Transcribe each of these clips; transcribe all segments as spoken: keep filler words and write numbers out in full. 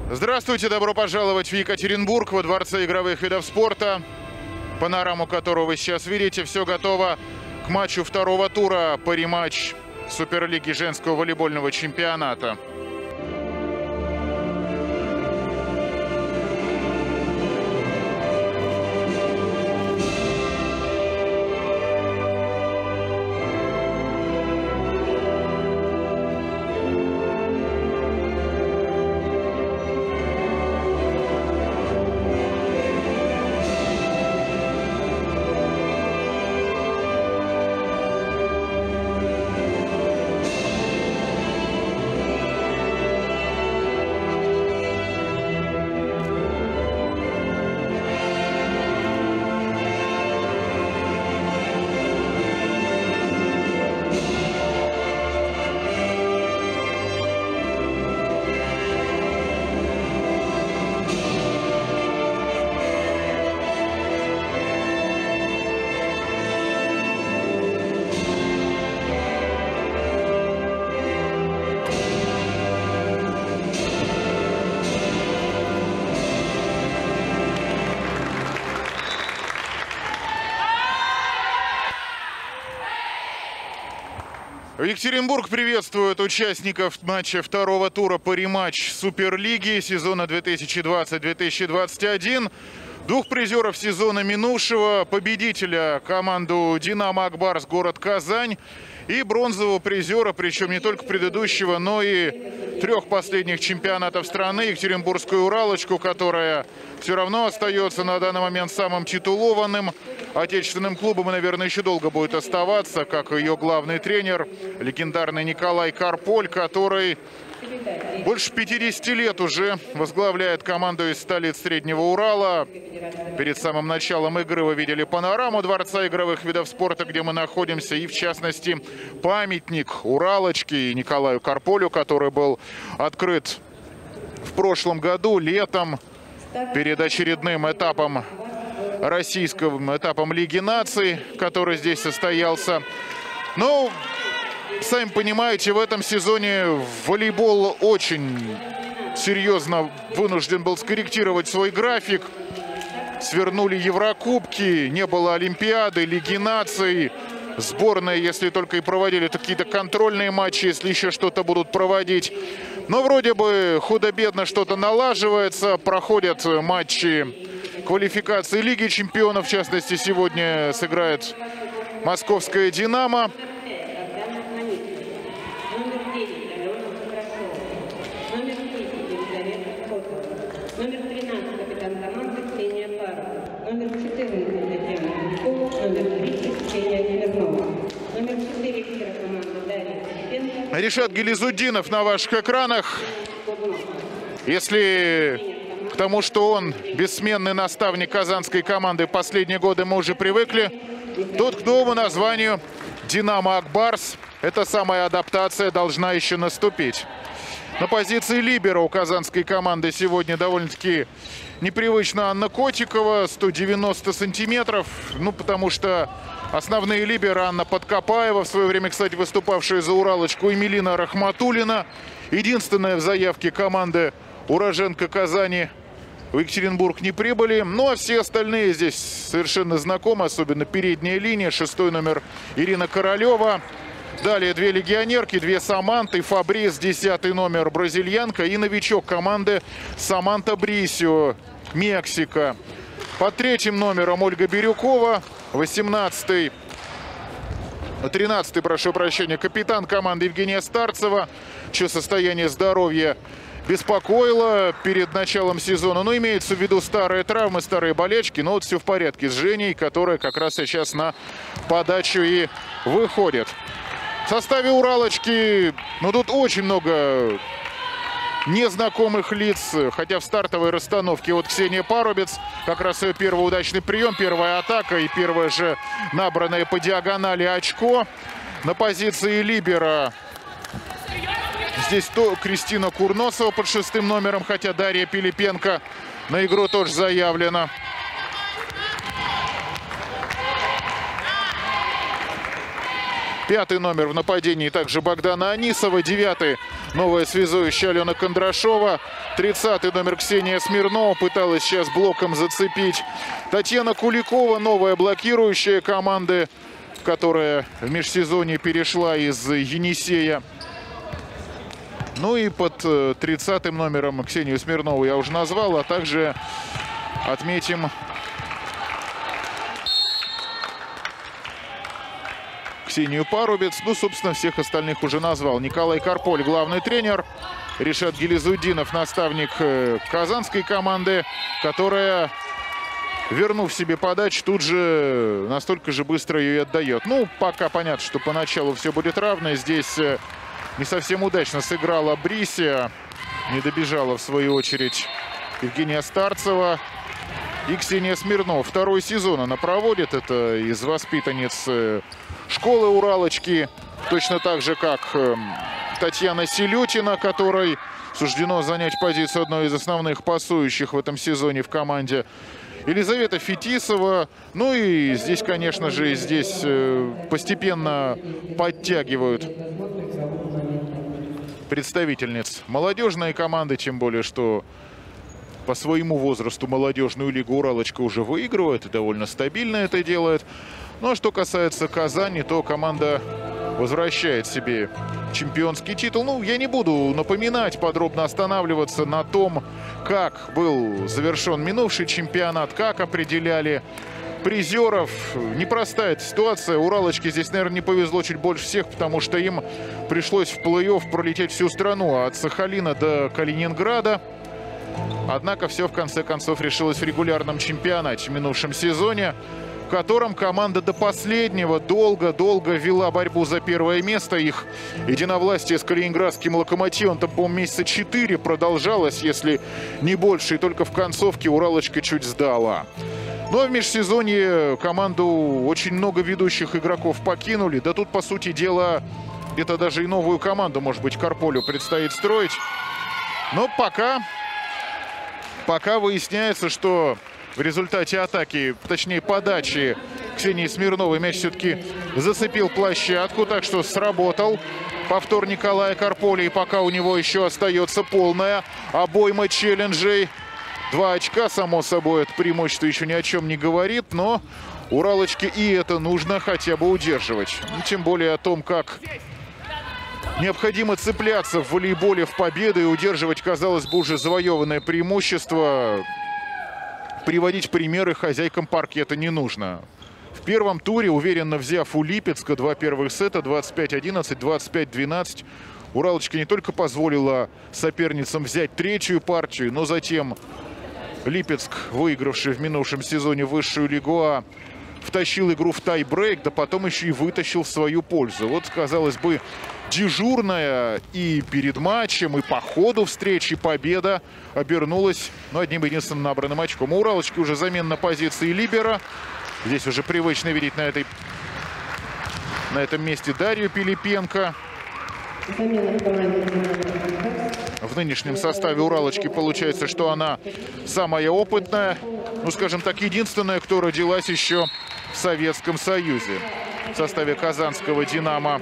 Здравствуйте, добро пожаловать в Екатеринбург, во Дворце игровых видов спорта, панораму которого вы сейчас видите. Все готово к матчу второго тура по рематч Суперлиги женского волейбольного чемпионата. Екатеринбург приветствует участников матча второго тура по рематч Суперлиги сезона две тысячи двадцать — две тысячи двадцать один. Двух призеров сезона минувшего, победителя команду «Динамо Ак-Барс» город Казань и бронзового призера, причем не только предыдущего, но и трех последних чемпионатов страны, екатеринбургскую «Уралочку», которая все равно остается на данный момент самым титулованным отечественным клубом и, наверное, еще долго будет оставаться, как ее главный тренер, легендарный Николай Карполь, который больше пятидесяти лет уже возглавляет команду из столиц Среднего Урала. Перед самым началом игры вы видели панораму Дворца игровых видов спорта, где мы находимся, и, в частности, памятник «Уралочке» Николаю Карполю, который был открыт в прошлом году, летом, перед очередным этапом российским этапом Лиги наций, который здесь состоялся. Ну, сами понимаете, в этом сезоне волейбол очень серьезно вынужден был скорректировать свой график. Свернули Еврокубки, не было Олимпиады, Лиги наций. Сборные, если только и проводили какие-то контрольные матчи, если еще что-то будут проводить. Но вроде бы худо-бедно что-то налаживается, проходят матчи квалификации Лиги чемпионов. В частности, сегодня сыграет московская «Динамо». Ришат Гилизуддинов на ваших экранах. Если к тому, что он бессменный наставник казанской команды, последние годы мы уже привыкли, тут к новому названию «Динамо Ак-Барс» эта самая адаптация должна еще наступить. На позиции либеро у казанской команды сегодня довольно-таки непривычно Анна Котикова, сто девяносто сантиметров. Ну, потому что основные либеро Анна Подкопаева, в свое время, кстати, выступавшая за «Уралочку», и Мелина Рахматуллина. Единственная в заявке команды уроженка Казани в Екатеринбург не прибыли. Ну, а все остальные здесь совершенно знакомы, особенно передняя линия. Шестой номер Ирина Королева. Далее две легионерки, две Саманты, Фабрис, десятый номер бразильянка, и новичок команды Саманта Брисио, Мексика. Под третьим номером Ольга Бирюкова, восемнадцатый, тринадцатый, прошу прощения, капитан команды Евгения Старцева, чье состояние здоровья беспокоило перед началом сезона. Но имеется в виду старые травмы, старые болячки. Но вот все в порядке с Женей, которая как раз сейчас на подачу и выходит. В составе «Уралочки», ну, тут очень много незнакомых лиц, хотя в стартовой расстановке вот Ксения Парубец, как раз ее первый удачный прием, первая атака и первое же набранное по диагонали очко. На позиции либера здесь то Кристина Курносова под шестым номером, хотя Дарья Пилипенко на игру тоже заявлена. Пятый номер в нападении также Богдана Анисова. Девятый новая связующая Алена Кондрашова. Тридцатый номер Ксения Смирнова. Пыталась сейчас блоком зацепить Татьяна Куликова. Новая блокирующая команды, которая в межсезонье перешла из Енисея. Ну и под тридцатым номером Ксению Смирнову я уже назвал. А также отметим Ксению Парубец. Ну, собственно, всех остальных уже назвал. Николай Карполь, главный тренер. Ришат Гилизуддинов, наставник казанской команды, которая, вернув себе подачу, тут же настолько же быстро ее и отдает. Ну, пока понятно, что поначалу все будет равно. Здесь не совсем удачно сыграла Брисия. Не добежала, в свою очередь, Евгения Старцева. И Ксения Смирнова. Второй сезон она проводит. Это из воспитанниц школы Уралочки. Точно так же, как Татьяна Селютина, которой суждено занять позицию одной из основных пасующих в этом сезоне в команде. Елизавета Фетисова. Ну и здесь, конечно же, здесь постепенно подтягивают представительниц молодежной команды. Тем более, что по своему возрасту молодежную лигу Уралочка уже выигрывает и довольно стабильно это делает. Ну а что касается Казани, то команда возвращает себе чемпионский титул. Ну, я не буду напоминать, подробно останавливаться на том, как был завершен минувший чемпионат, как определяли призеров. Непростая эта ситуация. Уралочке здесь, наверное, не повезло чуть больше всех, потому что им пришлось в плей-офф пролететь всю страну от Сахалина до Калининграда. Однако все в конце концов решилось в регулярном чемпионате в минувшем сезоне, в котором команда до последнего долго-долго вела борьбу за первое место. Их единовластие с калининградским Локомотивом, там, по-моему, месяца четыре продолжалось, если не больше. И только в концовке Уралочка чуть сдала. Ну а в межсезонье команду очень много ведущих игроков покинули. Да тут, по сути дела, где-то даже и новую команду, может быть, Карполю предстоит строить. Но пока... Пока выясняется, что в результате атаки, точнее подачи Ксении Смирновой, мяч все-таки зацепил площадку, так что сработал повтор Николая Карполя. И пока у него еще остается полная обойма челленджей. Два очка, само собой, это преимущество еще ни о чем не говорит, но Уралочке и это нужно хотя бы удерживать. Ну, тем более о том, как необходимо цепляться в волейболе в победу и удерживать, казалось бы, уже завоеванное преимущество. Приводить примеры хозяйкам паркета не нужно. В первом туре, уверенно взяв у Липецка два первых сета, двадцать пять одиннадцать, двадцать пять двенадцать, Уралочка не только позволила соперницам взять третью партию, но затем Липецк, выигравший в минувшем сезоне высшую лигу А, втащил игру в тай-брейк, да потом еще и вытащил в свою пользу. Вот, казалось бы, дежурная и перед матчем, и по ходу встречи победа обернулась, ну, одним единственным набранным очком. У Уралочки уже замена на позиции либера. Здесь уже привычно видеть на, этой, на этом месте Дарью Пилипенко. В нынешнем составе Уралочки получается, что она самая опытная, ну, скажем так, единственная, кто родилась еще в Советском Союзе. В составе казанского «Динамо»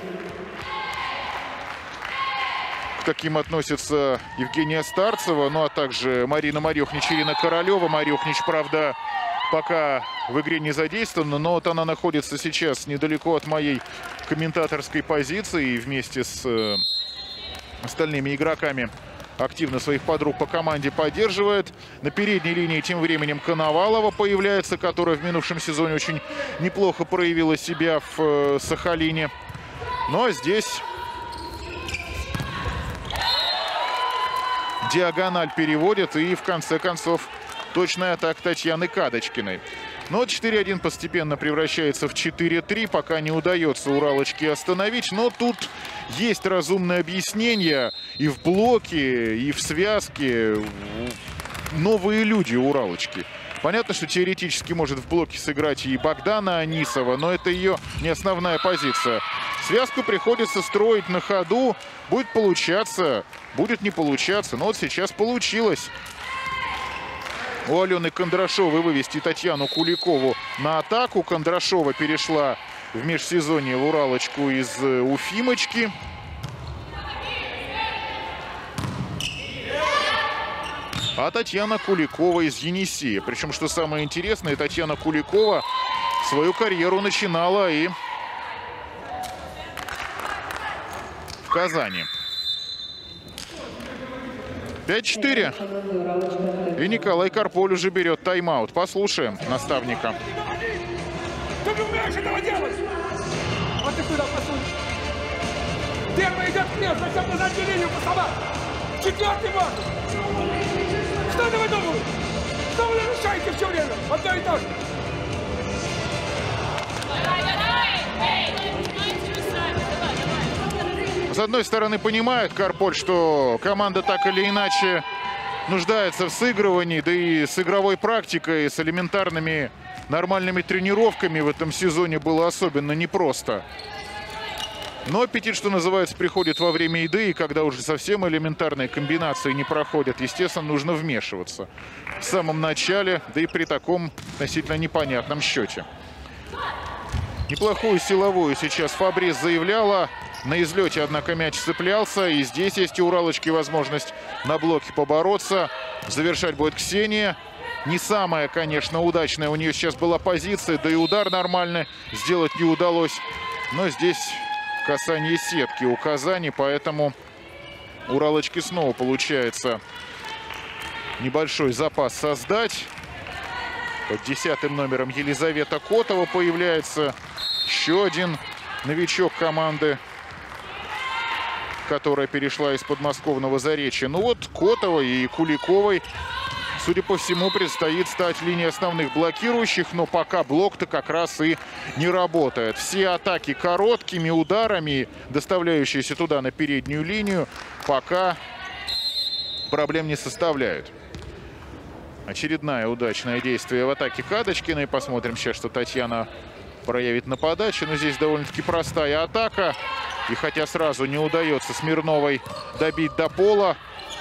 к таким относятся Евгения Старцева, ну а также Марина Марюхнич, Ирина Королева. Марюхнич, правда, пока в игре не задействована, но вот она находится сейчас недалеко от моей комментаторской позиции и вместе с э, остальными игроками активно своих подруг по команде поддерживает. На передней линии тем временем Коновалова появляется, которая в минувшем сезоне очень неплохо проявила себя в э, Сахалине. Ну а здесь диагональ переводит, и в конце концов точная атака Татьяны Кадочкиной. Но четыре один постепенно превращается в четыре три, пока не удается Уралочке остановить. Но тут есть разумное объяснение и в блоке, и в связке. Новые люди у Уралочки. Понятно, что теоретически может в блоке сыграть и Богдана Анисова, но это ее не основная позиция. Связку приходится строить на ходу. Будет получаться, будет не получаться. Но вот сейчас получилось у Алены Кондрашовой вывести Татьяну Куликову на атаку. Кондрашова перешла в межсезонье в Уралочку из Уфимочки. А Татьяна Куликова из Енисея. Причем, что самое интересное, Татьяна Куликова свою карьеру начинала и в Казани. пять-четыре. И Николай Карполь уже берет тайм-аут. Послушаем наставника. Ты не умеешь этого делать! Вот ты куда посмотри. Первый идет к нему, зачем на заднюю линию пасовать? Четвертый может. Что ты выдумываешь? Что вы нарушаете все время? Одно и то же. С одной стороны, понимает Карполь, что команда так или иначе нуждается в сыгрывании, да и с игровой практикой, с элементарными нормальными тренировками в этом сезоне было особенно непросто. Но аппетит, что называется, приходит во время еды, и когда уже совсем элементарные комбинации не проходят, естественно, нужно вмешиваться в самом начале, да и при таком относительно непонятном счете. Неплохую силовую сейчас Фабрис заявляла. На излете, однако, мяч цеплялся. И здесь есть у Уралочки возможность на блоке побороться. Завершать будет Ксения. Не самая, конечно, удачная у нее сейчас была позиция. Да и удар нормально сделать не удалось. Но здесь касание сетки у Казани. Поэтому Уралочки снова получается небольшой запас создать. Под десятым номером Елизавета Котова появляется. Еще один новичок команды, которая перешла из подмосковного Заречья. Ну вот Котовой и Куликовой, судя по всему, предстоит стать линией основных блокирующих, но пока блок-то как раз и не работает. Все атаки короткими ударами, доставляющиеся туда на переднюю линию, пока проблем не составляют. Очередное удачное действие в атаке Кадочкиной. Посмотрим сейчас, что Татьяна проявит на подаче. Но здесь довольно-таки простая атака. И хотя сразу не удается Смирновой добить до пола,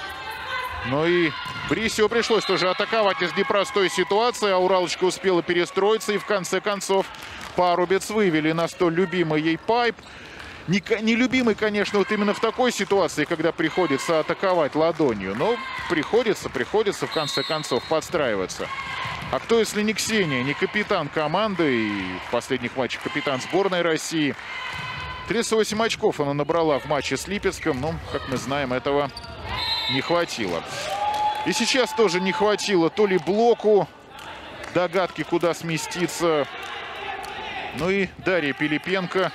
но и Брисио пришлось тоже атаковать из непростой ситуации. А Уралочка успела перестроиться. И в конце концов Парубец вывели на столь любимый ей пайп. Нелюбимый, конечно, вот именно в такой ситуации, когда приходится атаковать ладонью. Но приходится, приходится в конце концов подстраиваться. А кто, если не Ксения, не капитан команды и в последних матчах капитан сборной России. тридцать восемь очков она набрала в матче с Липецком. Но, как мы знаем, этого не хватило. И сейчас тоже не хватило то ли блоку, догадки, куда сместиться. Ну и Дарья Пилипенко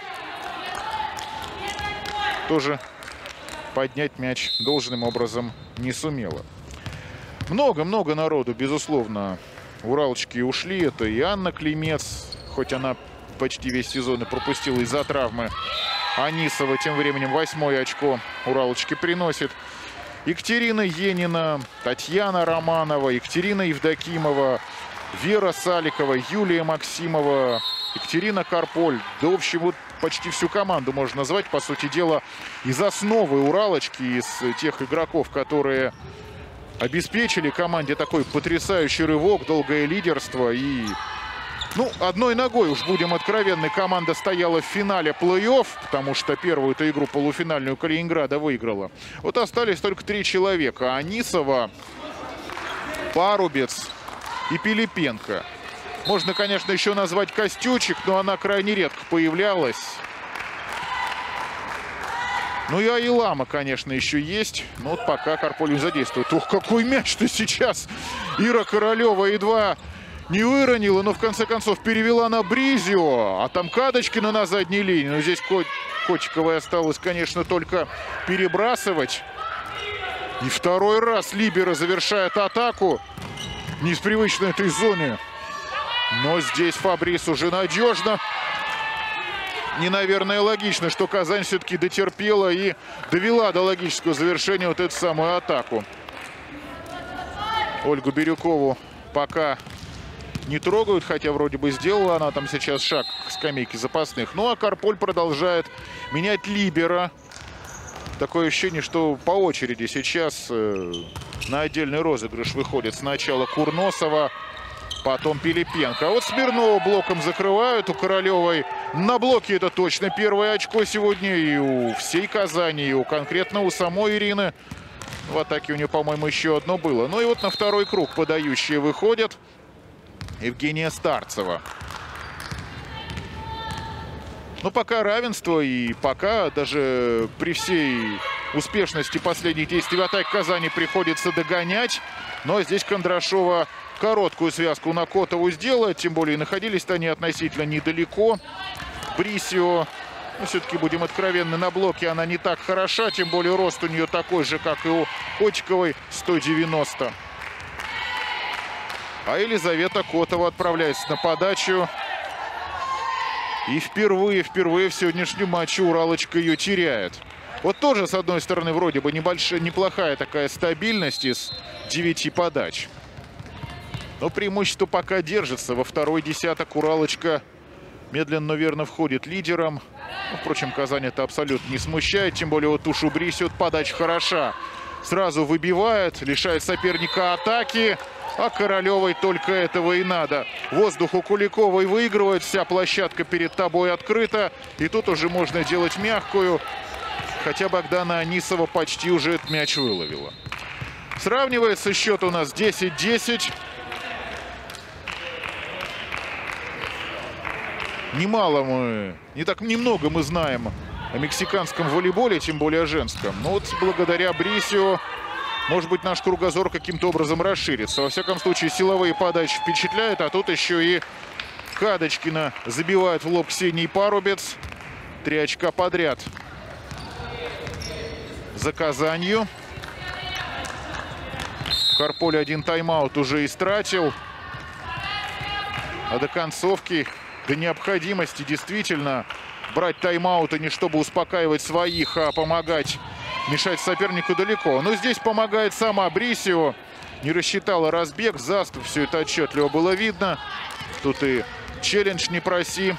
тоже поднять мяч должным образом не сумела. Много-много народу, безусловно, Уралочки ушли. Это и Анна Климец, хоть она почти весь сезон и пропустила из-за травмы. Анисова тем временем восьмое очко Уралочки приносит. Екатерина Енина, Татьяна Романова, Екатерина Евдокимова, Вера Саликова, Юлия Максимова, Екатерина Карполь. Да, в общем, вот почти всю команду можно назвать, по сути дела, из основы Уралочки, из тех игроков, которые обеспечили команде такой потрясающий рывок, долгое лидерство. И, ну, одной ногой, уж будем откровенны, команда стояла в финале плей-офф, потому что первую-то игру полуфинальную Калининграда выиграла. Вот остались только три человека: Анисова, Парубец и Пилипенко. Можно, конечно, еще назвать Костючек, но она крайне редко появлялась. Ну и Айлама, конечно, еще есть. Но вот пока Карполь задействует. Ух, какой мяч-то сейчас! Ира Королева едва не выронила, но в конце концов перевела на Бризио. А там Кадочкина на задней линии. Но здесь Котиковой осталось, конечно, только перебрасывать. И второй раз либеро завершает атаку. Не из привычной этой зоны. Но здесь Фабрис уже надежно. Не, наверное, логично, что Казань все-таки дотерпела и довела до логического завершения вот эту самую атаку. Ольгу Бирюкову пока не трогают, хотя вроде бы сделала она там сейчас шаг к скамейке запасных. Ну а Карполь продолжает менять либеро. Такое ощущение, что по очереди сейчас э, на отдельный розыгрыш выходит сначала Курносова, Потом Пилипенко. А вот Смирнова блоком закрывают. У Королевой на блоке это точно первое очко сегодня. И у всей Казани, и у конкретно у самой Ирины. В атаке у нее, по-моему, еще одно было. Ну и вот на второй круг подающие выходят. Евгения Старцева. Ну, пока равенство, и пока даже при всей успешности последних действий в атаке Казани приходится догонять. Но здесь Кондрашова короткую связку на Котову сделает. Тем более находились-то они относительно недалеко. Брисио, ну, все-таки будем откровенны, на блоке она не так хороша. Тем более рост у нее такой же, как и у Котиковой, сто девяносто. А Елизавета Котова отправляется на подачу. И впервые, впервые в сегодняшнем матче Уралочка ее теряет. Вот тоже, с одной стороны, вроде бы небольшая, неплохая такая стабильность из девяти подач. Но преимущество пока держится. Во второй десяток Уралочка медленно, но верно входит лидером. Ну, впрочем, Казань это абсолютно не смущает. Тем более вот Тушу Брисио, подача хороша. Сразу выбивает, лишает соперника атаки. А Королевой только этого и надо. Воздух у Куликовой выигрывает. Вся площадка перед тобой открыта. И тут уже можно делать мягкую. Хотя Богдана Анисова почти уже этот мяч выловила. Сравнивается счет у нас десять десять. Немало мы, не так немного мы знаем о мексиканском волейболе, тем более о женском. Но вот благодаря Брисио, может быть, наш кругозор каким-то образом расширится. Во всяком случае, силовые подачи впечатляют. А тут еще и Кадочкина забивает в лоб Ксении Парубец. Три очка подряд за Казанью. Карполь один тайм-аут уже истратил. А до концовки, до необходимости действительно брать тайм-ауты не чтобы успокаивать своих, а помогать, мешать сопернику далеко. Но здесь помогает сама Брисио. Не рассчитала разбег, заступ. Все это отчетливо было видно. Тут и челлендж не проси.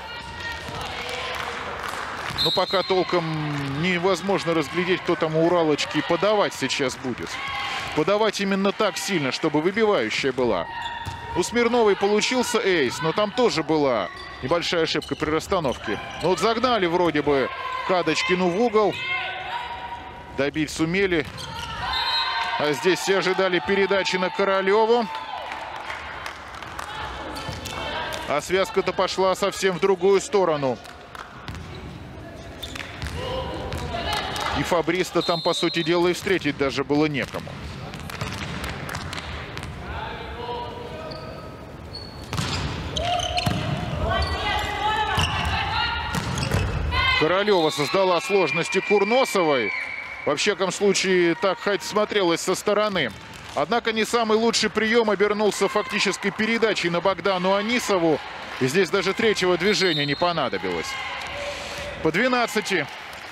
Но пока толком невозможно разглядеть, кто там у Уралочки подавать сейчас будет. Подавать именно так сильно, чтобы выбивающая была. У Смирновой получился эйс, но там тоже была небольшая ошибка при расстановке. Но вот загнали вроде бы Кадочкину в угол. Добить сумели. А здесь все ожидали передачи на Королеву. А связка-то пошла совсем в другую сторону. И Фабриста там, по сути дела, и встретить даже было некому. Королева создала сложности Курносовой. Во всяком случае, так хоть смотрелось со стороны. Однако не самый лучший прием обернулся фактической передачей на Богдану Анисову. И здесь даже третьего движения не понадобилось. По двенадцати.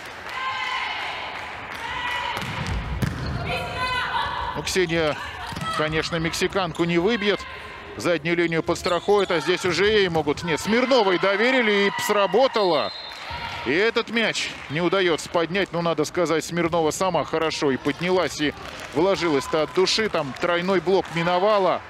Ну, Ксения, конечно, мексиканку не выбьет. Заднюю линию подстрахует, а здесь уже ей могут... Нет, Смирновой доверили, и сработало. И этот мяч не удается поднять. Ну, надо сказать, Смирнова сама хорошо и поднялась, и вложилась-то от души. Там тройной блок миновала.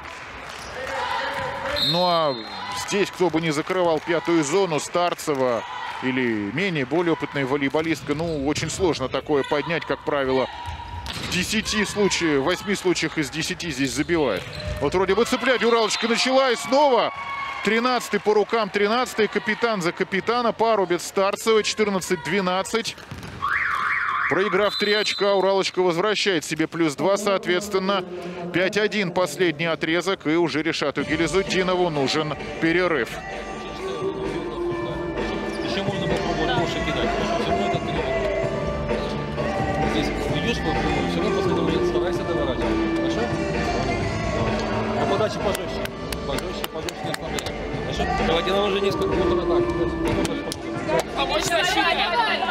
Ну, а здесь, кто бы ни закрывал пятую зону, Старцева или менее, более опытная волейболистка, ну, очень сложно такое поднять, как правило. В десяти случаях, в восьми случаях из десяти здесь забивает. Вот вроде бы цеплять Уралочка начала, и снова тринадцатый по рукам, тринадцатый капитан за капитана. Парубец Старцева, четырнадцать двенадцать. Проиграв три очка, Уралочка возвращает себе плюс два, соответственно, пять один последний отрезок. И уже Ришату Гилязутдинову нужен перерыв. Еще можно попробовать больше кидать. Здесь ведешь, все равно после этого старайся доворачивать. Хорошо? А подача пожестче. Пожестче, пожестче не ослабляй. Хорошо? Давайте наложи несколько минут атак. Помочь защите.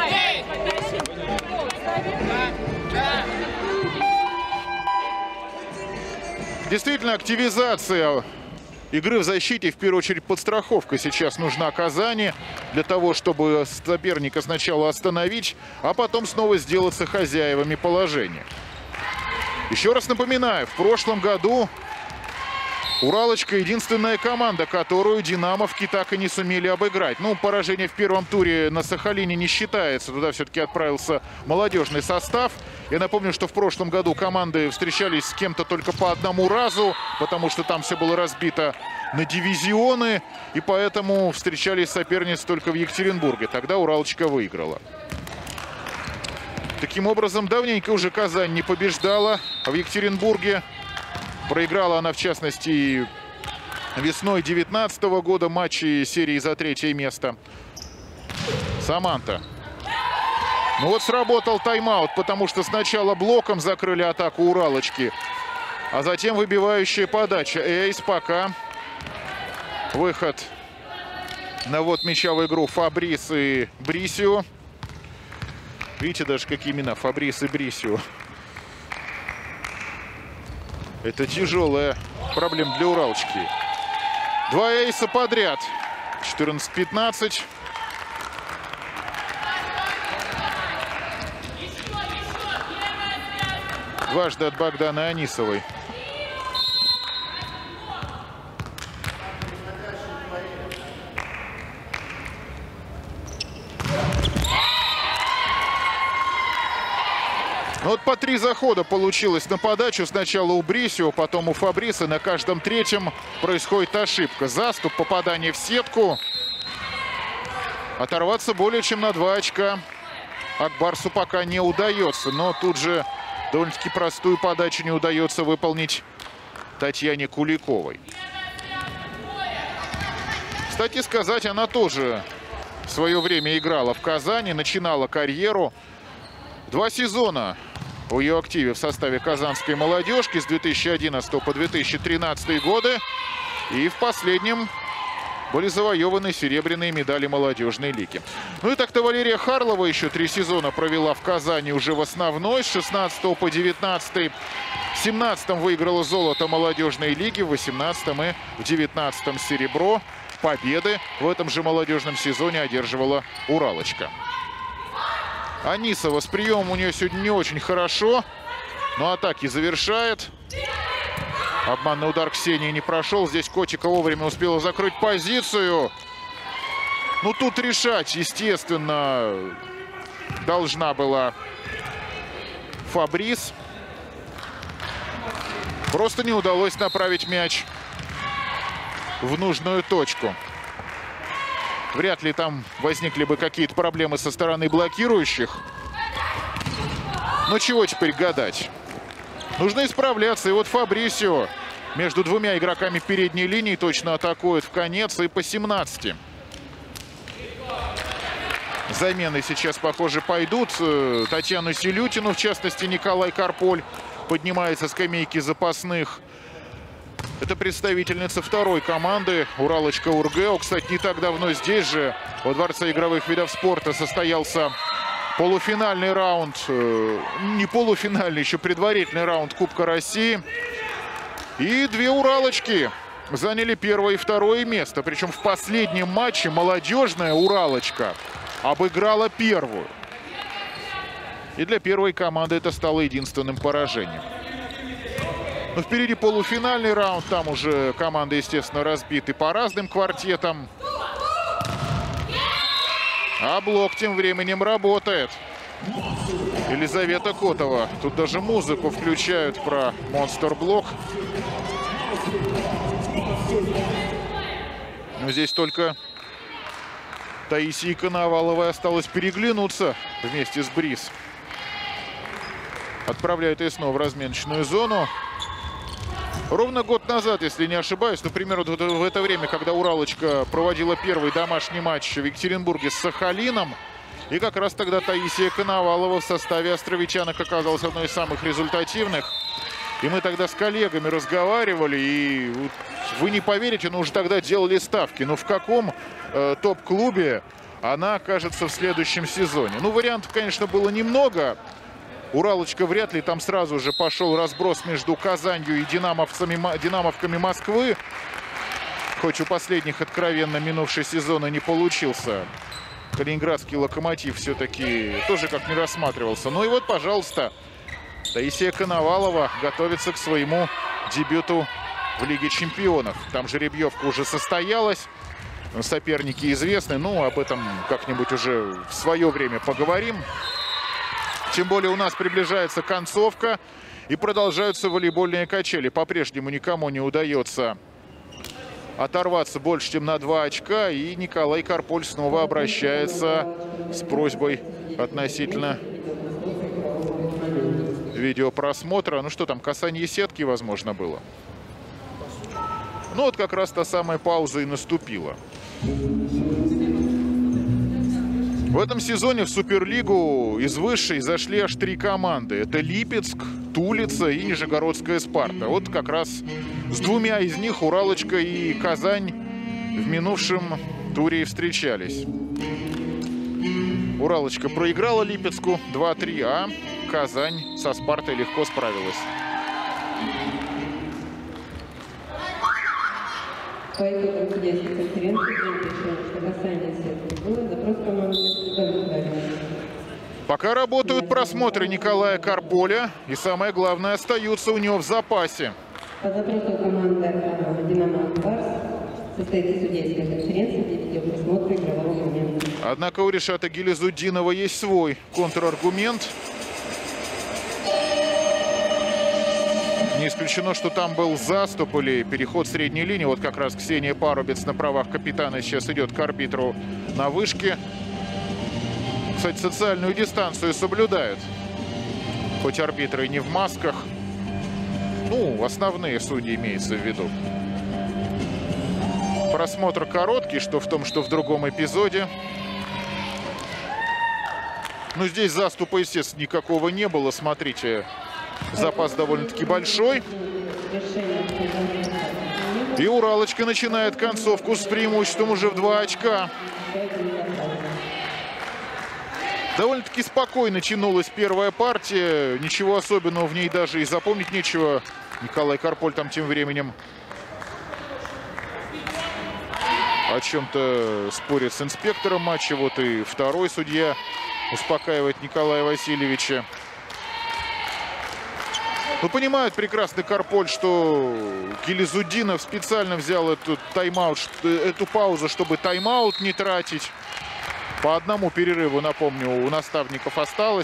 Действительно, активизация игры в защите, в первую очередь подстраховка сейчас нужна Казани для того, чтобы соперника сначала остановить, а потом снова сделаться хозяевами положения. Еще раз напоминаю, в прошлом году Уралочка — единственная команда, которую динамовки так и не сумели обыграть. Ну, поражение в первом туре на Сахалине не считается. Туда все-таки отправился молодежный состав. Я напомню, что в прошлом году команды встречались с кем-то только по одному разу, потому что там все было разбито на дивизионы. И поэтому встречались соперницы только в Екатеринбурге. Тогда Уралочка выиграла. Таким образом, давненько уже Казань не побеждала в Екатеринбурге. Проиграла она, в частности, весной две тысячи девятнадцатого года матчи серии за третье место. Саманта. Ну вот сработал тайм-аут, потому что сначала блоком закрыли атаку Уралочки, а затем выбивающая подача. Эйс пока. Выход на вот мяча в игру Фабрис и Брисио. Видите, даже какие имена. Фабрис и Брисио. Это тяжелая проблема для Уралочки. Два эйса подряд. четырнадцать пятнадцать. Дважды от Богданы Анисовой. Вот по три захода получилось на подачу. Сначала у Брисио, потом у Фабриса. На каждом третьем происходит ошибка. Заступ, попадание в сетку. Оторваться более чем на два очка Акбарсу пока не удается. Но тут же довольно-таки простую подачу не удается выполнить Татьяне Куликовой. Кстати сказать, она тоже в свое время играла в Казани, начинала карьеру. Два сезона у ее активе в составе казанской молодежки с две тысячи одиннадцатого по две тысячи тринадцатый годы. И в последнем были завоеваны серебряные медали молодежной лиги. Ну и так-то Валерия Харлова еще три сезона провела в Казани уже в основной. С шестнадцатого по девятнадцатый. В семнадцатом выиграла золото молодежной лиги. В восемнадцатом и в девятнадцатом серебро. Победы в этом же молодежном сезоне одерживала Уралочка. Анисова с приемом у нее сегодня не очень хорошо, но атаки завершает. Обманный удар Ксении не прошел. Здесь Котика вовремя успела закрыть позицию. Ну, тут решать, естественно, должна была Фабрис. Просто не удалось направить мяч в нужную точку. Вряд ли там возникли бы какие-то проблемы со стороны блокирующих. Но чего теперь гадать? Нужно исправляться. И вот Фабрисио между двумя игроками передней линии точно атакует в конец. И по семнадцати. Замены сейчас, похоже, пойдут. Татьяну Селютину, в частности, Николай Карполь поднимается с скамейки запасных. Это представительница второй команды Уралочка УрГЭО. Кстати, не так давно здесь же, во Дворце игровых видов спорта, состоялся полуфинальный раунд. Не полуфинальный, еще предварительный раунд Кубка России. И две Уралочки заняли первое и второе место. Причем в последнем матче молодежная Уралочка обыграла первую. И для первой команды это стало единственным поражением. Но впереди полуфинальный раунд. Там уже команды, естественно, разбиты по разным квартетам. А блок тем временем работает. Елизавета Котова. Тут даже музыку включают про монстр-блок. Но здесь только Таисии Коноваловой осталось переглянуться вместе с Брис. Отправляют ее снова в разменочную зону. Ровно год назад, если не ошибаюсь, например, вот в это время, когда Уралочка проводила первый домашний матч в Екатеринбурге с Сахалином, и как раз тогда Таисия Коновалова в составе островитянок оказалась одной из самых результативных. И мы тогда с коллегами разговаривали, и вы не поверите, но уже тогда делали ставки. Но в каком э, топ-клубе она окажется в следующем сезоне? Ну, вариантов, конечно, было немного. Уралочка вряд ли, там сразу же пошел разброс между Казанью и динамовцами, динамовками Москвы. Хоть у последних откровенно минувший сезон и не получился. Калининградский Локомотив все-таки тоже как не рассматривался. Ну и вот, пожалуйста, Таисия Коновалова готовится к своему дебюту в Лиге чемпионов. Там жеребьевка уже состоялась. Соперники известны. Ну, об этом как-нибудь уже в свое время поговорим. Тем более у нас приближается концовка. И продолжаются волейбольные качели. По-прежнему никому не удается оторваться больше, чем на два очка. И Николай Карполь снова обращается с просьбой относительно видеопросмотра. Ну что там, касание сетки, возможно, было. Ну вот как раз та самая пауза и наступила. В этом сезоне в Суперлигу из высшей зашли аж три команды. Это Липецк, Тулица и Нижегородская Спарта. Вот как раз с двумя из них Уралочка и Казань в минувшем туре и встречались. Уралочка проиграла Липецку два-три, а Казань со Спартой легко справилась. По итогам судейской конференции судья решил, что касание сетки было, запрос команды удовлетворен. Пока работают просмотры Николая Карполя, и самое главное, остаются у него в запасе. По запросу команды «Динамо Барс» состоится судейская конференция, где видеопросмотр игрового момента. Однако у Ришата Гилязуддинова есть свой контраргумент. Не исключено, что там был заступ или переход средней линии. Вот как раз Ксения Парубец на правах капитана сейчас идет к арбитру на вышке. Кстати, социальную дистанцию соблюдают. Хоть арбитры и не в масках. Ну, основные судьи имеется в виду. Просмотр короткий, что в том, что в другом эпизоде. Ну, здесь заступа, естественно, никакого не было. Смотрите, запас довольно-таки большой. И Уралочка начинает концовку с преимуществом уже в два очка. Довольно-таки спокойно тянулась первая партия. Ничего особенного в ней даже и запомнить нечего. Николай Карполь там тем временем о чем-то спорит с инспектором матча. Вот и второй судья успокаивает Николая Васильевича. Ну, понимает прекрасный Карполь, что Гилязуддинов специально взял эту тайм-аут, эту паузу, чтобы тайм-аут не тратить. По одному перерыву, напомню, у наставников осталось.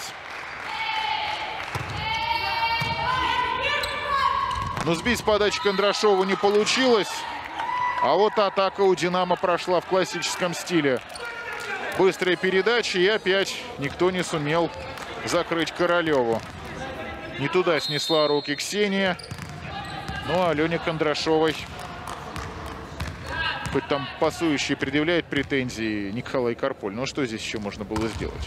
Но сбить с подачи Кондрашова не получилось. А вот атака у «Динамо» прошла в классическом стиле. Быстрая передача, и опять никто не сумел закрыть Королеву. Не туда снесла руки Ксения. Ну, а Алене Кондрашовой, хоть там пасующий предъявляет претензии Николай Карполь. Но что здесь еще можно было сделать?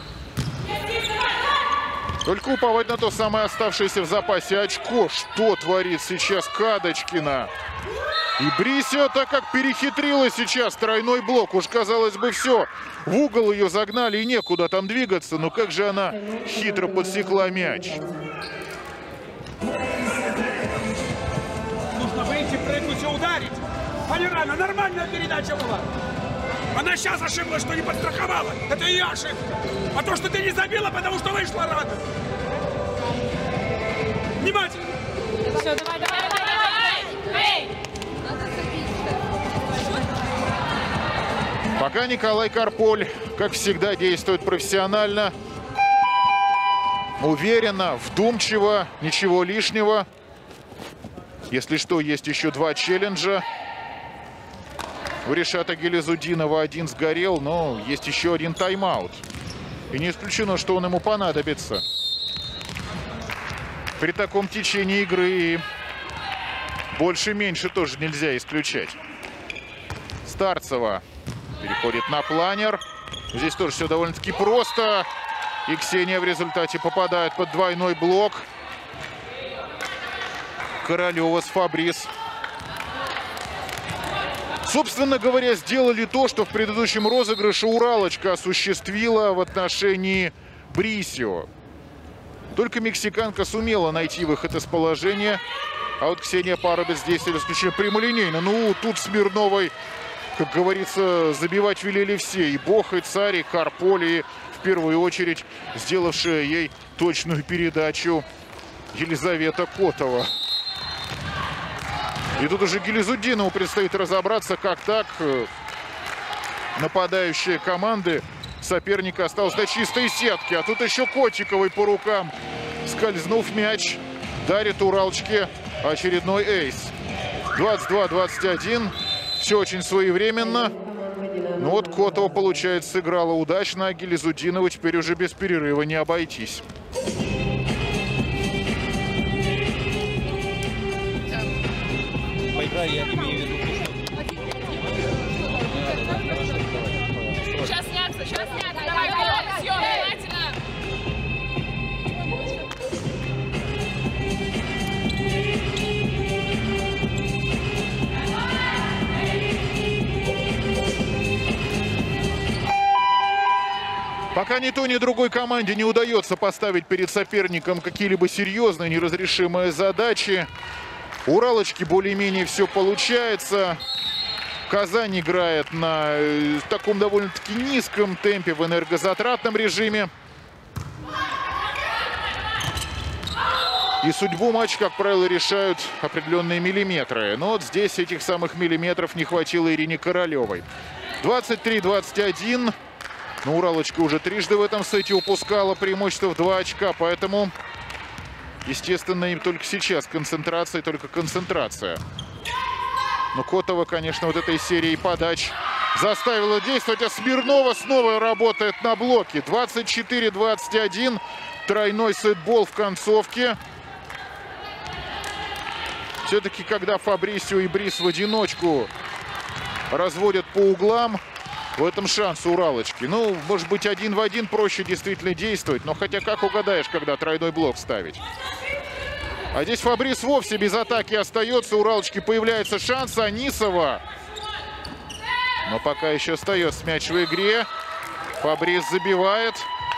Только уповать на то самое оставшееся в запасе очко. Что творит сейчас Кадочкина? И Брисио так как перехитрила сейчас тройной блок. Уж казалось бы все. В угол ее загнали и некуда там двигаться. Но как же она хитро подсекла мяч. Нужно выйти, прыгнуть и ударить. Полирана, нормальная передача была. Она сейчас ошиблась, что не подстраховала. Это ее ошибка. А то, что ты не забила, потому что вышла рано. Внимательно. Все, давай, давай, давай, давай. Пока Николай Карполь, как всегда, действует профессионально, уверенно, вдумчиво, ничего лишнего. Если что, есть еще два челленджа. У Ришата Гилязуддинова один сгорел, но есть еще один тайм-аут. И не исключено, что он ему понадобится. При таком течении игры больше-меньше тоже нельзя исключать. Старцева переходит на планер. Здесь тоже все довольно-таки просто. И Ксения в результате попадает под двойной блок. Королева с Фабрис, собственно говоря, сделали то, что в предыдущем розыгрыше Уралочка осуществила в отношении Брисио. Только мексиканка сумела найти выход из положения. А вот Ксения Парубец действовала исключительно прямолинейно. Ну, тут Смирновой, как говорится, забивать велели все. И Бог, и Царь, и Карполь, и в первую очередь сделавшая ей точную передачу Елизавета Котова. И тут уже Гилязутдинову предстоит разобраться, как так нападающие команды соперника осталось до чистой сетки. А тут еще Котиковой по рукам, скользнув мяч, дарит Уралочке очередной эйс. двадцать два двадцать один. Все очень своевременно. Ну вот Котова, получается, сыграла удачно, а Гилязутдинову теперь уже без перерыва не обойтись. Поиграй, я имею в виду, что... Сейчас сняться, сейчас сняться. Давай, давай, съем, внимательно. Пока ни той, ни другой команде не удается поставить перед соперником какие-либо серьезные неразрешимые задачи. У Уралочки более-менее все получается. Казань играет на э, таком довольно-таки низком темпе, в энергозатратном режиме. И судьбу матча, как правило, решают определенные миллиметры. Но вот здесь этих самых миллиметров не хватило Ирине Королевой. двадцать три двадцать один. Но Уралочка уже трижды в этом сете упускала преимущество в два очка, поэтому, естественно, им только сейчас концентрация, только концентрация. Но Котова, конечно, вот этой серией подач заставила действовать, а Смирнова снова работает на блоке. двадцать четыре двадцать один, тройной сетбол в концовке. Все-таки, когда Фабрисио и Брис в одиночку разводят по углам, в этом шанс у Уралочки. Ну, может быть, один в один проще действительно действовать. Но хотя как угадаешь, когда тройной блок ставить. А здесь Фабрис вовсе без атаки остается. У Уралочки появляется шанс. Анисова. Но пока еще остается мяч в игре. Фабрис забивает.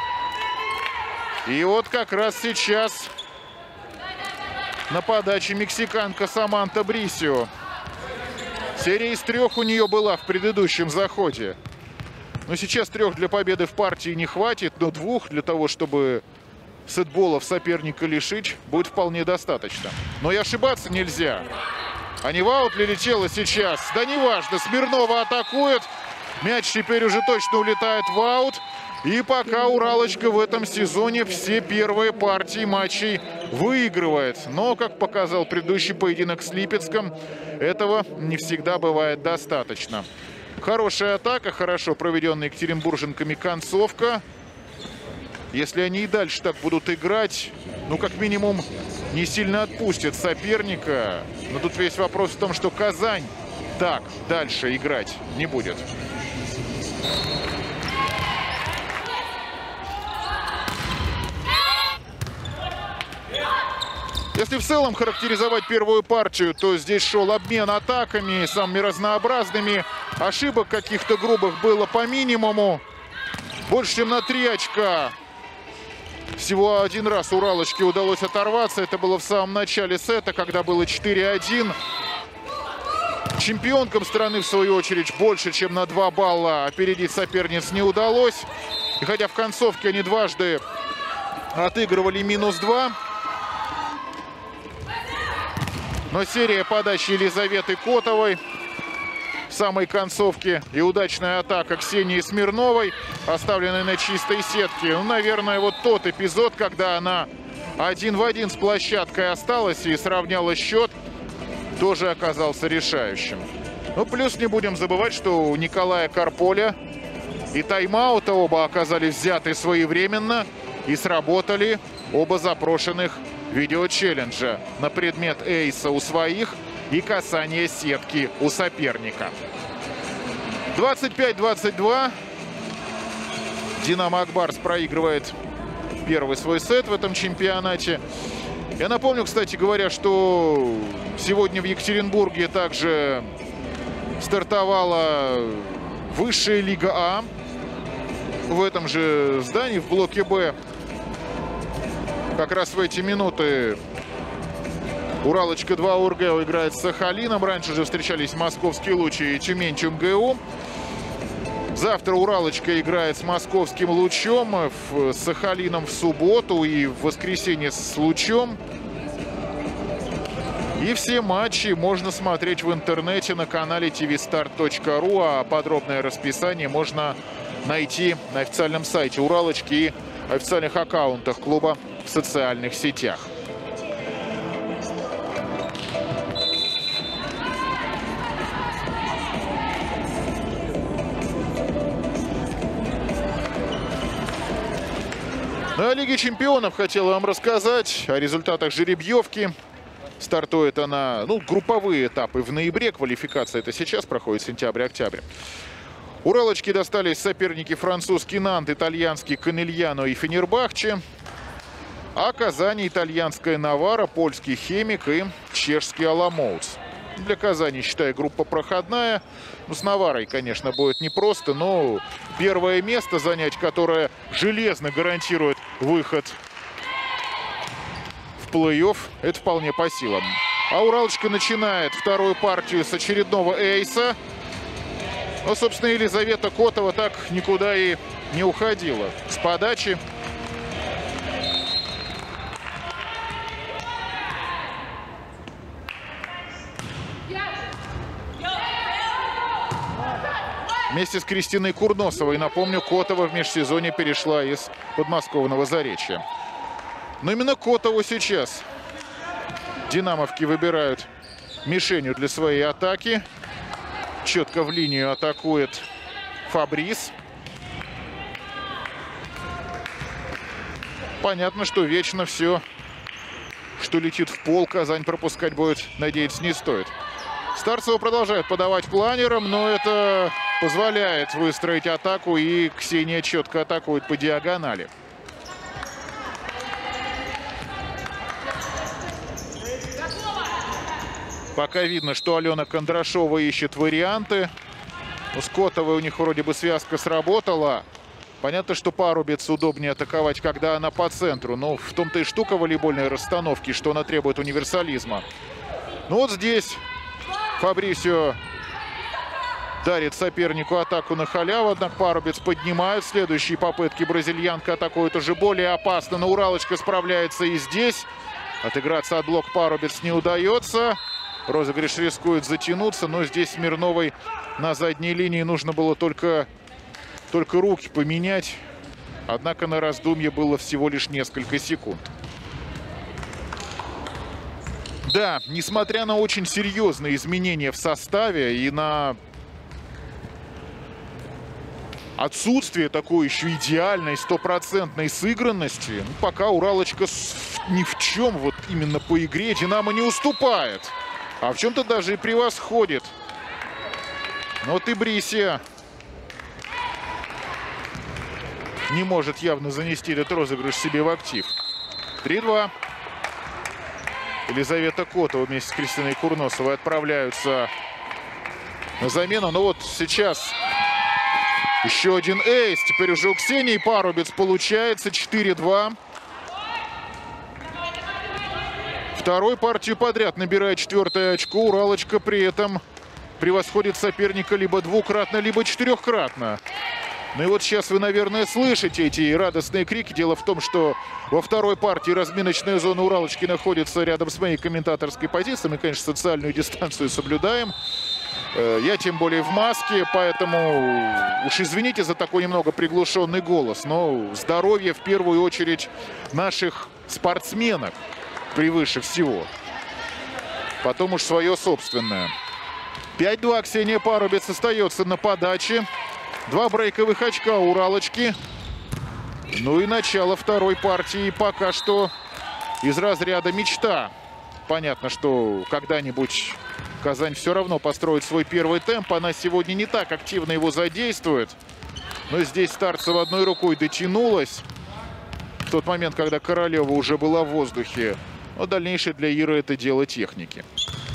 И вот как раз сейчас на подаче мексиканка Саманта Брисио. Серия из трех у нее была в предыдущем заходе. Но сейчас трех для победы в партии не хватит, но двух для того, чтобы сетболов соперника лишить, будет вполне достаточно. Но и ошибаться нельзя. А не в аут ли летела сейчас? Да неважно, Смирнова атакует. Мяч теперь уже точно улетает в аут. И пока Уралочка в этом сезоне все первые партии матчей выигрывает. Но, как показал предыдущий поединок с Липецком, этого не всегда бывает достаточно. Хорошая атака, хорошо проведенная екатеринбурженками концовка. Если они и дальше так будут играть, ну, как минимум, не сильно отпустят соперника. Но тут весь вопрос в том, что Казань так дальше играть не будет. Если в целом характеризовать первую партию, то здесь шел обмен атаками, самыми разнообразными. Ошибок каких-то грубых было по минимуму. Больше, чем на три очка. Всего один раз Уралочке удалось оторваться. Это было в самом начале сета, когда было четыре один. Чемпионкам страны, в свою очередь, больше, чем на два балла опередить соперниц не удалось. И хотя в концовке они дважды отыгрывали минус два. Но серия подач Елизаветы Котовой в самой концовке и удачная атака Ксении Смирновой, оставленной на чистой сетке. Ну, наверное, вот тот эпизод, когда она один в один с площадкой осталась и сравняла счет, тоже оказался решающим. Ну, плюс не будем забывать, что у Николая Карполя и тайм-аута оба оказались взяты своевременно и сработали оба запрошенных видеочелленджа на предмет эйса у своих и касания сетки у соперника. двадцать пять двадцать два. Динамо Акбарс проигрывает первый свой сет в этом чемпионате. Я напомню, кстати говоря, что сегодня в Екатеринбурге также стартовала высшая лига А. В этом же здании, в блоке Б. Как раз в эти минуты Уралочка два УрГЭО играет с Сахалином. Раньше же встречались Московский Лучи и Тюмень ЧМГУ. Завтра Уралочка играет с Московским Лучом, с Сахалином в субботу и в воскресенье с Лучом. И все матчи можно смотреть в интернете на канале ти ви старт точка ру, а подробное расписание можно найти на официальном сайте «Уралочки» и официальных аккаунтах клуба в социальных сетях. На Лиге чемпионов хотел вам рассказать о результатах жеребьевки. Стартует она, ну, групповые этапы в ноябре. Квалификация это сейчас проходит, сентябрь-октябрь. Уралочки достались соперники: французский Нант, итальянский Конильяно и Фенербахче. А Казани — итальянская Навара, польский Хемик и чешский Аламоутс. Для Казани, считай, группа проходная. Ну, с Наварой, конечно, будет непросто, но первое место занять, которое железно гарантирует выход в плей-офф, это вполне по силам. А Уралочка начинает вторую партию с очередного эйса. Ну, собственно, Елизавета Котова так никуда и не уходила с подачи. Вместе с Кристиной Курносовой, напомню, Котова в межсезонье перешла из подмосковного Заречья. Но именно Котову сейчас динамовки выбирают мишенью для своей атаки. Четко в линию атакует Фабрис. Понятно, что вечно все, что летит в пол, Казань пропускать будет, надеяться, не стоит. Старцева продолжает подавать планером, но это позволяет выстроить атаку, и Ксения четко атакует по диагонали. Пока видно, что Алена Кондрашова ищет варианты. У Скотовой у них вроде бы связка сработала. Понятно, что Парубец удобнее атаковать, когда она по центру. Но в том-то и штука волейбольной расстановки, что она требует универсализма. Ну вот здесь Фабрисио дарит сопернику атаку на халяву. Однако Парубец поднимает. Следующие попытки бразильянка атакует уже более опасно. Но Уралочка справляется и здесь. Отыграться от блок Парубец не удается. Розыгрыш рискует затянуться, но здесь Смирновой на задней линии нужно было только, только руки поменять. Однако на раздумье было всего лишь несколько секунд. Да, несмотря на очень серьезные изменения в составе и на отсутствие такой еще идеальной стопроцентной сыгранности, ну, пока Уралочка ни в чем вот именно по игре Динамо не уступает. А в чем-то даже и превосходит. Но вот и Брисия не может явно занести этот розыгрыш себе в актив. три-два. Елизавета Котова вместе с Кристиной Курносовой отправляются на замену. Но вот сейчас еще один эйс. Теперь уже у Ксении Парубец получается. четыре-два. Вторую партию подряд набирает четвертое очко. Уралочка при этом превосходит соперника либо двукратно, либо четырехкратно. Ну и вот сейчас вы, наверное, слышите эти радостные крики. Дело в том, что во второй партии разминочная зона Уралочки находится рядом с моей комментаторской позицией. Мы, конечно, социальную дистанцию соблюдаем. Я тем более в маске, поэтому уж извините за такой немного приглушенный голос. Но здоровье в первую очередь наших спортсменок превыше всего. Потом уж свое собственное. пять-два. Ксения Парубец остается на подаче. Два брейковых очка у Уралочки. Ну и начало второй партии пока что из разряда мечта. Понятно, что когда-нибудь Казань все равно построит свой первый темп. Она сегодня не так активно его задействует. Но здесь Старцева одной рукой дотянулась. В тот момент, когда Королева уже была в воздухе. Но дальнейшее для Иры это дело техники.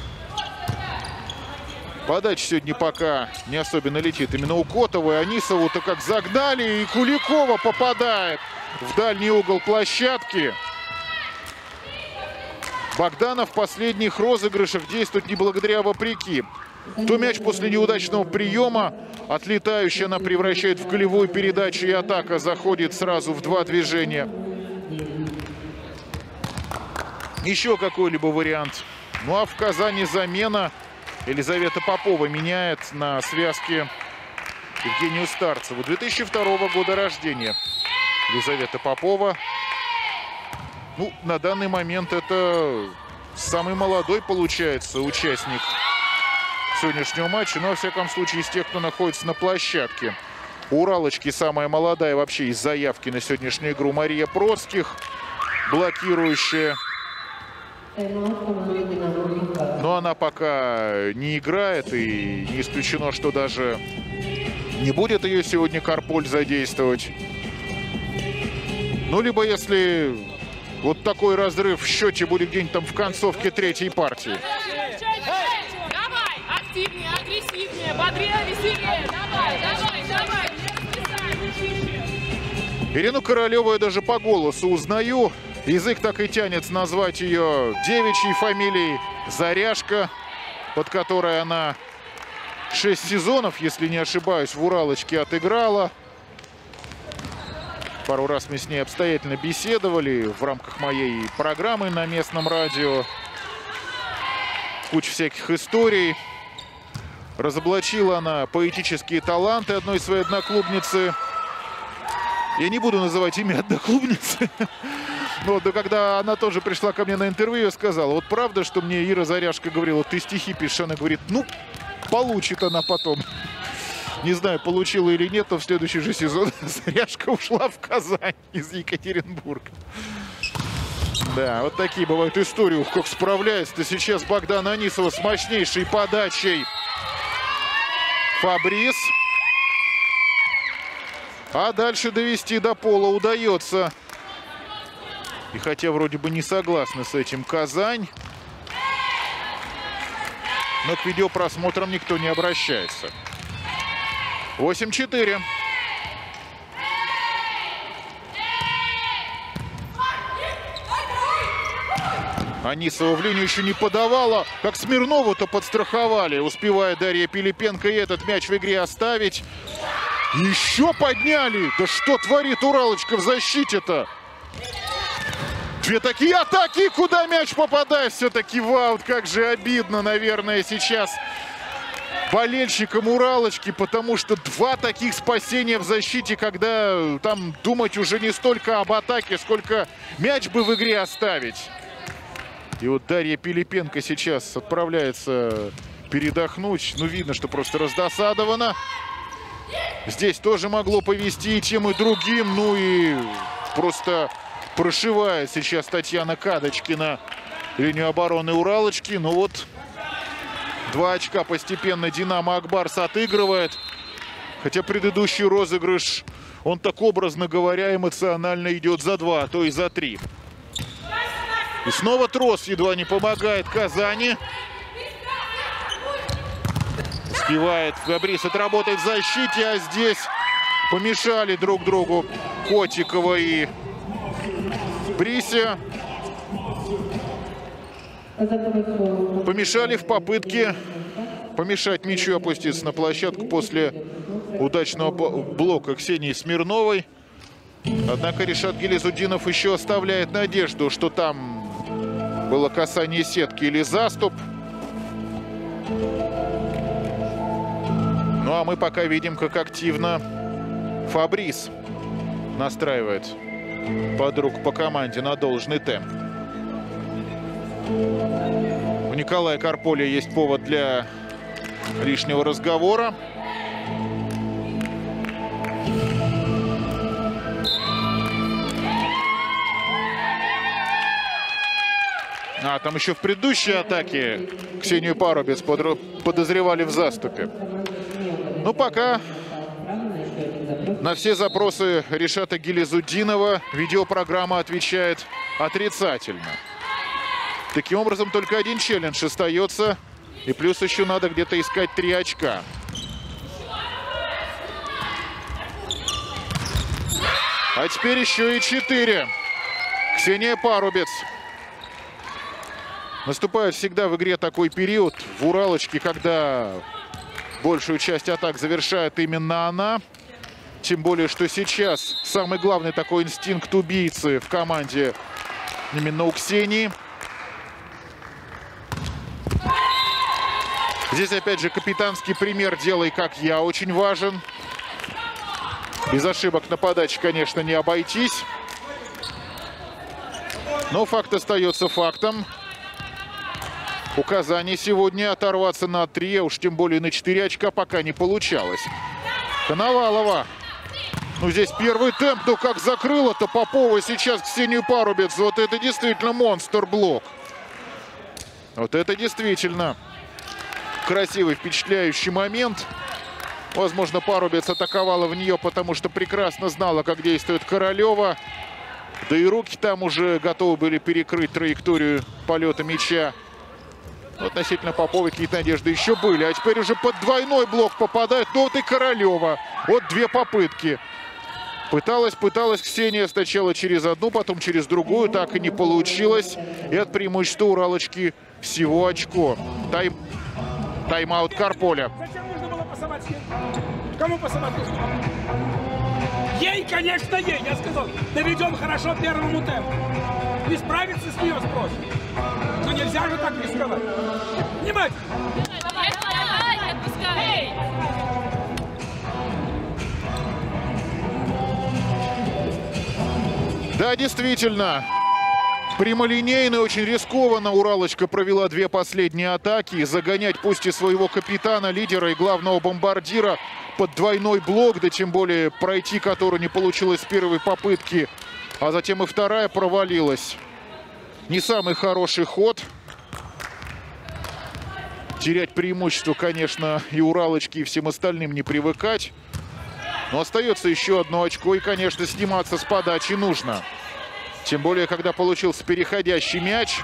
Подача сегодня пока не особенно летит. Именно у Котовой. Анисову-то как загнали. И Куликова попадает в дальний угол площадки. Богданов в последних розыгрышах действует не благодаря, а вопреки. То мяч после неудачного приема отлетающий она превращает в голевую передачу. И атака заходит сразу в два движения. Еще какой-либо вариант Ну а в Казани замена. Елизавета Попова меняет на связке Евгению Старцеву. две тысячи второго года рождения Елизавета Попова. Ну, на данный момент это самый молодой, получается, участник сегодняшнего матча. Но, во всяком случае, из тех, кто находится на площадке. У Уралочки самая молодая вообще из заявки на сегодняшнюю игру Мария Процких, блокирующая. Но она пока не играет, и не исключено, что даже не будет ее сегодня Карполь задействовать. Ну, либо если вот такой разрыв в счете будет где-нибудь там в концовке третьей партии. Давай, активнее, агрессивнее, бодрее, веселее. Давай, давай, давай. Ирину Королеву я даже по голосу узнаю. Язык так и тянет назвать ее девичьей фамилией Заряжка, под которой она шесть сезонов, если не ошибаюсь, в Уралочке отыграла. Пару раз мы с ней обстоятельно беседовали в рамках моей программы на местном радио. Куча всяких историй. Разоблачила она поэтические таланты одной своей одноклубницы. Я не буду называть имя одноклубницы. Но да, когда она тоже пришла ко мне на интервью, я сказала, вот правда, что мне Ира Заряжка говорила, ты стихи пишешь? Она говорит, ну, получит она потом. Не знаю, получила или нет, но в следующий же сезон Заряжка ушла в Казань из Екатеринбурга. Да, вот такие бывают истории. Ух, как справляется-то сейчас Богдан Анисова с мощнейшей подачей. Фабрис. А дальше довести до пола удается. И хотя вроде бы не согласны с этим Казань, но к видеопросмотрам никто не обращается. восемь четыре. Анисова в линию еще не подавала. Как Смирнову-то подстраховали. Успевает Дарья Пилипенко и этот мяч в игре оставить. Еще подняли. Да что творит Уралочка в защите-то? Две такие атаки. Куда мяч попадает? Все-таки в аут. Как же обидно, наверное, сейчас болельщикам Уралочки, потому что два таких спасения в защите, когда там думать уже не столько об атаке, сколько мяч бы в игре оставить. И вот Дарья Пилипенко сейчас отправляется передохнуть. Ну, видно, что просто раздосадована. Здесь тоже могло повести и тем, и другим. Ну и просто прошивает сейчас Татьяна Кадочкина линию обороны Уралочки. Ну вот, два очка постепенно Динамо Ак-Барс отыгрывает. Хотя предыдущий розыгрыш, он так, образно говоря, эмоционально идет за два, а то и за три. И снова трос едва не помогает Казани. Успевает Фабрис отработать в защите, а здесь помешали друг другу Котикова и Брися. Помешали в попытке помешать мячу опуститься на площадку после удачного блока Ксении Смирновой. Однако Ришат Гилизуддинов еще оставляет надежду, что там было касание сетки или заступ. Ну а мы пока видим, как активно Фабрис настраивает подруг по команде на должный темп. У Николая Карполя есть повод для лишнего разговора. А, там еще в предыдущей атаке Ксению Парубец подозревали в заступе. Ну, пока на все запросы Ришата Гилизуддинова видеопрограмма отвечает отрицательно. Таким образом, только один челлендж остается. И плюс еще надо где-то искать три очка. А теперь еще и четыре. Ксения Парубец. Наступает всегда в игре такой период в Уралочке, когда большую часть атак завершает именно она. Тем более, что сейчас самый главный такой инстинкт убийцы в команде именно у Ксении. Здесь опять же капитанский пример «делай как я» очень важен. Без ошибок на подаче, конечно, не обойтись. Но факт остается фактом. У Казани сегодня оторваться на три, а уж тем более на четыре очка пока не получалось. Коновалова. Ну, здесь первый темп, ну как закрыла-то Попова сейчас Ксению Парубец. Вот это действительно монстр-блок. Вот это действительно красивый, впечатляющий момент. Возможно, Парубец атаковала в нее, потому что прекрасно знала, как действует Королева. Да и руки там уже готовы были перекрыть траекторию полета мяча. Но относительно Поповой какие-то надежды еще были. А теперь уже под двойной блок попадает. Ну вот и Королева. Вот две попытки. Пыталась, пыталась Ксения сначала через одну, потом через другую. Так и не получилось. И от преимущества Уралочки всего очко. Тайм... Тайм-аут Карполя. Зачем нужно было пасовать? Кому пасовать нужно? Ей, конечно, ей. Я сказал, доведем хорошо первому темпу. Не справиться с нее спросим. Но нельзя же так рисковать. Внимательно. Давай, давай, не отпускай. Да, действительно. Прямолинейно, очень рискованно Уралочка провела две последние атаки. Загонять пусть и своего капитана, лидера и главного бомбардира под двойной блок, да тем более пройти которую не получилось с первой попытки, а затем и вторая провалилась. Не самый хороший ход. Терять преимущество, конечно, и Уралочке, и всем остальным не привыкать. Но остается еще одно очко, и, конечно, сниматься с подачи нужно. Тем более, когда получился переходящий мяч.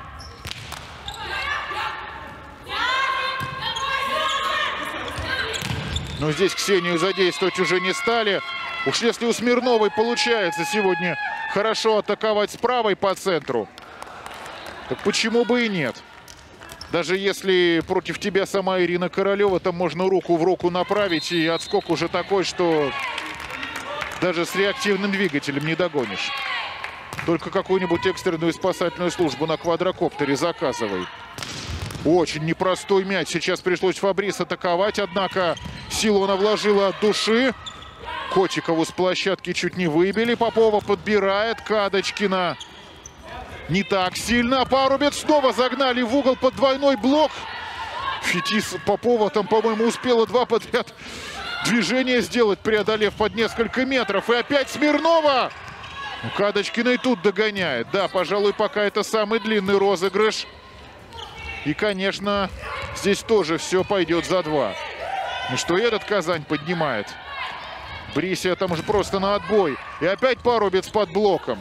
Но здесь Ксению задействовать уже не стали. Уж если у Смирновой получается сегодня хорошо атаковать с правой по центру, так почему бы и нет? Даже если против тебя сама Ирина Королева, то можно руку в руку направить, и отскок уже такой, что даже с реактивным двигателем не догонишь. Только какую-нибудь экстренную спасательную службу на квадрокоптере заказывай. Очень непростой мяч. Сейчас пришлось Фабрис атаковать, однако силу она вложила от души. Котикову с площадки чуть не выбили. Попова подбирает Кадочкина. Не так сильно. Парубец снова загнали в угол под двойной блок. Фетис Попова там, по-моему, успела два подряд движения сделать, преодолев под несколько метров. И опять Смирнова. Кадочкина и тут догоняет. Да, пожалуй, пока это самый длинный розыгрыш. И, конечно, здесь тоже все пойдет за два. И что этот Казань поднимает. Брисия там уже просто на отбой. И опять Парубец под блоком.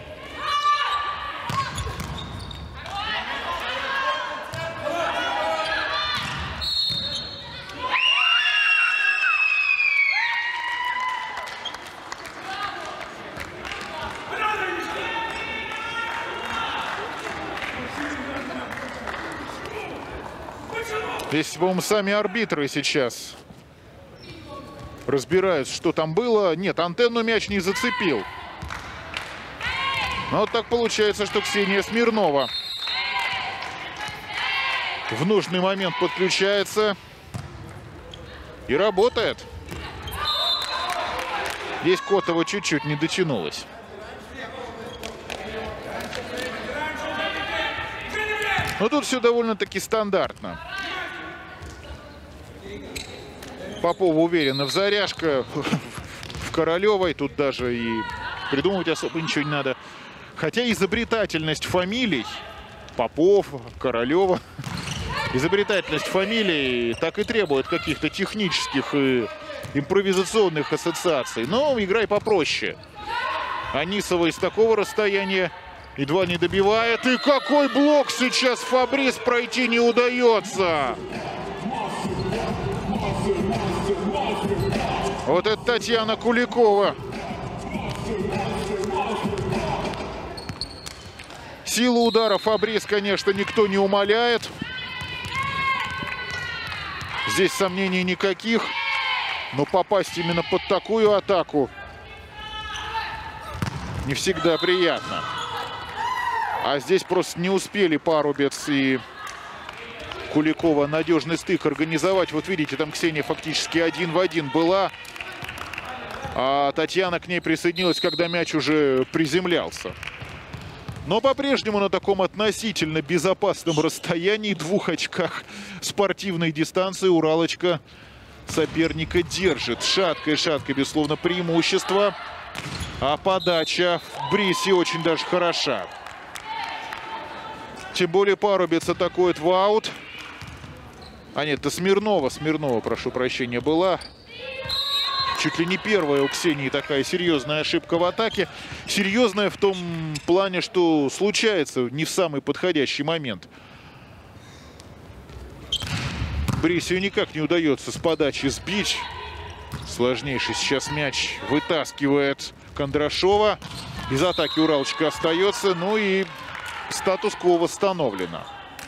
Здесь, по-моему, сами арбитры сейчас разбираются, что там было. Нет, антенну мяч не зацепил. Но вот так получается, что Ксения Смирнова в нужный момент подключается и работает. Здесь Котова чуть-чуть не дотянулась. Но тут все довольно-таки стандартно. Попова уверена в заряжка, в Королевой. Тут даже и придумывать особо ничего не надо. Хотя изобретательность фамилий Попов, Королева, изобретательность фамилий так и требует каких-то технических и импровизационных ассоциаций. Но играй попроще. Анисова из такого расстояния едва не добивает. И какой блок сейчас Фабрис пройти не удается. Вот это Татьяна Куликова. Силу удара Фабрис, конечно, никто не умаляет. Здесь сомнений никаких. Но попасть именно под такую атаку не всегда приятно. А здесь просто не успели Парубец и Куликова надежный стык организовать. Вот видите, там Ксения фактически один в один была. А Татьяна к ней присоединилась, когда мяч уже приземлялся. Но по-прежнему на таком относительно безопасном расстоянии, двух очках спортивной дистанции, Уралочка соперника держит. Шаткое-шаткое, безусловно, преимущество. А подача в Брисе очень даже хороша. Тем более Парубец атакует в аут. А нет, это Смирнова, Смирнова, прошу прощения, была. Чуть ли не первая у Ксении такая серьезная ошибка в атаке. Серьезная в том плане, что случается не в самый подходящий момент. Брисию никак не удается с подачи сбить. Сложнейший сейчас мяч вытаскивает Кондрашова. Из атаки Уралочка остается. Ну и статус-кво восстановлено.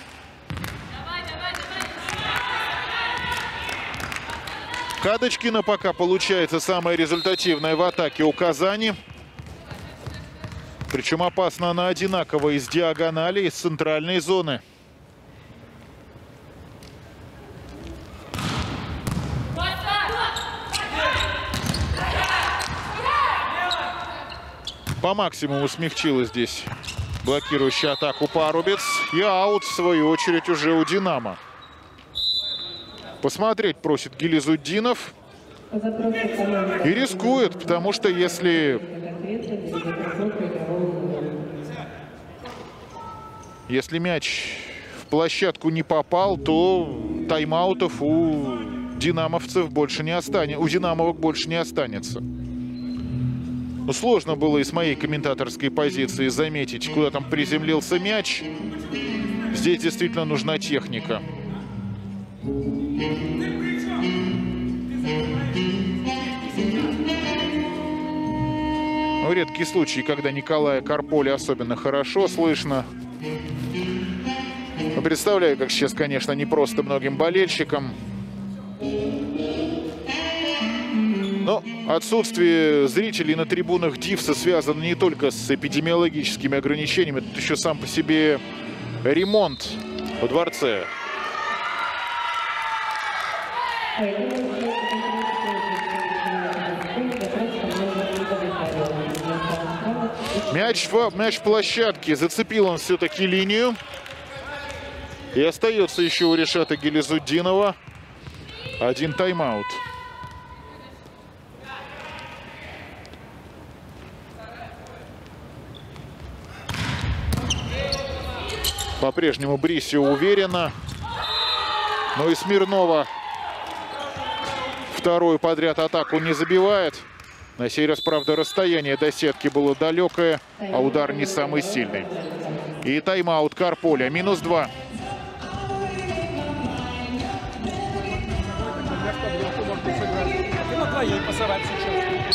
Кадочкина пока получается самая результативная в атаке у Казани. Причем опасно она одинаково из диагонали, из центральной зоны. По максимуму смягчила здесь блокирующая атаку Парубец. И аут, в свою очередь, уже у «Динамо». Посмотреть просит Гилизуддинов. И рискует, потому что если... Если мяч в площадку не попал, то тайм-аутов у динамовцев больше не останется. У динамовок больше не останется. Ну, сложно было и с моей комментаторской позиции заметить, куда там приземлился мяч. Здесь действительно нужна техника. Ну, редкий случай, когда Николая Карполи особенно хорошо слышно. Представляю, как сейчас, конечно, не просто многим болельщикам. Но отсутствие зрителей на трибунах Дивса связано не только с эпидемиологическими ограничениями. Тут еще сам по себе ремонт во дворце. Мяч в, мяч в площадке. Зацепил он все-таки линию. И остается еще у Решата Гилизуддинова один тайм-аут. По-прежнему Брисио уверенно. Но и Смирнова вторую подряд атаку не забивает. На сей раз, правда, расстояние до сетки было далекое, а удар не самый сильный. И тайм-аут Карполя. Минус два. Ты могла ей пасовать сейчас.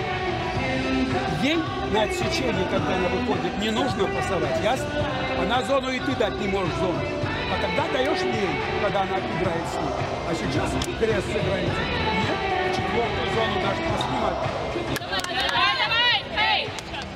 Ей на отсечении, когда она выходит, не нужно пасовать, ясно? Она зону и ты дать не можешь зону. А тогда даешь ей, когда она играет с ней. А сейчас крест сыграет. Нет, четвертую зону даже поснимать. Давай, давай, эй!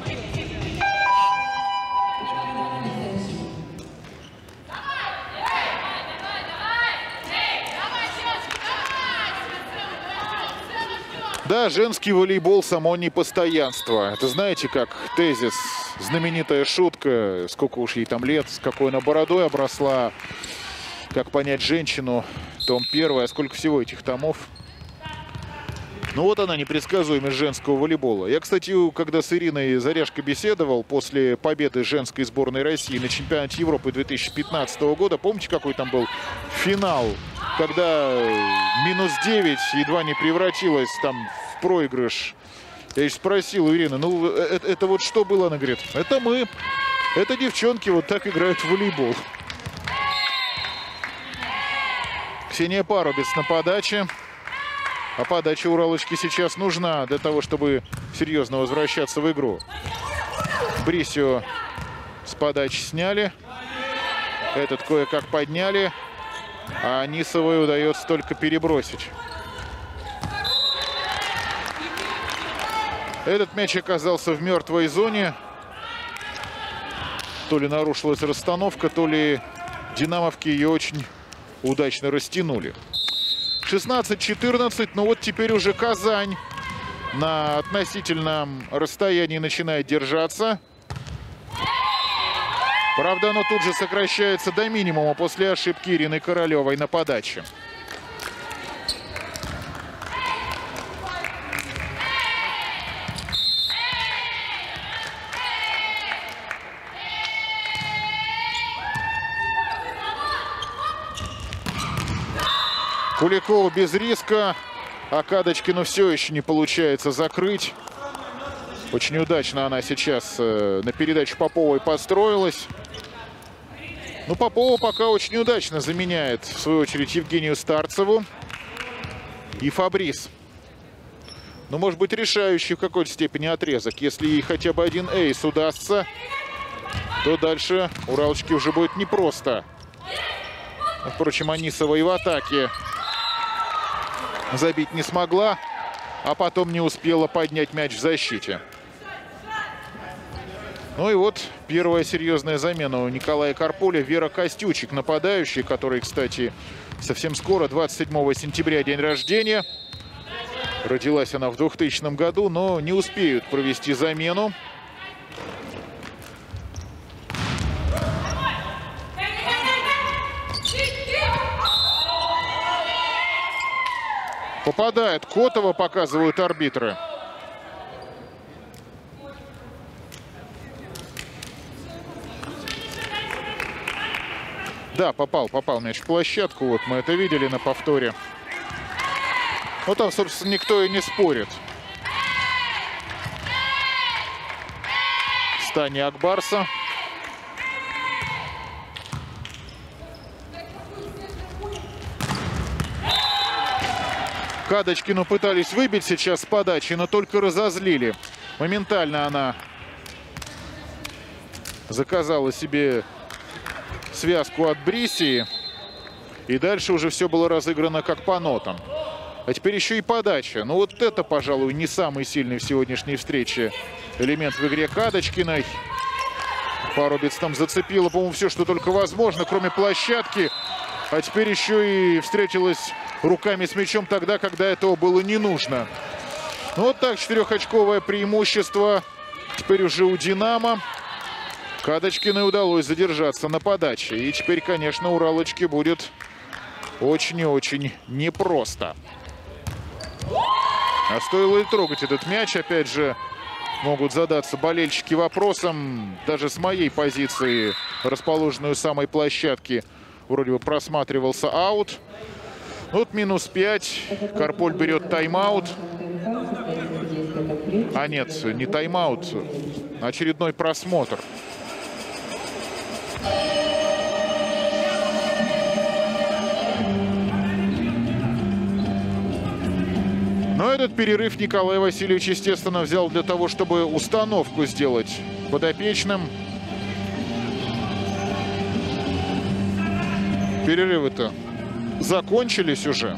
Да, женский волейбол само непостоянство. Это знаете, как тезис, знаменитая шутка, сколько уж ей там лет, с какой она бородой обросла, как понять женщину, том первый, а сколько всего этих томов. Ну вот она, непредсказуемость женского волейбола. Я, кстати, когда с Ириной Заряжко беседовал после победы женской сборной России на чемпионате Европы две тысячи пятнадцатого года, помните, какой там был финал, когда минус девять едва не превратилась там в проигрыш. Я еще спросил у Ирины, ну это, это вот что было? Она говорит, это мы, это девчонки вот так играют в волейбол. Ксения Парубец на подаче. А подача Уралочки сейчас нужна для того, чтобы серьезно возвращаться в игру. Брисио с подачи сняли. Этот кое-как подняли. А Анисовой удается только перебросить. Этот мяч оказался в мертвой зоне. То ли нарушилась расстановка, то ли динамовки ее очень удачно растянули. шестнадцать четырнадцать, но вот теперь уже Казань на относительном расстоянии начинает держаться. Правда, оно тут же сокращается до минимума после ошибки Ирины Королевой на подаче. Куликова без риска, а Кадочкину все еще не получается закрыть. Очень удачно она сейчас э, на передачу Поповой построилась. Ну, Попова пока очень удачно заменяет, в свою очередь, Евгению Старцеву и Фабрис. Ну, может быть, решающий в какой-то степени отрезок. Если ей хотя бы один эйс удастся, то дальше Уралочке уже будет непросто. Впрочем, Анисова и в атаке забить не смогла, а потом не успела поднять мяч в защите. Ну и вот первая серьезная замена у Николая Карполя. Вера Костючик, нападающий, который, кстати, совсем скоро, двадцать седьмого сентября, день рождения. Родилась она в двухтысячном году, но не успеют провести замену. Попадает Котова, показывают арбитры. Да, попал, попал мяч в площадку. Вот мы это видели на повторе. Ну, там, собственно, никто и не спорит. Стани Акбарса. Кадочкину пытались выбить сейчас с подачи, но только разозлили. Моментально она заказала себе связку от Брисии. И дальше уже все было разыграно как по нотам. А теперь еще и подача. Ну вот это, пожалуй, не самый сильный в сегодняшней встрече элемент в игре Кадочкиной. Парубец там зацепила, по-моему, все, что только возможно, кроме площадки. А теперь еще и встретилась руками с мячом тогда, когда этого было не нужно. Ну вот так, четырехочковое преимущество теперь уже у «Динамо». Кадочкиной удалось задержаться на подаче. И теперь, конечно, Уралочке будет очень и очень непросто. А стоило ли трогать этот мяч? Опять же, могут задаться болельщики вопросом. Даже с моей позиции, расположенной у самой площадки, вроде бы просматривался аут. Вот минус пять. Карполь берет тайм-аут. А нет, не тайм-аут. Очередной просмотр. Но этот перерыв Николай Васильевич, естественно, взял для того, чтобы установку сделать подопечным. Перерывы-то закончились уже.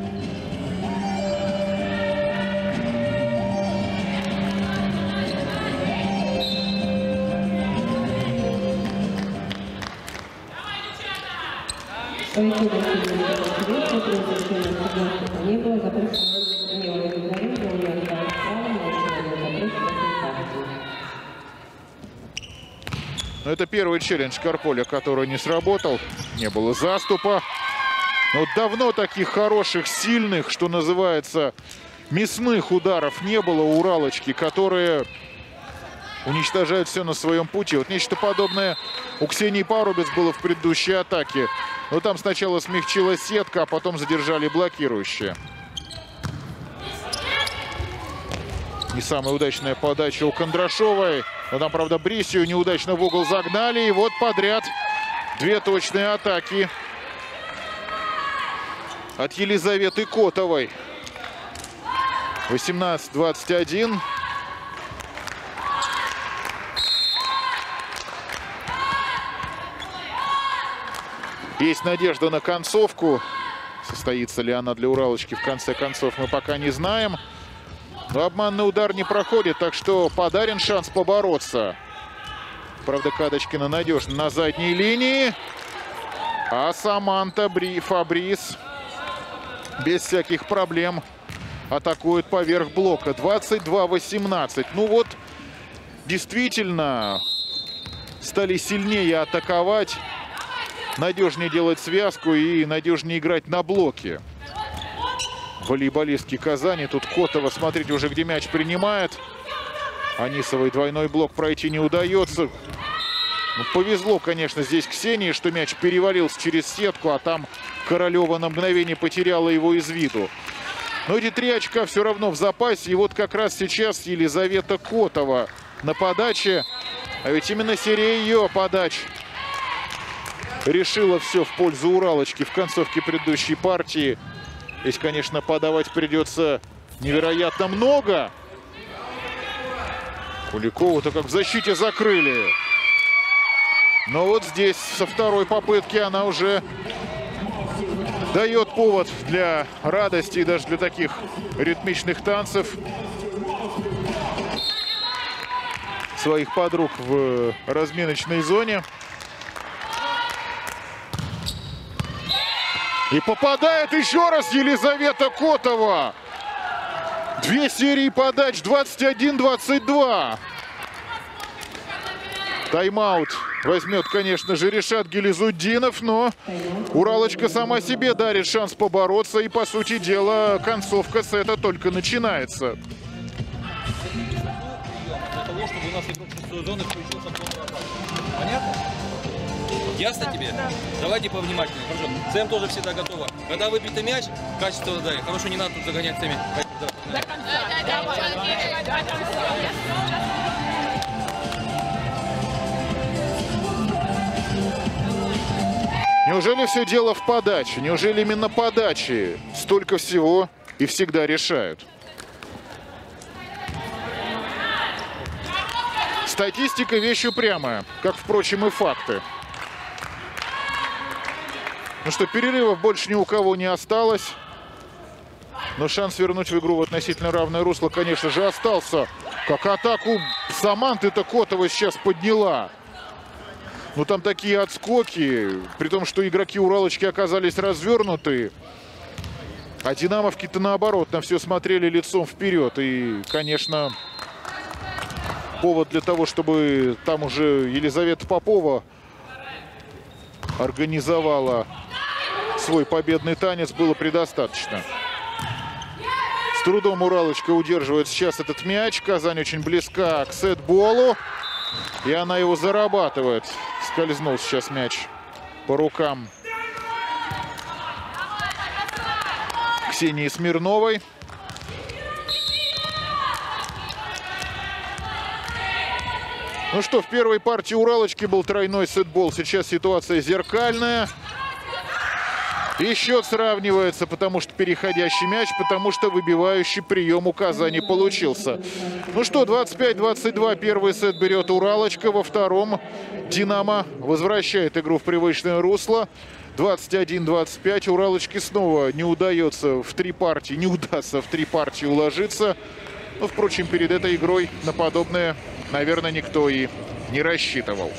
Но это первый челлендж Карполя, который не сработал. Не было заступа. Но давно таких хороших, сильных, что называется, мясных ударов не было у Уралочки, которые уничтожают все на своем пути. Вот нечто подобное у Ксении Парубец было в предыдущей атаке. Но там сначала смягчилась сетка, а потом задержали блокирующие. Не самая удачная подача у Кондрашовой. Но там, правда, Брисию неудачно в угол загнали. И вот подряд две точные атаки от Елизаветы Котовой. восемнадцать двадцать один. Есть надежда на концовку. Состоится ли она для Уралочки в конце концов, мы пока не знаем. Но обманный удар не проходит, так что подарен шанс побороться. Правда, Кадочкина надежно на задней линии. А Саманта Бри Фабрис без всяких проблем атакует поверх блока. двадцать два восемнадцать. Ну вот, действительно, стали сильнее атаковать, надежнее делать связку и надежнее играть на блоке. Волейболистки Казани. Тут Котова, смотрите, уже где мяч принимает. Анисовой двойной блок пройти не удается. Ну, повезло, конечно, здесь Ксении, что мяч перевалился через сетку, а там Королева на мгновение потеряла его из виду. Но эти три очка все равно в запасе. И вот как раз сейчас Елизавета Котова на подаче. А ведь именно серия ее подач решила все в пользу Уралочки в концовке предыдущей партии. Здесь, конечно, подавать придется невероятно много. Куликову-то как в защите закрыли. Но вот здесь со второй попытки она уже дает повод для радости и даже для таких ритмичных танцев своих подруг в разминочной зоне. И попадает еще раз Елизавета Котова. Две серии подач, двадцать один двадцать два. Тайм-аут возьмет, конечно же, Ришат Гилизуддинов, но Уралочка сама себе дарит шанс побороться. И, по сути дела, концовка сета только начинается. Для того, чтобы у нас игрок шестой зоны включился в контратаку. Понятно? Ясно тебе? Давайте повнимательнее. Хорошо. Сэм тоже всегда готова. Когда выбитый мяч, качественно дай. Хорошо, не надо тут загонять Сэмми. До конца. Давай, давай, до конца. Неужели все дело в подаче? Неужели именно подачи столько всего и всегда решают? Статистика вещь упрямая, как, впрочем, и факты. Ну что, перерывов больше ни у кого не осталось. Но шанс вернуть в игру в относительно равное русло, конечно же, остался. Как атаку Саманты-то Котова сейчас подняла. Ну там такие отскоки, при том, что игроки Уралочки оказались развернуты. А динамовки-то наоборот, на все смотрели лицом вперед. И, конечно, повод для того, чтобы там уже Елизавета Попова организовала свой победный танец, было предостаточно. С трудом Уралочка удерживает сейчас этот мяч. Казань очень близка к сетболу. И она его зарабатывает. Скользнул сейчас мяч по рукам Ксении Смирновой. Ну что, в первой партии Уралочки был тройной сетбол. Сейчас ситуация зеркальная. И счет сравнивается, потому что переходящий мяч, потому что выбивающий прием у Казани получился. Ну что, двадцать пять двадцать два первый сет берет Уралочка. Во втором Динамо возвращает игру в привычное русло. двадцать один двадцать пять. Уралочке снова не удается в три партии, не удастся в три партии уложиться. Но, впрочем, перед этой игрой на подобное, наверное, никто и не рассчитывал.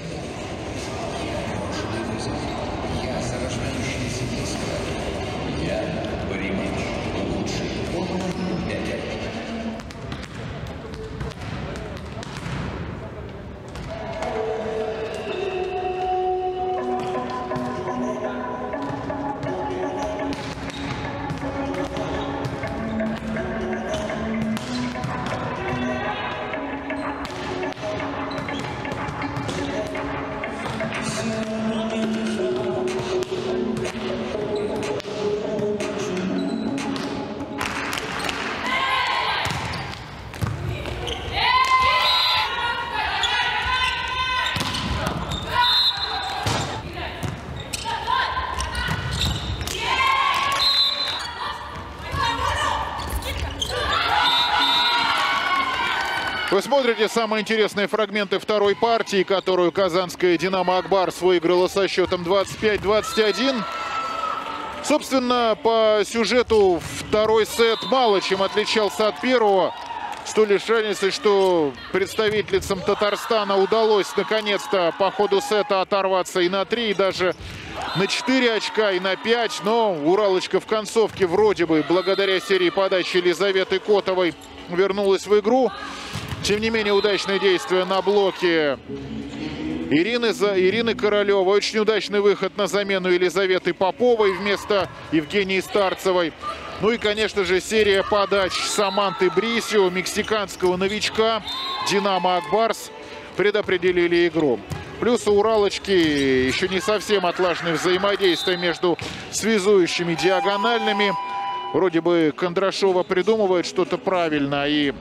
Вы смотрите самые интересные фрагменты второй партии, которую казанская «Динамо Акбарс» выиграла со счетом двадцать пять двадцать один. Собственно, по сюжету второй сет мало чем отличался от первого. С той лишь разницей, что представительницам Татарстана удалось наконец-то по ходу сета оторваться и на три, и даже на четыре очка и на пять. Но Уралочка в концовке вроде бы благодаря серии подач Елизаветы Котовой вернулась в игру. Тем не менее, удачное действие на блоке Ирины, за, Ирины Королевой. Очень удачный выход на замену Елизаветы Поповой вместо Евгении Старцевой. Ну и, конечно же, серия подач Саманты Брисио, мексиканского новичка. Динамо Ак Барс предопределили игру. Плюс у Уралочки еще не совсем отлажены взаимодействия между связующими диагональными. Вроде бы Кондрашова придумывает что-то правильно, и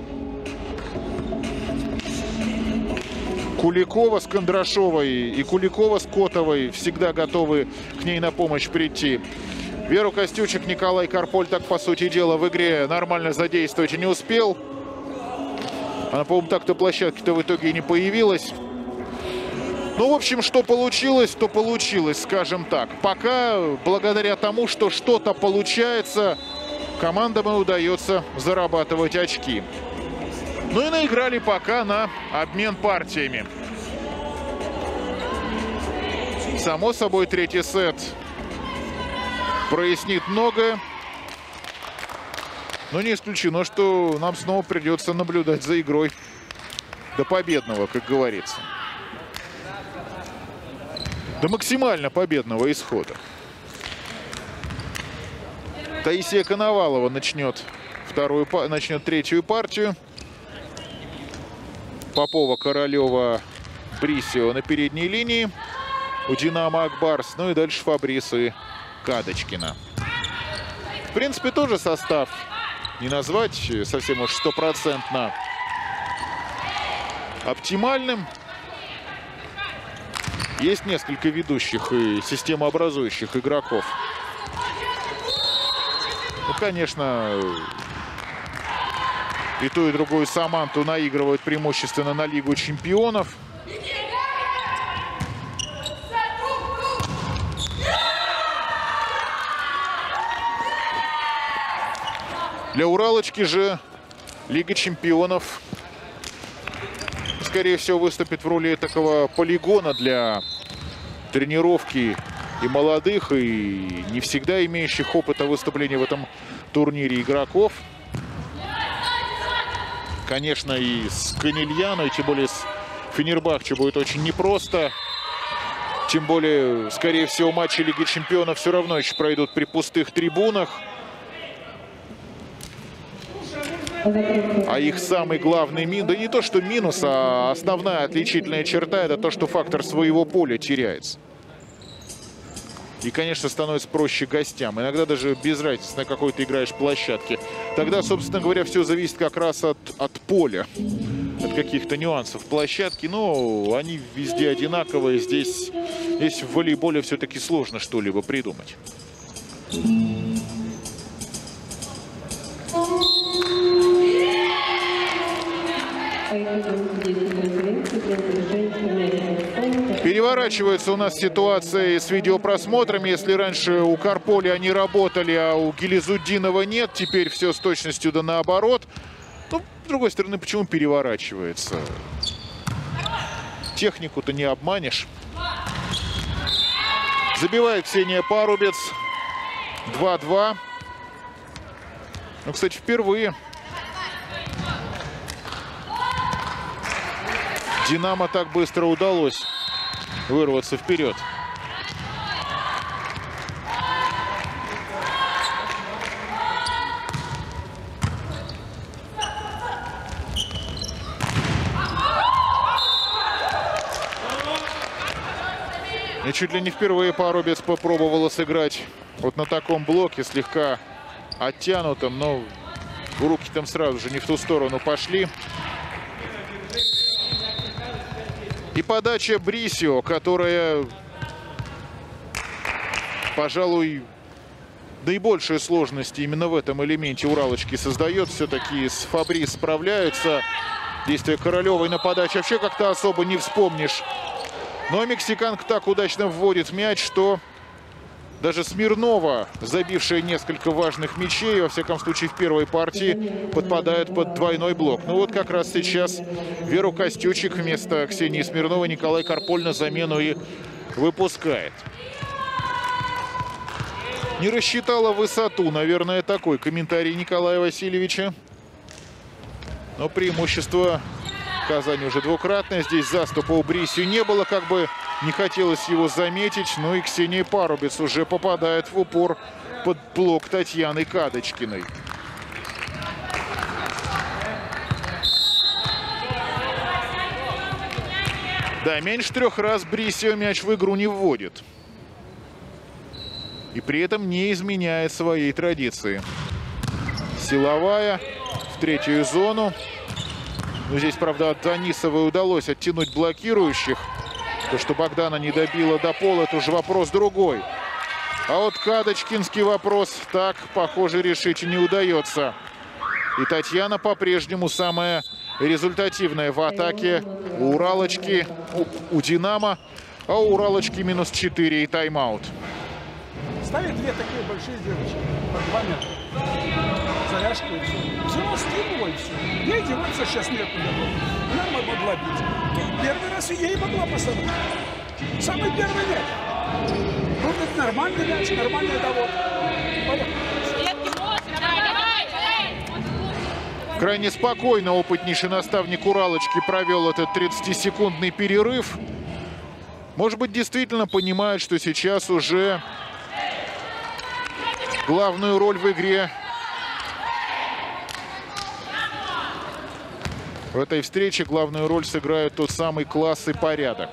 Куликова с Кондрашовой и Куликова с Котовой всегда готовы к ней на помощь прийти. Веру Костючек Николай Карполь так, по сути дела, в игре нормально задействовать и не успел. Она, по-моему, так-то площадки-то в итоге и не появилась. Ну, в общем, что получилось, то получилось, скажем так. Пока, благодаря тому, что что-то получается, командам и удается зарабатывать очки. Ну и наиграли пока на обмен партиями. Само собой, третий сет прояснит многое. Но не исключено, что нам снова придется наблюдать за игрой до победного, как говорится. До максимально победного исхода. Таисия Коновалова начнет, вторую, начнет третью партию. Попова, Королева, Брисио на передней линии. У Динамо Ак Барс. Ну и дальше Фабрис и Кадочкина. В принципе, тоже состав не назвать совсем уж стопроцентно оптимальным. Есть несколько ведущих и системообразующих игроков. Ну, конечно, и ту, и другую Саманту наигрывают преимущественно на Лигу чемпионов. Для Уралочки же Лига чемпионов, скорее всего, выступит в роли такого полигона для тренировки и молодых, и не всегда имеющих опыта выступления в этом турнире игроков. Конечно, и с Канильяно, и тем более с Фенербахче будет очень непросто. Тем более, скорее всего, матчи Лиги чемпионов все равно еще пройдут при пустых трибунах. А их самый главный минус, да не то что минус, а основная отличительная черта — это то, что фактор своего поля теряется. И, конечно, становится проще гостям. Иногда даже без разницы, на какой ты играешь площадке. Тогда, собственно говоря, все зависит как раз от, от поля, от каких-то нюансов площадки. Но они везде одинаковые. Здесь, здесь в волейболе все-таки сложно что-либо придумать. Переворачивается у нас ситуация с видеопросмотром. Если раньше у Карполи они работали, а у Гилизуддинова нет, теперь все с точностью да наоборот. Ну, с другой стороны, почему переворачивается? Технику-то не обманешь. Забивает Ксения Парубец. два-два. Ну, кстати, впервые Динамо так быстро удалось вырваться вперед. И чуть ли не впервые Парубец попробовала сыграть вот на таком блоке, слегка оттянутом, но руки там сразу же не в ту сторону пошли. И подача Брисио, которая, пожалуй, наибольшие сложности именно в этом элементе Уралочки создает. Все-таки с Фабрис справляются. Действия Королевой на подаче вообще как-то особо не вспомнишь. Но мексиканка так удачно вводит мяч, что даже Смирнова, забившая несколько важных мячей, во всяком случае в первой партии, подпадает под двойной блок. Ну вот как раз сейчас Веру Костючек вместо Ксении Смирновой Николай Карполь на замену и выпускает. Не рассчитала высоту, наверное, такой комментарий Николая Васильевича. Но преимущество Казани уже двукратное. Здесь заступа у Брисью не было, как бы не хотелось его заметить. Ну и Ксения Парубец уже попадает в упор под блок Татьяны Кадочкиной. Да, меньше трех раз Брисью мяч в игру не вводит. И при этом не изменяет своей традиции. Силовая в третью зону. Но здесь, правда, от Анисовой удалось оттянуть блокирующих. То, что Богдана не добила до пола, это уже вопрос другой. А вот Кадочкинский вопрос так, похоже, решить не удается. И Татьяна по-прежнему самая результативная в атаке. У Уралочки, у, у Динамо, а у Уралочки минус четыре и тайм-аут. Ставит две такие большие девочки, по два метра. Заряжку и все. Взяла, скинула и все. Ей деваться сейчас некуда. Она могла бить. И первый раз ей могла посадить. Самый первый мяч. Вот это нормальный мяч, нормальный довод. Крайне спокойно опытнейший наставник Уралочки провел этот тридцатисекундный перерыв. Может быть, действительно понимает, что сейчас уже главную роль в игре в этой встрече главную роль сыграет тот самый класс и порядок.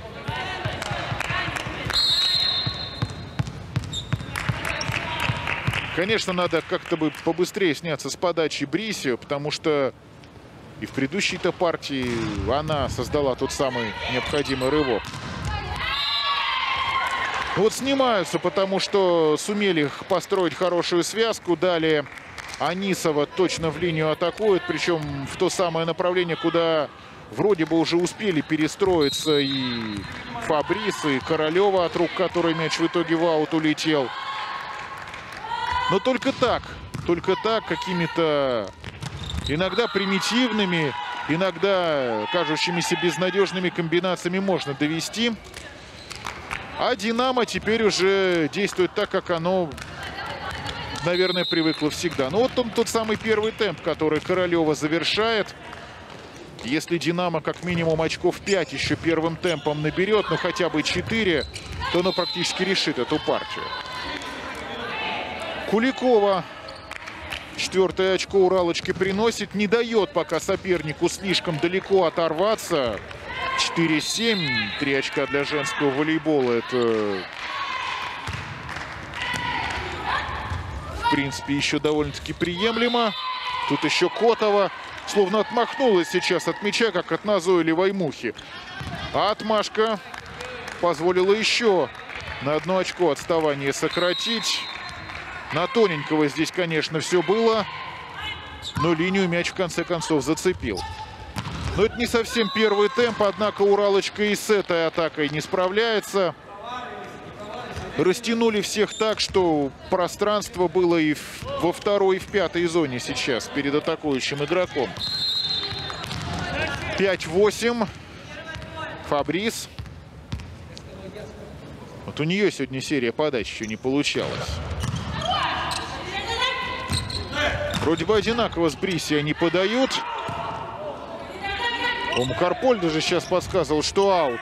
Конечно, надо как-то бы побыстрее сняться с подачи Брисью, потому что и в предыдущей-то партии она создала тот самый необходимый рывок. Вот снимаются, потому что сумели построить хорошую связку. Далее Анисова точно в линию атакует, причем в то самое направление, куда вроде бы уже успели перестроиться и Фабрис, и Королева, от рук которой мяч в итоге в аут улетел. Но только так, только так, какими-то иногда примитивными, иногда кажущимися безнадежными комбинациями можно довести. А Динамо теперь уже действует так, как оно, наверное, привыкло всегда. Ну вот он, тот самый первый темп, который Королева завершает. Если Динамо как минимум очков пять еще первым темпом наберет, ну хотя бы четыре, то оно практически решит эту партию. Куликова четвертое очко Уралочки приносит. Не дает пока сопернику слишком далеко оторваться. четыре семь. Три очка для женского волейбола. Это, в принципе, еще довольно-таки приемлемо. Тут еще Котова словно отмахнулась сейчас от мяча, как от назойливой мухи. А отмашка позволила еще на одно очко отставание сократить. На тоненького здесь, конечно, все было, но линию мяч в конце концов зацепил. Но это не совсем первый темп, однако Уралочка и с этой атакой не справляется. Растянули всех так, что пространство было и во второй, и в пятой зоне сейчас перед атакующим игроком. пять восемь. Фабрис. Вот у нее сегодня серия подач еще не получалась. Вроде бы одинаково с Бриси они подают. У Карполь даже сейчас подсказывал, что аут.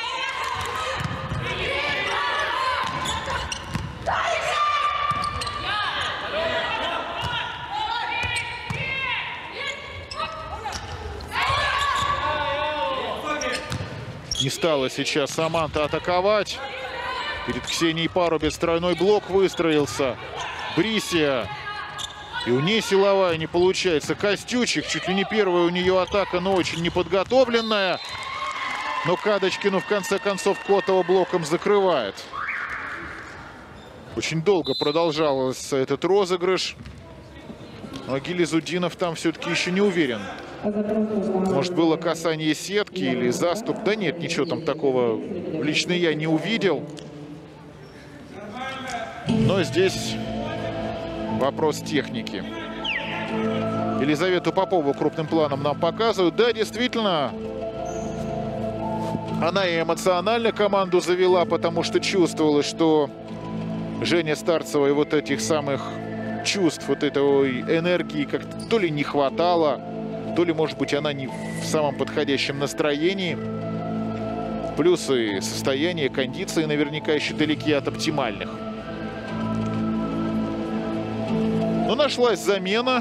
Не стала сейчас Саманта атаковать. Перед Ксенией Парубец тройной блок выстроился. Брисия. И у нее силовая не получается. Костючик, чуть ли не первая у нее атака, но очень неподготовленная. Но Кадочкину в конце концов Котова блоком закрывает. Очень долго продолжался этот розыгрыш. Но Гилизудинов там все-таки еще не уверен. Может, было касание сетки или заступ. Да нет, ничего там такого лично я не увидел. Но здесь вопрос техники. Елизавету Попову крупным планом нам показывают. Да, действительно, она и эмоционально команду завела, потому что чувствовала, что Женя Старцевой вот этих самых чувств, вот этой энергии как-то то ли не хватало, то ли, может быть, она не в самом подходящем настроении. Плюс и состояние, кондиции наверняка еще далеки от оптимальных. Но нашлась замена.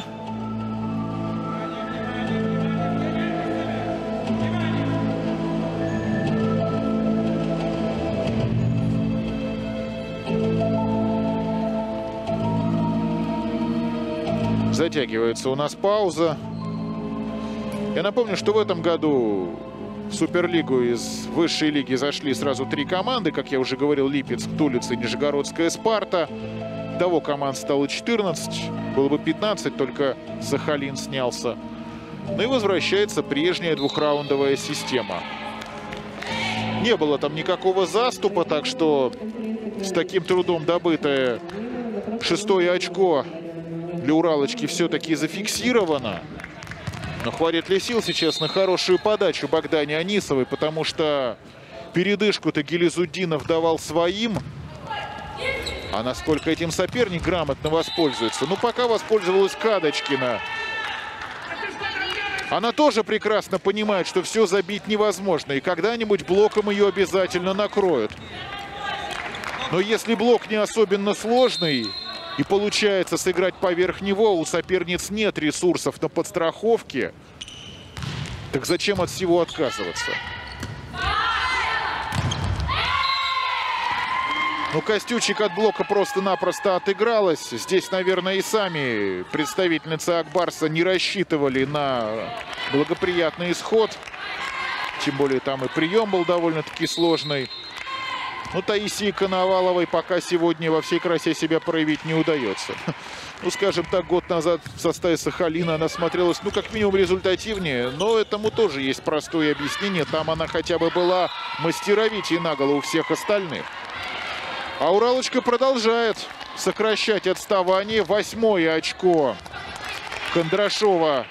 Затягивается у нас пауза. Я напомню, что в этом году в Суперлигу из высшей лиги зашли сразу три команды. Как я уже говорил, Липецк, Тулиц и Нижегородская Спарта. Того команд стало четырнадцать. Было бы пятнадцать, только Сахалин снялся. Ну и возвращается прежняя двухраундовая система. Не было там никакого заступа, так что с таким трудом добытое шестое очко для Уралочки все-таки зафиксировано. Но хватит ли сил сейчас на хорошую подачу Богдане Анисовой, потому что передышку-то Гилизуддинов давал своим. А насколько этим соперник грамотно воспользуется? Ну, пока воспользовалась Кадочкина. Она тоже прекрасно понимает, что все забить невозможно. И когда-нибудь блоком ее обязательно накроют. Но если блок не особенно сложный и получается сыграть поверх него, у соперниц нет ресурсов на подстраховке, так зачем от всего отказываться? Ну, Костючик от блока просто-напросто отыгралась. Здесь, наверное, и сами представительницы Акбарса не рассчитывали на благоприятный исход. Тем более там и прием был довольно-таки сложный. Ну, Таисии Коноваловой пока сегодня во всей красе себя проявить не удается. Ну, скажем так, год назад в составе Сахалина она смотрелась, ну, как минимум результативнее. Но этому тоже есть простое объяснение. Там она хотя бы была мастеровитей на голову всех остальных. А Уралочка продолжает сокращать отставание. Восьмое очко Кондрашова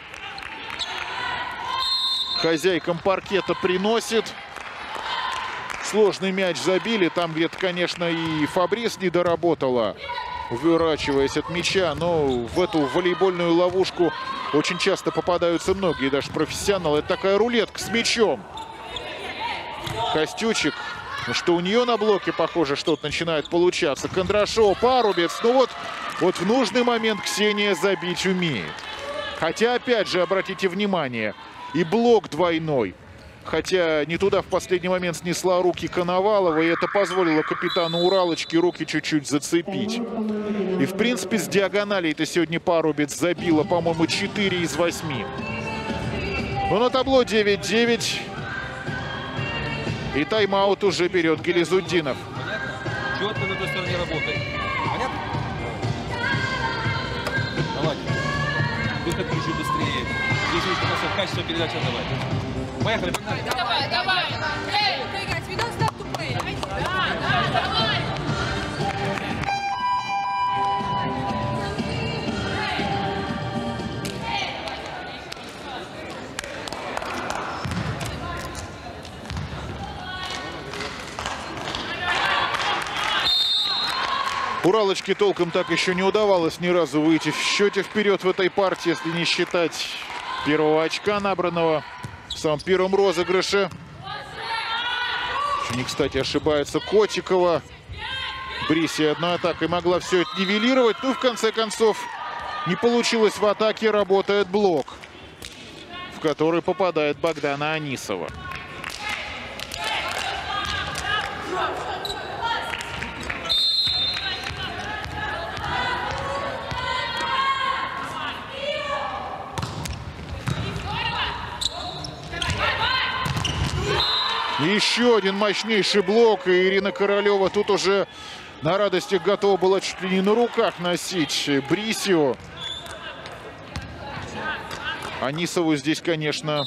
хозяйкам паркета приносит. Сложный мяч забили. Там где-то, конечно, и Фабрис не доработала, уворачиваясь от мяча. Но в эту волейбольную ловушку очень часто попадаются многие, даже профессионалы. Это такая рулетка с мячом. Костючик. Ну что у нее на блоке, похоже, что-то начинает получаться. Кондрашова, Парубец. Ну вот, вот в нужный момент Ксения забить умеет. Хотя, опять же, обратите внимание, и блок двойной. Хотя не туда в последний момент снесла руки Коновалова, и это позволило капитану Уралочки руки чуть-чуть зацепить. И, в принципе, с диагоналей-то сегодня Парубец забила, по-моему, четыре из восьми. Но на табло девять девять. И тайм-аут уже берет Гилизуддинов. Понятно? Четко на той стороне работает. Понятно? Давай. Выход еще быстрее. Здесь уже качество передачи отдавать. Поехали, погнали. Давай, давай. Эй, играть. We don't stop to play. Да, да, давай. Уралочке толком так еще не удавалось ни разу выйти в счете вперед в этой партии, если не считать первого очка, набранного в самом первом розыгрыше. Еще не, кстати, ошибается Котикова. Бриси одной атакой могла все это нивелировать. Ну, в конце концов, не получилось в атаке. Работает блок, в который попадает Богдана Анисова. Еще один мощнейший блок. И Ирина Королева тут уже на радостях готова была чуть ли не на руках носить Брисио. Анисову здесь, конечно,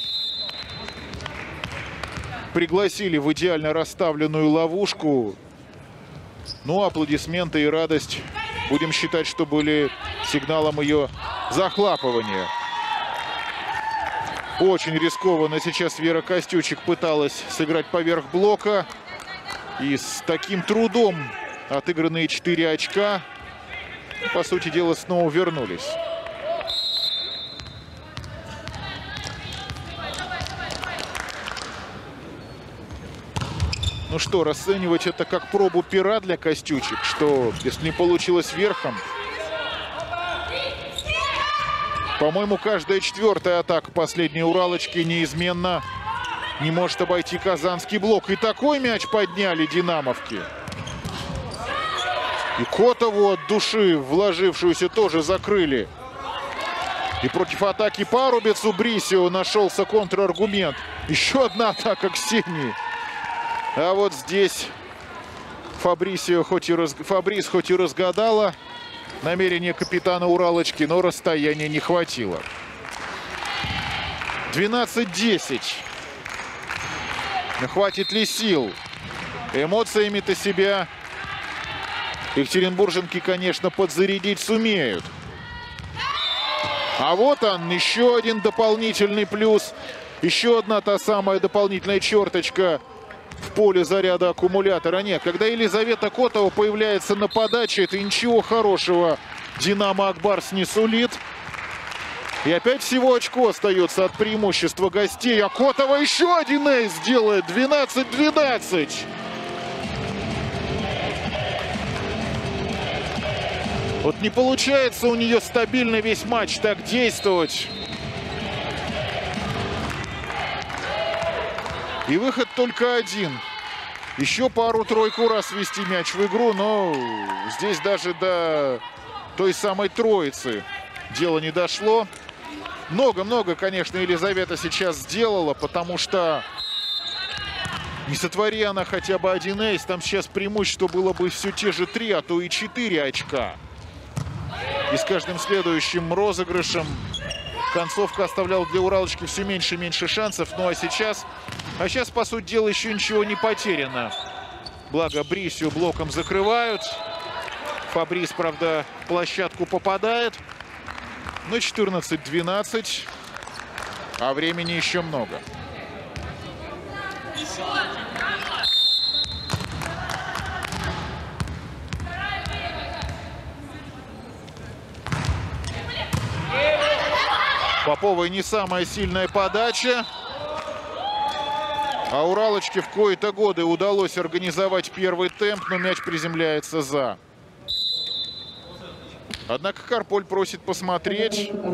пригласили в идеально расставленную ловушку. Ну, аплодисменты и радость, будем считать, что были сигналом ее захлапывания. Очень рискованно сейчас Вера Костючик пыталась сыграть поверх блока. И с таким трудом Отыгранные четыре очка, по сути дела, снова вернулись. Ну что, расценивать это как пробу пера для Костючек, что если не получилось верхом, по-моему, каждая четвертая атака последней Уралочки неизменно не может обойти казанский блок. И такой мяч подняли динамовки. И Котову от души вложившуюся тоже закрыли. И против атаки Парубец у Брисио нашелся контраргумент. Еще одна атака Ксении. А вот здесь Фабрисио хоть и раз... Фабрис хоть и разгадала намерение капитана Уралочки, но расстояния не хватило. двенадцать десять. Хватит ли сил? Эмоциями-то себя екатеринбурженки, конечно, подзарядить сумеют. А вот он, еще один дополнительный плюс. Еще одна та самая дополнительная черточка в поле заряда аккумулятора. Нет, когда Елизавета Котова появляется на подаче, это ничего хорошего Динамо Акбарс не сулит. И опять всего очко остается от преимущества гостей. А Котова еще один эйс делает. двенадцать двенадцать. Вот не получается у нее стабильно весь матч так действовать. И выход только один. Еще пару-тройку раз ввести мяч в игру, но здесь даже до той самой троицы дело не дошло. Много-много, конечно, Елизавета сейчас сделала, потому что не сотвори она хотя бы один эйс, там сейчас преимущество было бы все те же три, а то и четыре очка. И с каждым следующим розыгрышем концовка оставляла для Уралочки все меньше и меньше шансов. Ну а сейчас, а сейчас, по сути дела, еще ничего не потеряно. Благо Брисио блоком закрывают. Фабрис, правда, в площадку попадает. Ну, четырнадцать двенадцать. А времени еще много. Поповой не самая сильная подача. А Уралочке в кои-то годы удалось организовать первый темп, но мяч приземляется за. Однако Карполь просит посмотреть. У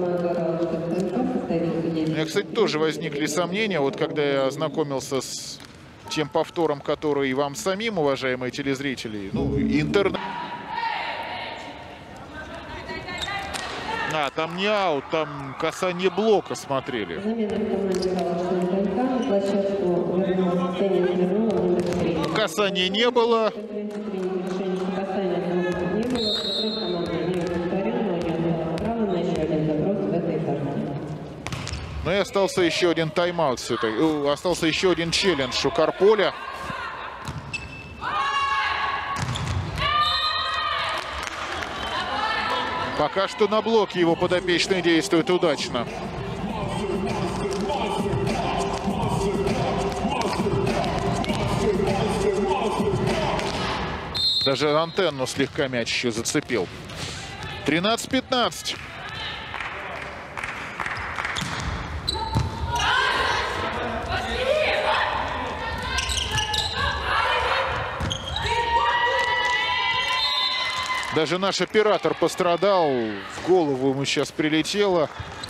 меня, кстати, тоже возникли сомнения, вот когда я ознакомился с тем повтором, который вам самим, уважаемые телезрители, ну, интернет. А, там не аут, там касание блока смотрели. Касания не было. Ну и остался еще один тайм-аут с этой. Остался еще один челлендж у Карполя. Пока что на блоке его подопечные действуют удачно. Даже антенну слегка мяч еще зацепил. тринадцать пятнадцать. Даже наш оператор пострадал. В голову ему сейчас прилетело.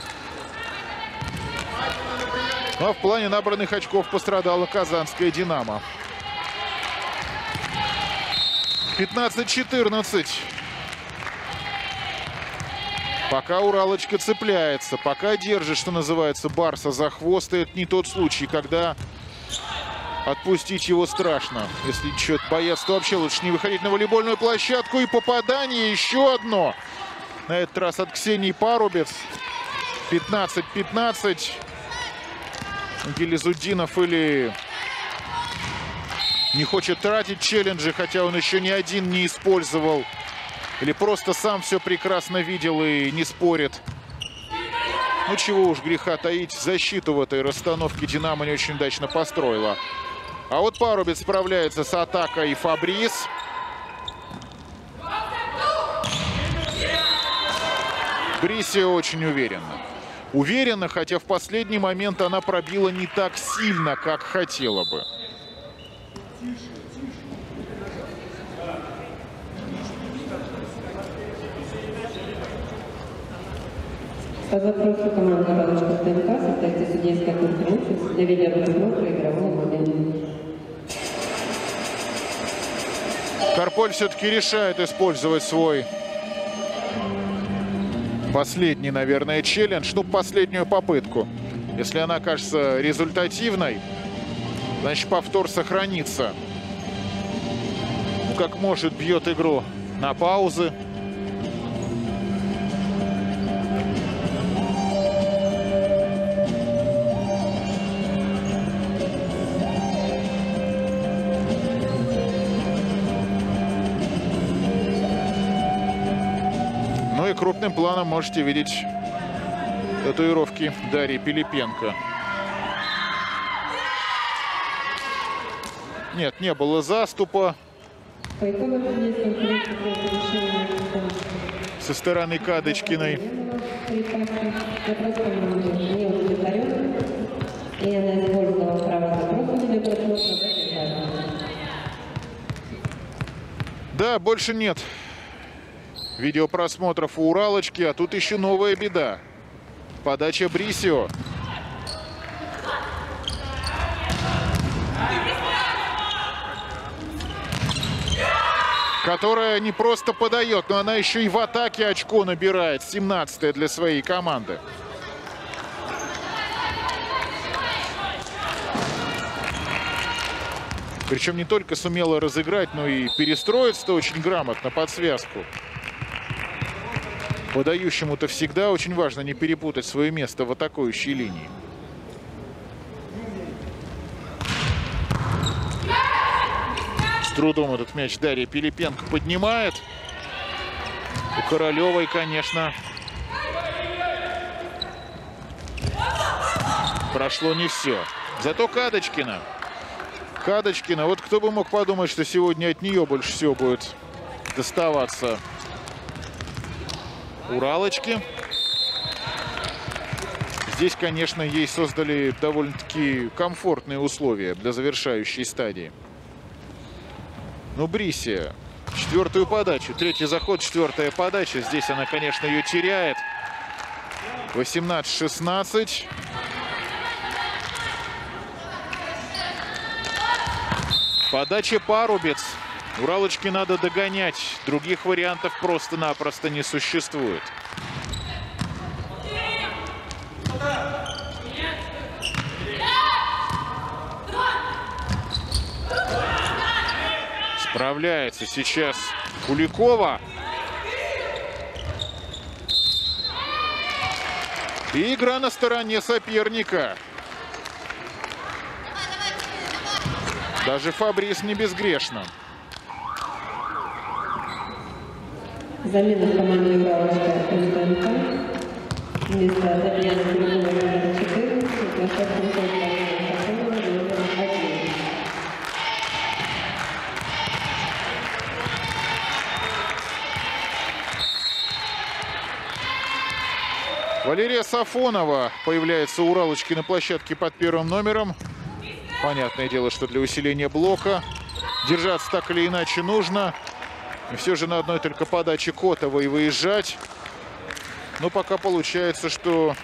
Ну, а в плане набранных очков пострадала казанская «Динамо». пятнадцать четырнадцать. Пока Уралочка цепляется, пока держит, что называется, Барса за хвост. И это не тот случай, когда отпустить его страшно. Если что-то бояться, то вообще лучше не выходить на волейбольную площадку. И попадание еще одно. На этот раз от Ксении Парубец. пятнадцать пятнадцать. Гилизуддинов или не хочет тратить челленджи, хотя он еще ни один не использовал. Или просто сам все прекрасно видел и не спорит. Ну чего уж греха таить. Защиту в этой расстановке «Динамо» не очень удачно построила. А вот Парубец справляется с атакой Фабрис. Брисия очень уверенно. Уверенно, хотя в последний момент она пробила не так сильно, как хотела бы. По запросу команды «Уралочка ТМК» состоится судейская конференция для видеопросмотра игрового момента. Карполь все-таки решает использовать свой последний, наверное, челлендж, ну, последнюю попытку. Если она кажется результативной, значит, повтор сохранится. Ну, как может, бьет игру на паузы. Ну и крупным планом можете видеть татуировки Дарьи Пилипенко. Нет, не было заступа со стороны Кадочкиной. Да, больше нет видеопросмотров у Уралочки, а тут еще новая беда. Подача Брисио. Которая не просто подает, но она еще и в атаке очко набирает. семнадцатое для своей команды. Причем не только сумела разыграть, но и перестроиться-то очень грамотно под связку. Подающему-то всегда очень важно не перепутать свое место в атакующей линии. С трудом этот мяч Дарья Пилипенко поднимает. У Королевой, конечно, прошло не все. Зато Кадочкина. Кадочкина. Вот кто бы мог подумать, что сегодня от нее больше всего будет доставаться Уралочки. Здесь, конечно, ей создали довольно-таки комфортные условия для завершающей стадии. Ну, Брисия. Четвертую подачу. Третий заход, четвертая подача. Здесь она, конечно, ее теряет. восемнадцать шестнадцать. Подача Парубец. Уралочке надо догонять. Других вариантов просто-напросто не существует. Справляется сейчас Куликова. И игра на стороне соперника. Даже Фабрис не безгрешно. Замена в команде «Уралочка ТМК». Вместо Татьяны Куликовой номер четырнадцать, Маша Куликова номер один. Валерия Сафонова появляется у Уралочки на площадке под первым номером. Понятное дело, что для усиления блока держаться так или иначе нужно. И все же на одной только подаче Котовой выезжать. Но пока получается, что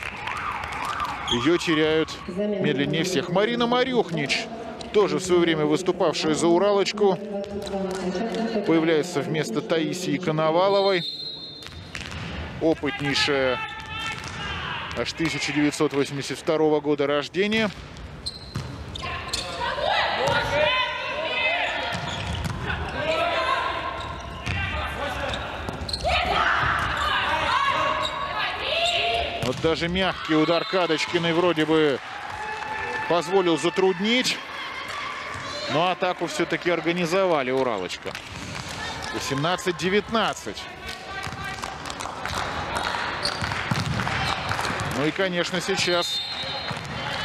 ее теряют медленнее всех. Марина Марюхнич, тоже в свое время выступавшая за Уралочку, появляется вместо Таисии Коноваловой. Опытнейшая, аж тысяча девятьсот восемьдесят второго года рождения. Вот даже мягкий удар Кадочкиной вроде бы позволил затруднить. Но атаку все-таки организовали Уралочка. восемнадцать девятнадцать. Ну и, конечно, сейчас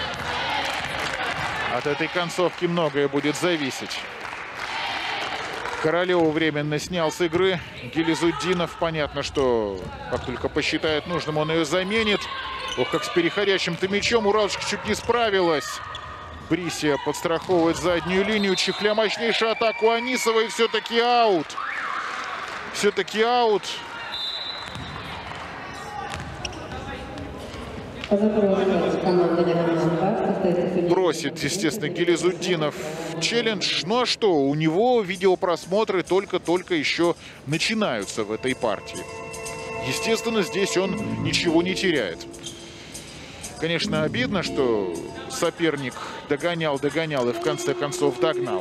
от этой концовки многое будет зависеть. Королеву временно снял с игры. Гилизуддинов, понятно, что как только посчитает нужным, он ее заменит. Ох, как с переходящим-то мячом Уралочка чуть не справилась. Брисия подстраховывает заднюю линию. Чехля мощнейшую атаку Анисова, и все-таки аут. Все-таки аут. Бросит, естественно, Гилизуддинов челлендж. Ну а что, у него видеопросмотры только-только еще начинаются в этой партии. Естественно, здесь он ничего не теряет. Конечно, обидно, что соперник догонял, догонял и в конце концов догнал.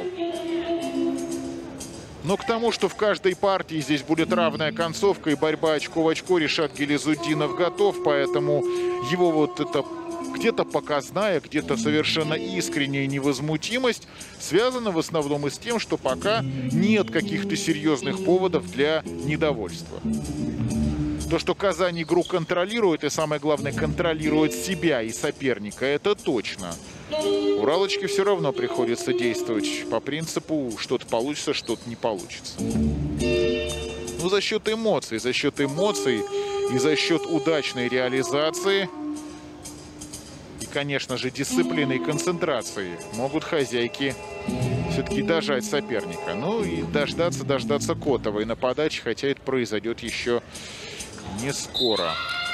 Но к тому, что в каждой партии здесь будет равная концовка и борьба очко в очко, Ришат Гилизуддинов готов. Поэтому его вот эта где-то показная, где-то совершенно искренняя невозмутимость связана в основном и с тем, что пока нет каких-то серьезных поводов для недовольства. То, что Казань игру контролирует, и самое главное, контролирует себя и соперника, это точно. Уралочке все равно приходится действовать по принципу: что-то получится, что-то не получится. Ну, за счет эмоций, за счет эмоций и за счет удачной реализации и, конечно же, дисциплины и концентрации могут хозяйки все-таки дожать соперника. Ну и дождаться, дождаться Котовой на подаче, хотя это произойдет еще не скоро.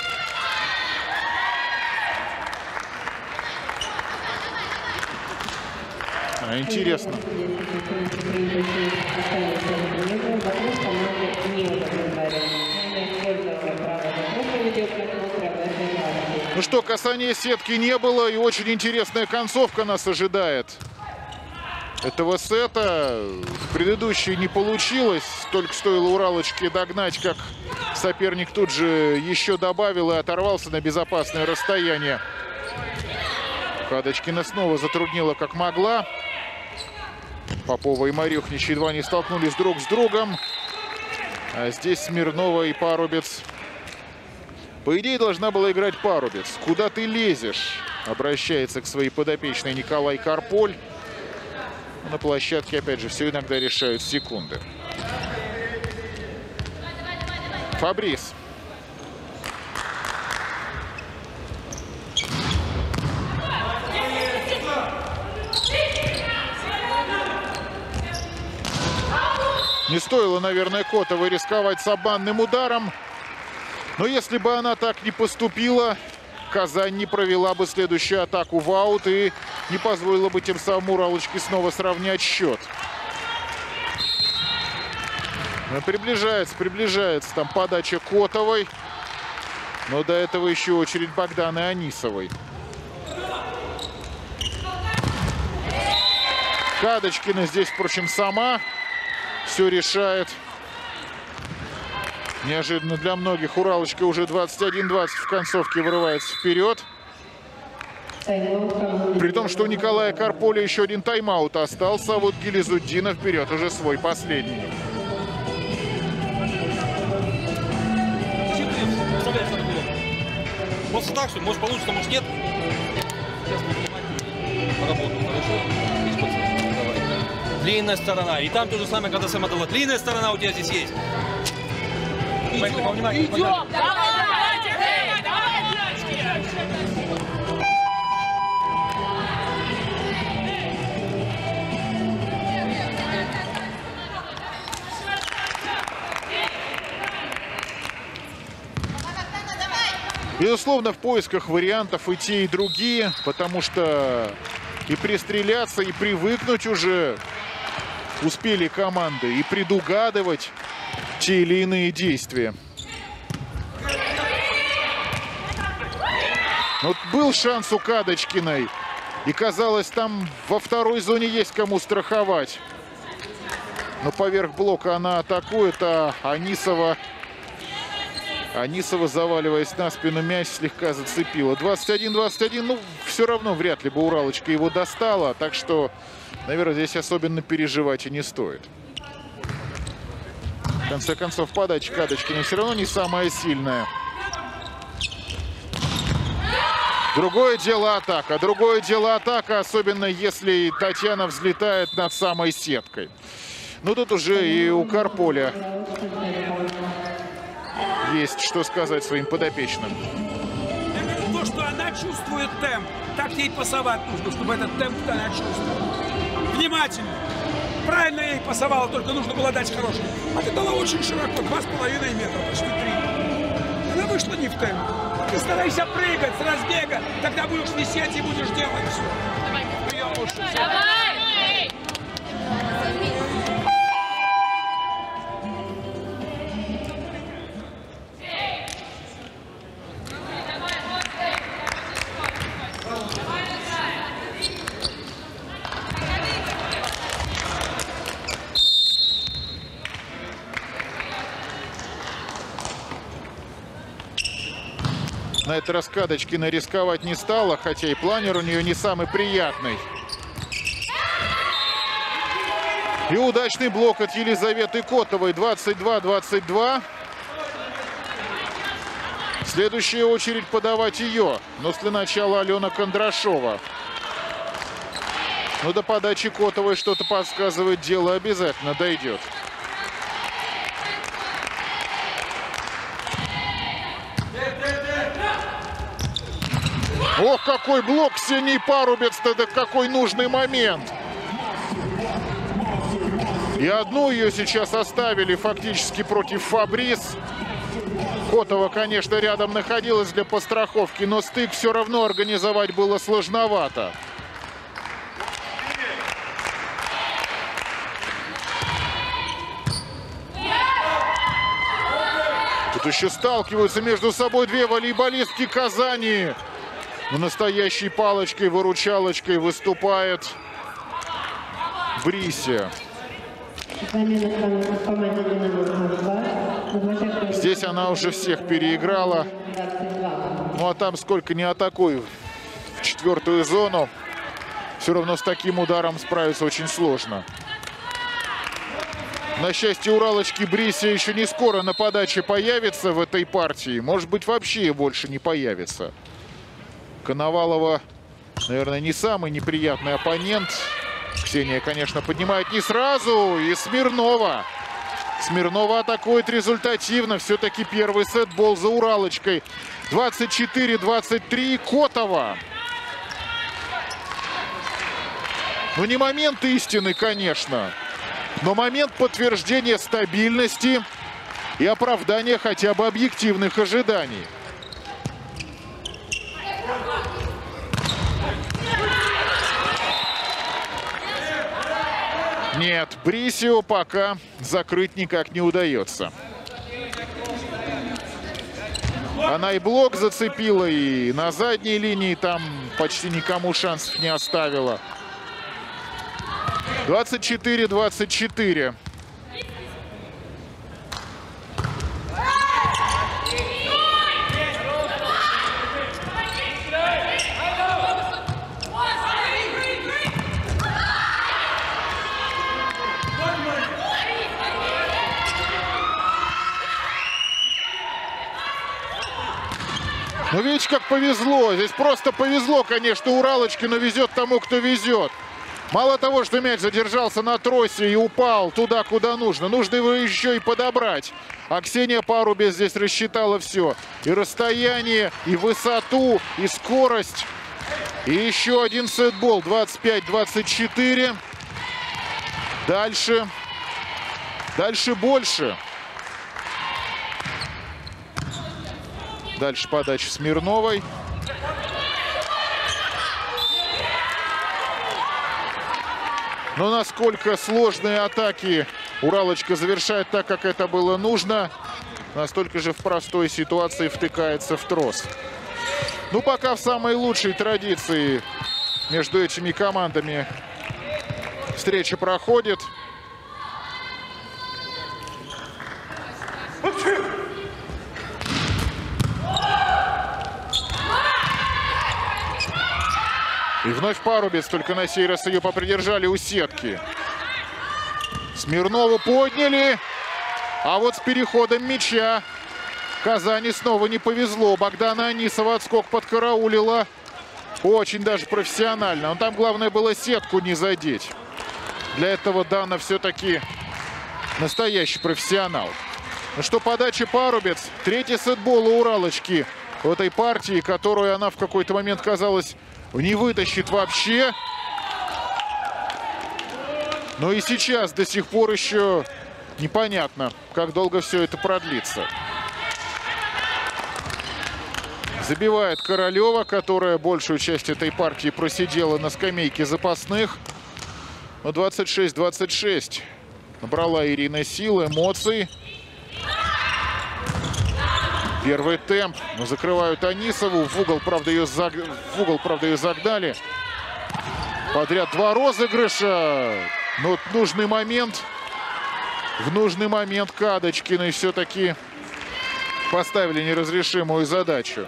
А, интересно. Ну что, касания сетки не было, и очень интересная концовка нас ожидает. Этого сета в предыдущей не получилось. Только стоило Уралочке догнать, как соперник тут же еще добавил и оторвался на безопасное расстояние. Кадочкина снова затруднила как могла. Попова и Марюхнич едва не столкнулись друг с другом. А здесь Смирнова и Парубец. По идее, должна была играть Парубец. Куда ты лезешь? Обращается к своей подопечной Николай Карполь. На площадке, опять же, все иногда решают секунды. Фабрис. Не стоило, наверное, Котовой рисковать с обманным ударом. Но если бы она так не поступила, Казань не провела бы следующую атаку в аут и не позволила бы тем самым Уралочке снова сравнять счет. Но приближается, приближается там подача Котовой. Но до этого еще очередь Богданы Анисовой. Кадочкина здесь, впрочем, сама все решает. Неожиданно для многих Уралочка уже двадцать один двадцать в концовке вырывается вперед. При том, что у Николая Карполя еще один тайм-аут остался, а вот Гилизуддинов берет уже свой последний. Вот так, что может получится, может нет. Сейчас мы поработаем, хорошо? Длинная сторона. И там то же самое, когда сама дала. Длинная сторона у тебя здесь есть. Идем, идем. Давайте, давайте, давайте, Безусловно, в поисках вариантов и те, и другие, потому что и пристреляться, и привыкнуть уже успели команды, и предугадывать те или иные действия. Вот был шанс у Кадочкиной, и казалось, там во второй зоне есть кому страховать. Но поверх блока она атакует, а Анисова, Анисова, заваливаясь на спину, мяч слегка зацепила. двадцать один двадцать один, ну, все равно вряд ли бы Уралочка его достала, так что, наверное, здесь особенно переживать и не стоит. В конце концов, подача Кадочкина все равно не самая сильная. Другое дело атака. Другое дело атака, особенно если Татьяна взлетает над самой сеткой. Ну тут уже и у Карполя есть что сказать своим подопечным. Я говорю, то, что она чувствует темп, так ей пасовать нужно, чтобы этот темп она чувствовала. Внимательно. Правильно ей пасовала, только нужно было дать хороший. А ты дала очень широко, два с половиной метра, почти три. Она вышла не в темп. Ты старайся прыгать с разбега, тогда будешь висеть и будешь делать все. Прием лучше. Давай! На этой раскадочке рисковать не стала, хотя и планер у нее не самый приятный. И удачный блок от Елизаветы Котовой. двадцать два двадцать два. Следующая очередь подавать ее. Но для начала Алена Кондрашова. Но до подачи Котовой что-то подсказывает, дело обязательно дойдет. Ох, какой блок Ксении Парубец-то, да какой нужный момент. И одну ее сейчас оставили фактически против Фабрис. Котова, конечно, рядом находилась для подстраховки, но стык все равно организовать было сложновато. Тут еще сталкиваются между собой две волейболистки Казани. Но настоящей палочкой-выручалочкой выступает Брися. Здесь она уже всех переиграла. Ну а там сколько не атакуй в четвертую зону, все равно с таким ударом справиться очень сложно. На счастье Уралочки, Брися еще не скоро на подаче появится в этой партии. Может быть, вообще больше не появится. Коновалова, наверное, не самый неприятный оппонент. Ксения, конечно, поднимает не сразу. И Смирнова. Смирнова атакует результативно. Все-таки первый сет-бол за Уралочкой. двадцать четыре двадцать три. Котова. Ну, не момент истины, конечно. Но момент подтверждения стабильности и оправдания хотя бы объективных ожиданий. Нет, Брисио пока закрыть никак не удается. Она и блок зацепила, и на задней линии там почти никому шансов не оставила. двадцать четыре двадцать четыре. Ну, видите, как повезло. Здесь просто повезло, конечно, Уралочке, но везет тому, кто везет. Мало того, что мяч задержался на тросе и упал туда, куда нужно, нужно его еще и подобрать. А Ксения Парубец здесь рассчитала все. И расстояние, и высоту, и скорость. И еще один сетбол. двадцать пять двадцать четыре. Дальше. Дальше больше. Дальше подача Смирновой. Но насколько сложные атаки Уралочка завершает так, как это было нужно, настолько же в простой ситуации втыкается в трос. Ну, пока в самой лучшей традиции между этими командами встреча проходит. И вновь Парубец, только на сей раз ее попридержали у сетки. Смирнову подняли. А вот с переходом мяча Казани снова не повезло. Богдана Анисова отскок подкараулила. Очень даже профессионально. Но там главное было сетку не задеть. Для этого Дана все-таки настоящий профессионал. Ну что, подача Парубец. Третий сетбол у Уралочки в этой партии, которую она в какой-то момент, казалось, не вытащит вообще. Но и сейчас до сих пор еще непонятно, как долго все это продлится. Забивает Королева, которая большую часть этой партии просидела на скамейке запасных. Но двадцать шесть двадцать шесть. Набрала Ирина сил, эмоций. Первый темп. Но закрывают Анисову. В угол, правда, ее, заг... в угол, правда, ее загнали. Подряд два розыгрыша. Но в нужный момент. В нужный момент Кадочкиной все-таки поставили неразрешимую задачу.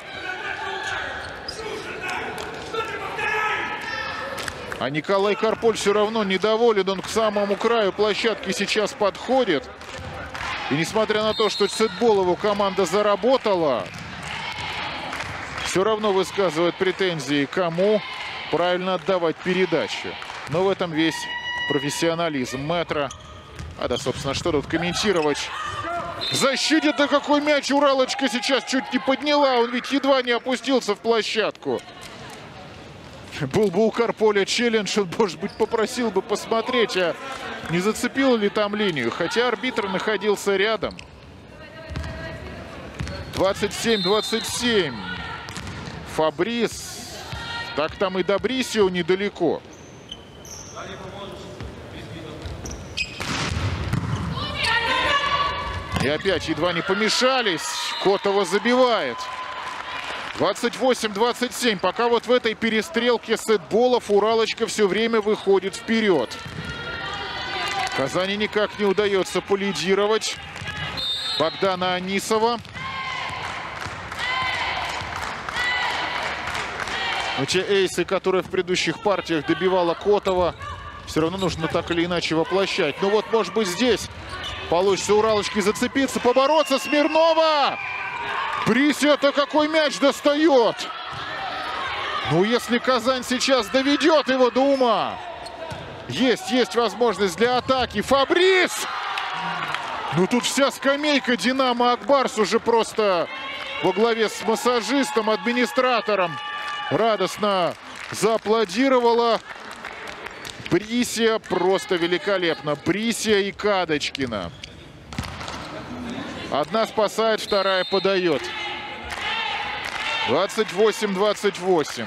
А Николай Карполь все равно недоволен. Он к самому краю площадки сейчас подходит. И несмотря на то, что сетбол его команда заработала, все равно высказывает претензии, кому правильно отдавать передачу. Но в этом весь профессионализм Метра. А да, собственно, что тут комментировать. В защите-то какой мяч Уралочка сейчас чуть не подняла. Он ведь едва не опустился в площадку. Был бы у Карполя челлендж, он, может быть, попросил бы посмотреть, а не зацепил ли там линию. Хотя арбитр находился рядом. двадцать семь двадцать семь. Фабрис. Так там и до Брисио недалеко. И опять едва не помешались. Котова забивает. двадцать восемь двадцать семь. Пока вот в этой перестрелке сетболов Уралочка все время выходит вперед. Казани никак не удается полидировать. Богдана Анисова. Но те эйсы, которые в предыдущих партиях добивала Котова, все равно нужно так или иначе воплощать. Ну вот, может быть, здесь получится Уралочке зацепиться, побороться. Смирнова! Брисио-то какой мяч достает! Ну, если Казань сейчас доведет его до ума, есть, есть возможность для атаки. Фабрис! Ну, тут вся скамейка Динамо Акбарс уже просто во главе с массажистом, администратором радостно зааплодировала. Брисио просто великолепно. Брисио и Кадочкина. Одна спасает, вторая подает. двадцать восемь двадцать восемь.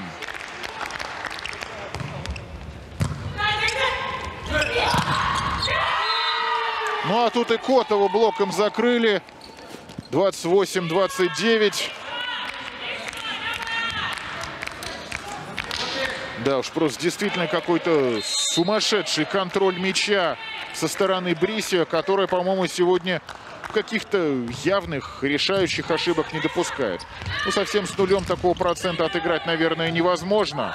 Ну а тут и Котову блоком закрыли. двадцать восемь двадцать девять. Да уж, просто действительно какой-то сумасшедший контроль мяча со стороны Брисио, который, по-моему, сегодня каких-то явных решающих ошибок не допускает. Ну, совсем с нулем такого процента отыграть, наверное, невозможно.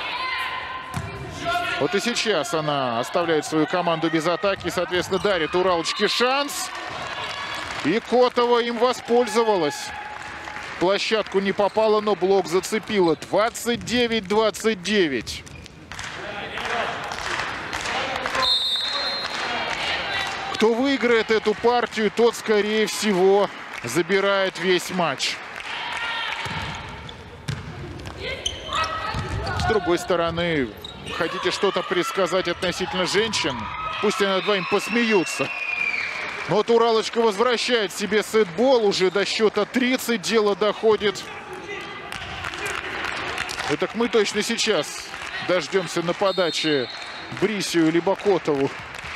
Вот и сейчас она оставляет свою команду без атаки, соответственно, дарит Уралочке шанс. И Котова им воспользовалась. В площадку не попала, но блок зацепила. двадцать девять двадцать девять. Кто выиграет эту партию, тот, скорее всего, забирает весь матч. С другой стороны, хотите что-то предсказать относительно женщин? Пусть они над вами посмеются. Но вот Уралочка возвращает себе сетбол. Уже до счета тридцать дело доходит. И так мы точно сейчас дождемся на подаче Брисио либо Котову.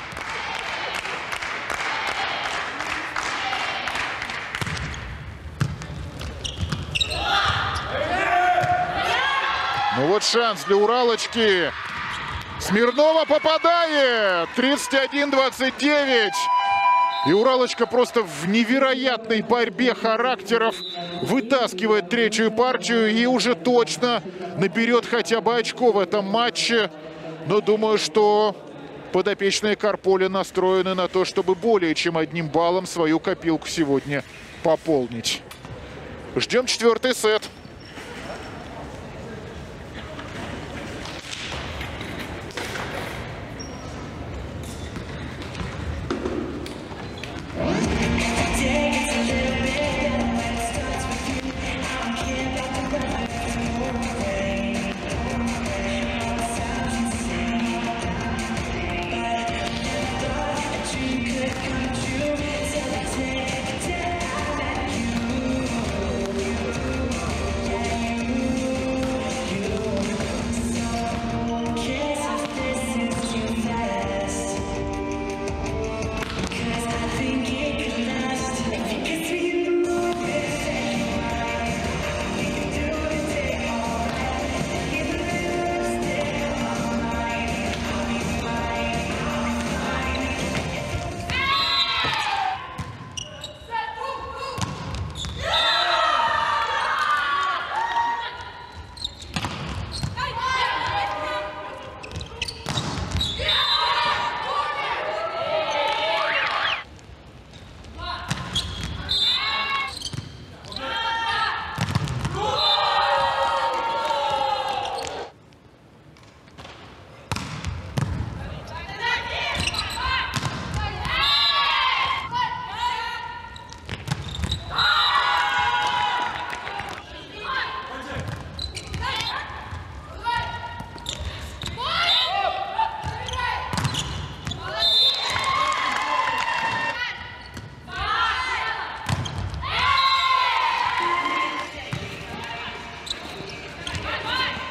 Ну вот шанс для Уралочки. Смирнова попадает. тридцать один двадцать девять. И Уралочка просто в невероятной борьбе характеров вытаскивает третью партию и уже точно наберет хотя бы очко в этом матче. Но думаю, что подопечные Карполя настроены на то, чтобы более чем одним баллом свою копилку сегодня пополнить. Ждем четвертый сет.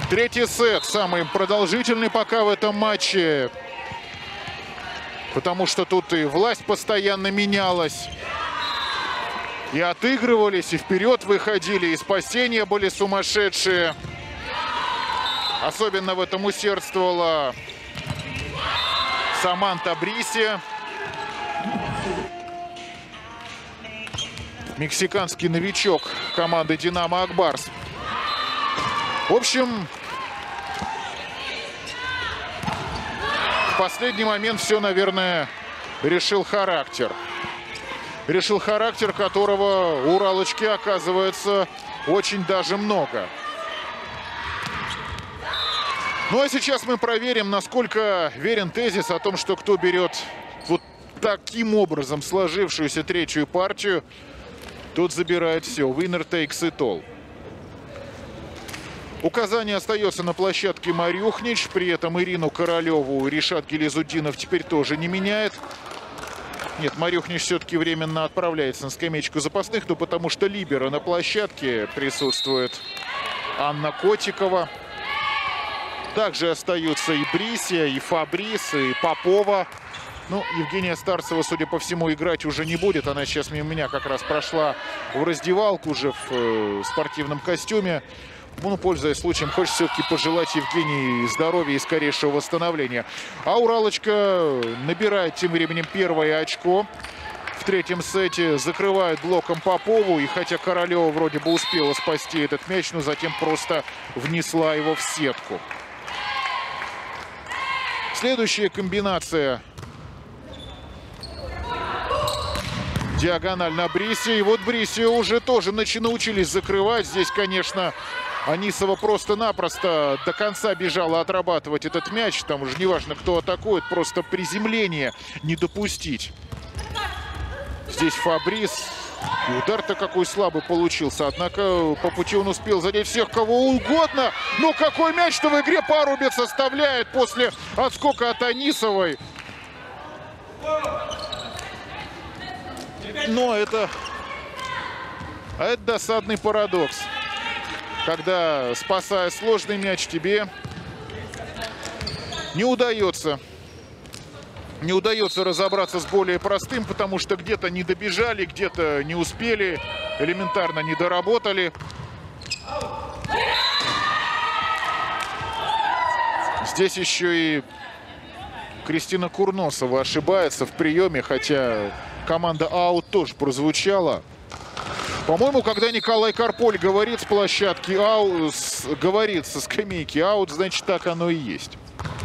Третий сет, самый продолжительный пока в этом матче. Потому что тут и власть постоянно менялась. И отыгрывались, и вперед выходили, и спасения были сумасшедшие. Особенно в этом усердствовала Саманта Бриси. Мексиканский новичок команды «Динамо» Акбарс. В общем, в последний момент все, наверное, решил характер. Решил характер, которого у Уралочки оказывается очень даже много. Ну а сейчас мы проверим, насколько верен тезис о том, что кто берет вот таким образом сложившуюся третью партию, тот забирает все. Winner takes it all. Указание остается на площадке Марюхнич. При этом Ирину Королеву Ришат Гилизуддинов теперь тоже не меняет. Нет, Марюхнич все-таки временно отправляется на скамеечку запасных, но потому что либеро на площадке присутствует Анна Котикова. Также остаются и Брисия, и Фабрис, и Попова. Ну, Евгения Старцева, судя по всему, играть уже не будет. Она сейчас мимо меня как раз прошла в раздевалку уже в э, спортивном костюме. Ну, пользуясь случаем, хочется все-таки пожелать Евгении здоровья и скорейшего восстановления. А Уралочка набирает тем временем первое очко в третьем сете. Закрывает блоком Попову. И хотя Королева вроде бы успела спасти этот мяч, но затем просто внесла его в сетку. Следующая комбинация. Диагональ на Бриси. И вот Бриси уже тоже научились закрывать. Здесь, конечно, Анисова просто-напросто до конца бежала отрабатывать этот мяч. Там уже неважно, кто атакует, просто приземление не допустить. Здесь Фабрис. И удар-то какой слабый получился. Однако по пути он успел задеть всех, кого угодно. Но какой мяч-то в игре Парубец оставляет после отскока от Анисовой. Но это, а это досадный парадокс. Когда, спасая сложный мяч, тебе не удается. Не удается разобраться с более простым, потому что где-то не добежали, где-то не успели, элементарно не доработали. Здесь еще и Кристина Курносова ошибается в приеме, хотя команда аут тоже прозвучала. По-моему, когда Николай Карполь говорит с площадки аут, говорит со скамейки аут, значит, так оно и есть.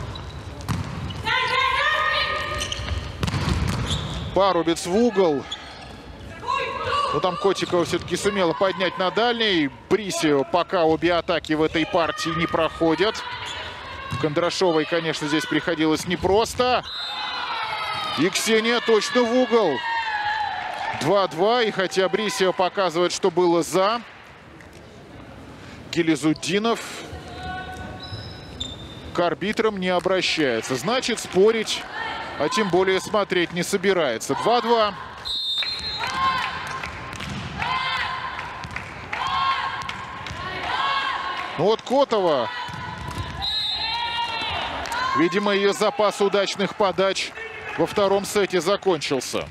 Парубец в угол. Но там Котикова все-таки сумела поднять на дальний. Бриси пока обе атаки в этой партии не проходят. Кондрашовой, конечно, здесь приходилось непросто. И Ксения точно в угол. два-два. И хотя Брисия показывает, что было за, Гилизуддинов к арбитрам не обращается. Значит, спорить, а тем более смотреть не собирается. два-два. Ну вот Котова. Видимо, ее запас удачных подач во втором сете закончился.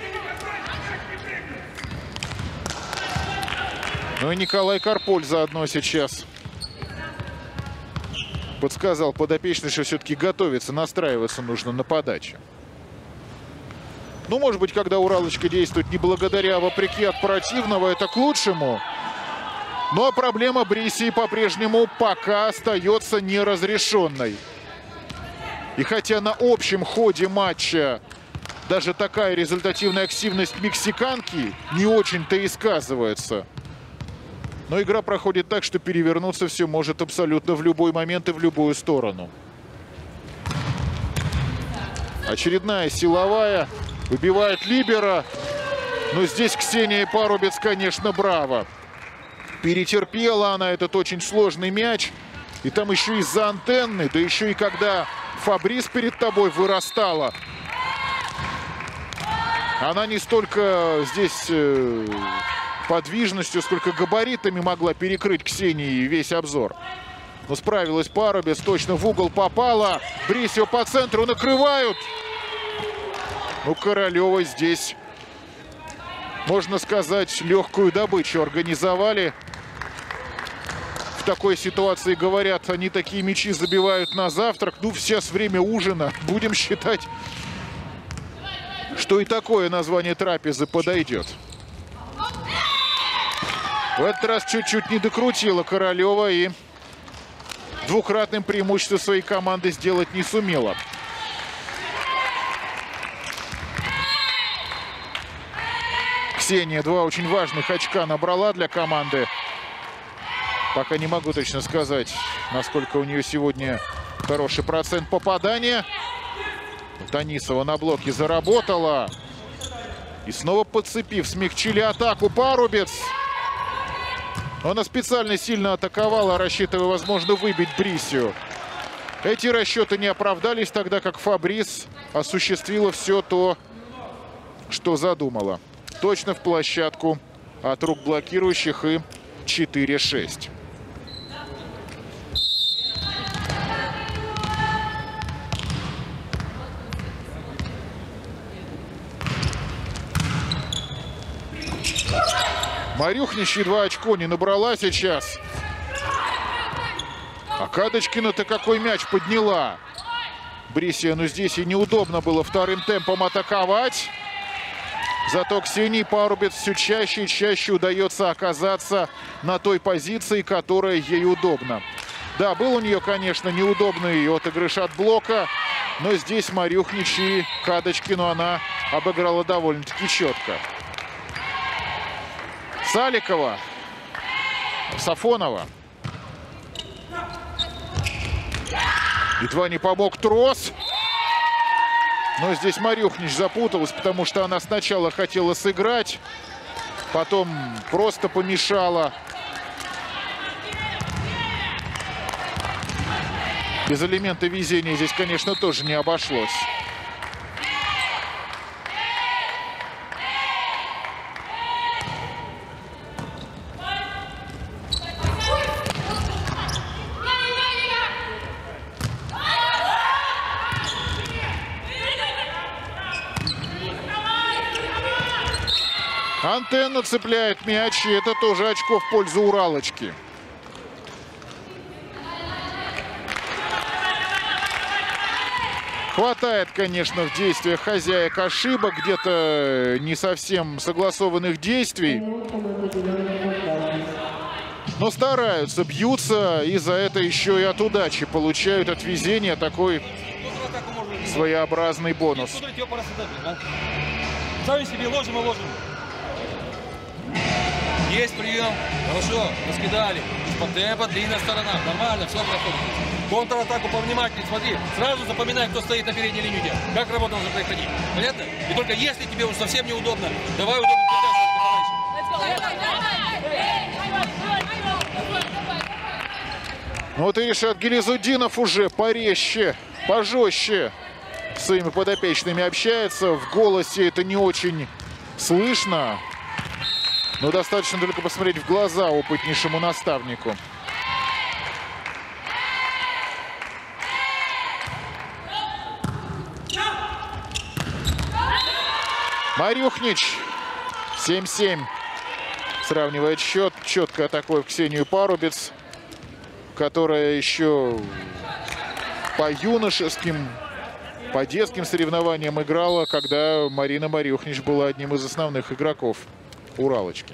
Ну и Николай Карполь заодно сейчас подсказал подопечный, что все-таки готовиться, настраиваться нужно на подаче. Ну, может быть, когда Уралочка действует не благодаря, а вопреки от противного, это к лучшему. Но проблема Брисии по-прежнему пока остается неразрешенной. И хотя на общем ходе матча даже такая результативная активность мексиканки не очень-то и сказывается, но игра проходит так, что перевернуться все может абсолютно в любой момент и в любую сторону. Очередная силовая. Выбивает либера. Но здесь Ксения Парубец, конечно, браво. Перетерпела она этот очень сложный мяч. И там еще из-за антенны, да еще и когда Фабрис перед тобой вырастала. Она не столько здесь э, подвижностью, сколько габаритами могла перекрыть Ксении весь обзор. Но справилась Парубец, точно в угол попала. Брисио по центру накрывают. Ну, Королева здесь, можно сказать, легкую добычу организовали. В такой ситуации, говорят, они такие мячи забивают на завтрак. Ну, сейчас время ужина. Будем считать, что и такое название трапезы подойдет. В этот раз чуть-чуть не докрутила Королева и двукратным преимуществом своей команды сделать не сумела. Ксения два очень важных очка набрала для команды. Пока не могу точно сказать, насколько у нее сегодня хороший процент попадания. Танисова на блоке заработала. И снова подцепив, смягчили атаку Парубец. Она специально сильно атаковала, рассчитывая, возможно, выбить Брисио. Эти расчеты не оправдались, тогда как Фабрис осуществила все то, что задумала. Точно в площадку от рук блокирующих и четыре шесть. Марюхнич едва очко не набрала сейчас. А Кадочкина-то какой мяч подняла. Брисио, ну здесь и неудобно было вторым темпом атаковать. Зато Ксении Парубец все чаще и чаще удается оказаться на той позиции, которая ей удобна. Да, был у нее, конечно, неудобный отыгрыш от блока, но здесь Марюхнич и Кадочкину она обыграла довольно-таки четко. Саликова, Сафонова. Едва не помог трос. Но здесь Марюхнич запуталась, потому что она сначала хотела сыграть, потом просто помешала. Без элемента везения здесь, конечно, тоже не обошлось. Антенна цепляет мяч, и это тоже очко в пользу Уралочки. Хватает, конечно, в действиях хозяек ошибок, где-то не совсем согласованных действий. Но стараются, бьются, и за это еще и от удачи получают, от везения такой своеобразный бонус. Сами себе ложим и ложим. Есть прием. Хорошо. Раскидали. Из-под темпа длинная сторона. Нормально. Все проходит. Контратаку повнимательнее. Смотри. Сразу запоминай, кто стоит на передней линии. Как работа должна происходить. Понятно? И только если тебе уж совсем неудобно, давай удобно Ну вот и Ришат Гилизуддинов уже порезче, пожестче с своими подопечными общается. В голосе это не очень слышно. Но достаточно только посмотреть в глаза опытнейшему наставнику. Марюхнич. семь семь. Сравнивает счет. Четко атакует Ксению Парубец, которая еще по юношеским, по детским соревнованиям играла, когда Марина Марюхнич была одним из основных игроков Уралочки.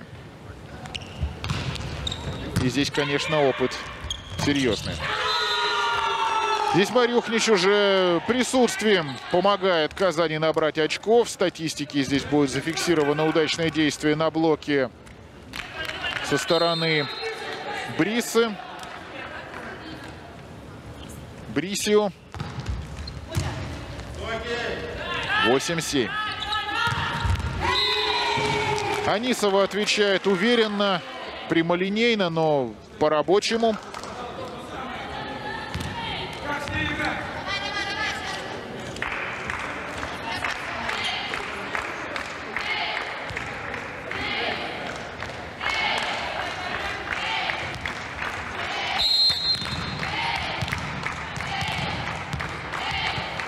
И здесь, конечно, опыт серьезный. Здесь Марюхнич уже присутствием помогает Казани набрать очков. В статистике здесь будет зафиксировано удачное действие на блоке со стороны Брисы. Брисио. восемь семь. Анисова отвечает уверенно, прямолинейно, но по-рабочему.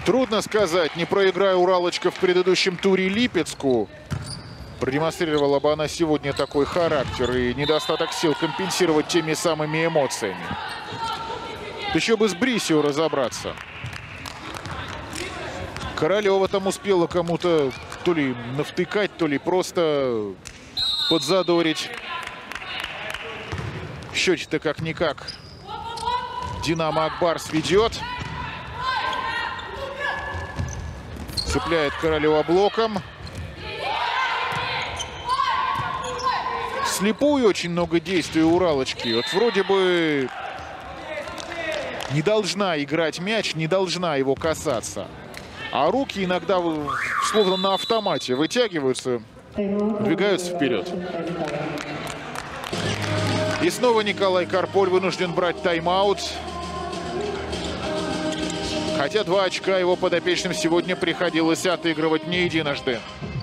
Трудно сказать, не проиграя Уралочка в предыдущем туре Липецку, продемонстрировала бы она сегодня такой характер и недостаток сил компенсировать теми самыми эмоциями. Еще бы с Брисио разобраться. Королева там успела кому-то то ли навтыкать, то ли просто подзадорить. В счете-то как-никак Динамо Акбарс ведет. Цепляет Королева блоком. Вслепую очень много действий у Уралочки. Вот вроде бы не должна играть мяч, не должна его касаться. А руки иногда словно на автомате вытягиваются, двигаются вперед. И снова Николай Карполь вынужден брать тайм-аут. Хотя два очка его подопечным сегодня приходилось отыгрывать не единожды.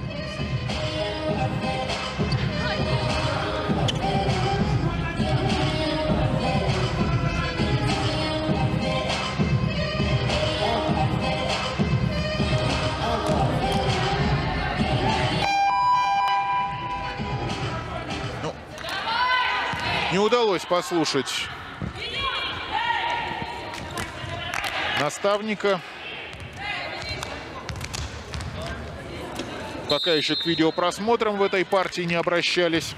Ну, не удалось послушать наставника. Пока еще к видеопросмотрам в этой партии не обращались.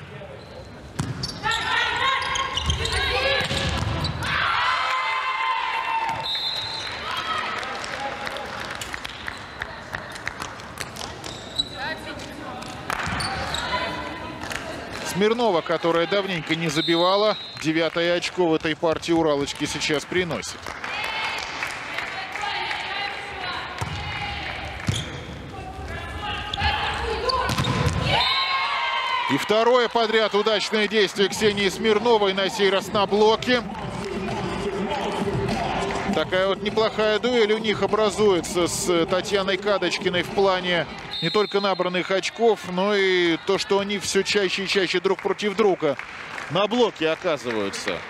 Смирнова, которая давненько не забивала, девятое очко в этой партии Уралочки сейчас приносит. И второе подряд удачное действие Ксении Смирновой, на сей раз на блоке. Такая вот неплохая дуэль у них образуется с Татьяной Кадочкиной в плане не только набранных очков, но и то, что они все чаще и чаще друг против друга на блоке оказываются.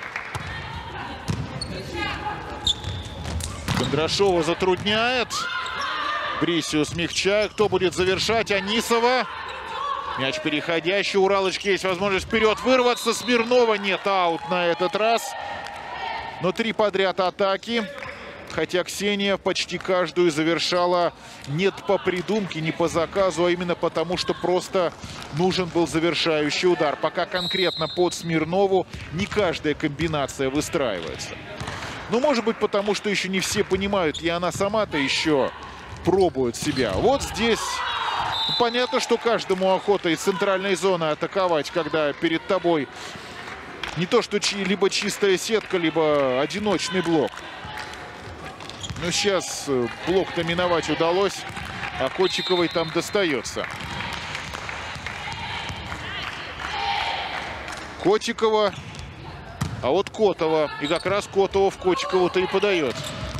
Кондрашова затрудняет. Брисио смягчает. Кто будет завершать? Анисова. Мяч переходящий. У Уралочки есть возможность вперед вырваться. Смирнова нет, аут на этот раз. Но три подряд атаки. Хотя Ксения почти каждую завершала нет по придумке, не по заказу, а именно потому, что просто нужен был завершающий удар. Пока конкретно под Смирнову не каждая комбинация выстраивается. Ну, может быть, потому что еще не все понимают, и она сама-то еще пробует себя. Вот здесь понятно, что каждому охота из центральной зоны атаковать, когда перед тобой не то что чи либо чистая сетка, либо одиночный блок. Но сейчас блок-то миновать удалось, а Котиковой там достается. Котикова, а вот Котова. И как раз Котова в Котикову-то и подает.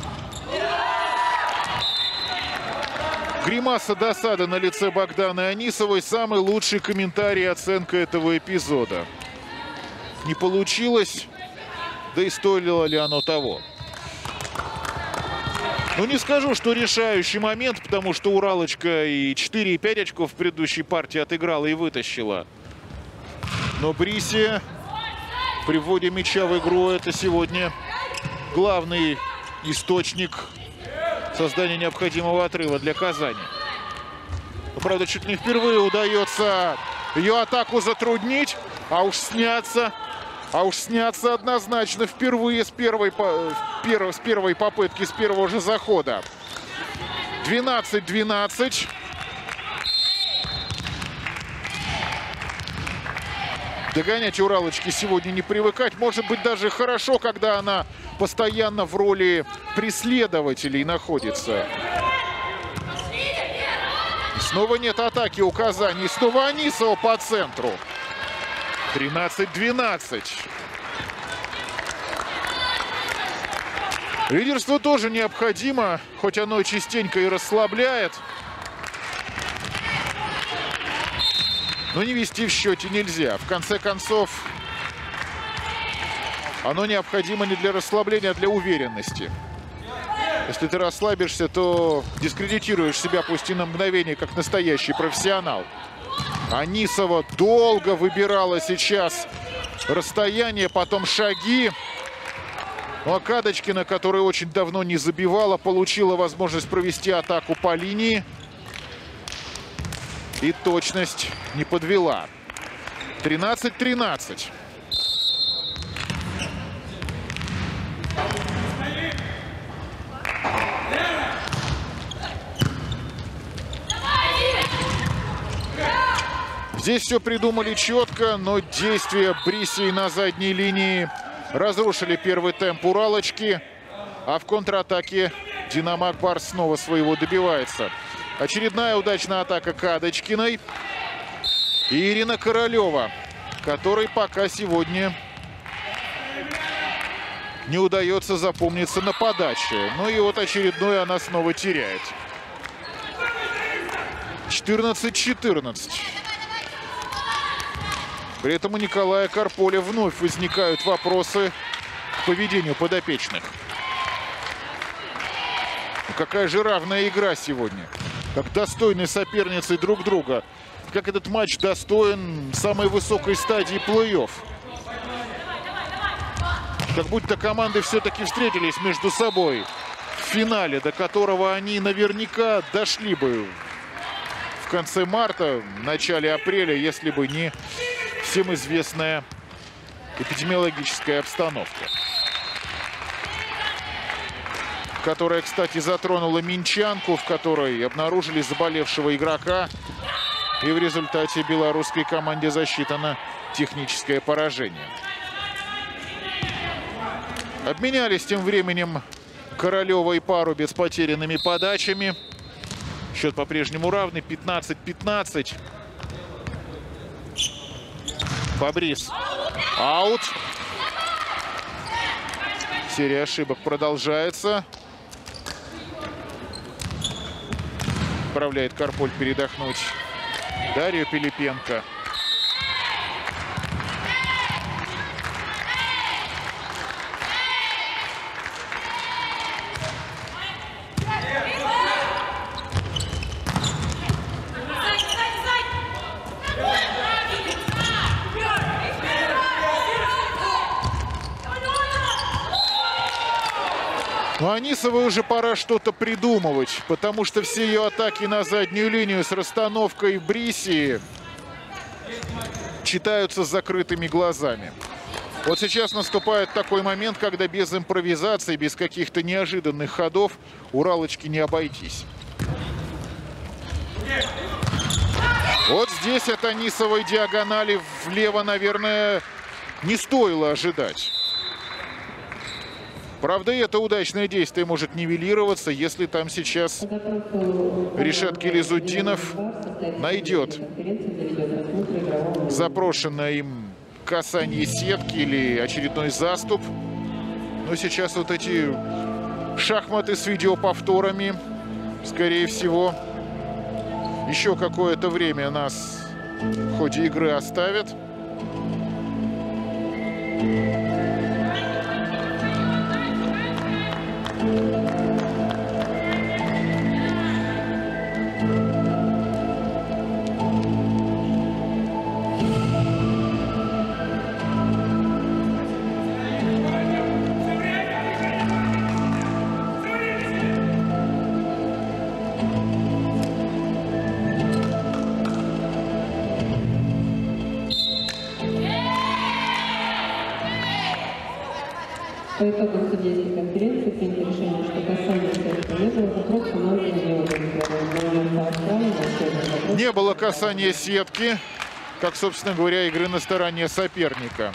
Гримаса досады на лице Богданы Анисовой. Самый лучший комментарий и оценка этого эпизода. Не получилось, да и стоило ли оно того. Ну, не скажу, что решающий момент, потому что Уралочка и четыре и пять очков в предыдущей партии отыграла и вытащила. Но Брисио при вводе мяча в игру — это сегодня главный источник создания необходимого отрыва для Казани. Но, правда, чуть не впервые удается ее атаку затруднить, а уж сняться, а уж сняться однозначно впервые с первой, с первой попытки, с первого же захода. двенадцать двенадцать. Догонять Уралочки сегодня не привыкать. Может быть, даже хорошо, когда она постоянно в роли преследователей находится. И снова нет атаки у Казани. И снова Анисова по центру. тринадцать двенадцать. Лидерство тоже необходимо, хоть оно частенько и расслабляет. Но не вести в счете нельзя. В конце концов, оно необходимо не для расслабления, а для уверенности. Если ты расслабишься, то дискредитируешь себя пусть и на мгновение, как настоящий профессионал. Анисова долго выбирала сейчас расстояние, потом шаги. Ну, а Кадочкина, которая очень давно не забивала, получила возможность провести атаку по линии. И точность не подвела. тринадцать тринадцать. Здесь все придумали четко, но действия Брисии на задней линии разрушили первый темп Уралочки. А в контратаке Динамо Ак-Барс снова своего добивается. Очередная удачная атака Кадочкиной. И Ирина Королева, которой пока сегодня не удается запомниться на подаче. Ну и вот очередную она снова теряет. четырнадцать четырнадцать. При этом у Николая Карполя вновь возникают вопросы к поведению подопечных. Ну, какая же равная игра сегодня. Как достойны соперницы друг друга. Как этот матч достоин самой высокой стадии плей-офф. Как будто команды все-таки встретились между собой в финале, до которого они наверняка дошли бы в конце марта, в начале апреля, если бы не всем известная эпидемиологическая обстановка, которая, кстати, затронула Минчанку, в которой обнаружили заболевшего игрока. И в результате белорусской команде засчитано техническое поражение. Обменялись тем временем Королева и Парубец потерянными подачами. Счет по-прежнему равный. пятнадцать пятнадцать. Фабрис. Аут. Серия ошибок продолжается. Отправляет Карполь передохнуть Дарью Пилипенко. Но Анисовой уже пора что-то придумывать, потому что все ее атаки на заднюю линию с расстановкой в Брисии читаются с закрытыми глазами. Вот сейчас наступает такой момент, когда без импровизации, без каких-то неожиданных ходов Уралочки не обойтись. Вот здесь от Анисовой диагонали влево, наверное, не стоило ожидать. Правда, это удачное действие может нивелироваться, если там сейчас Ришат Гилизуддинов найдет запрошенное им касание сетки или очередной заступ. Но сейчас вот эти шахматы с видеоповторами, скорее всего, еще какое-то время нас в ходе игры оставят. По итогам судейской конференции принято решение, что касание сетки не было, вопрос команды не Не было касания сетки, как, собственно говоря, игры на стороне соперника.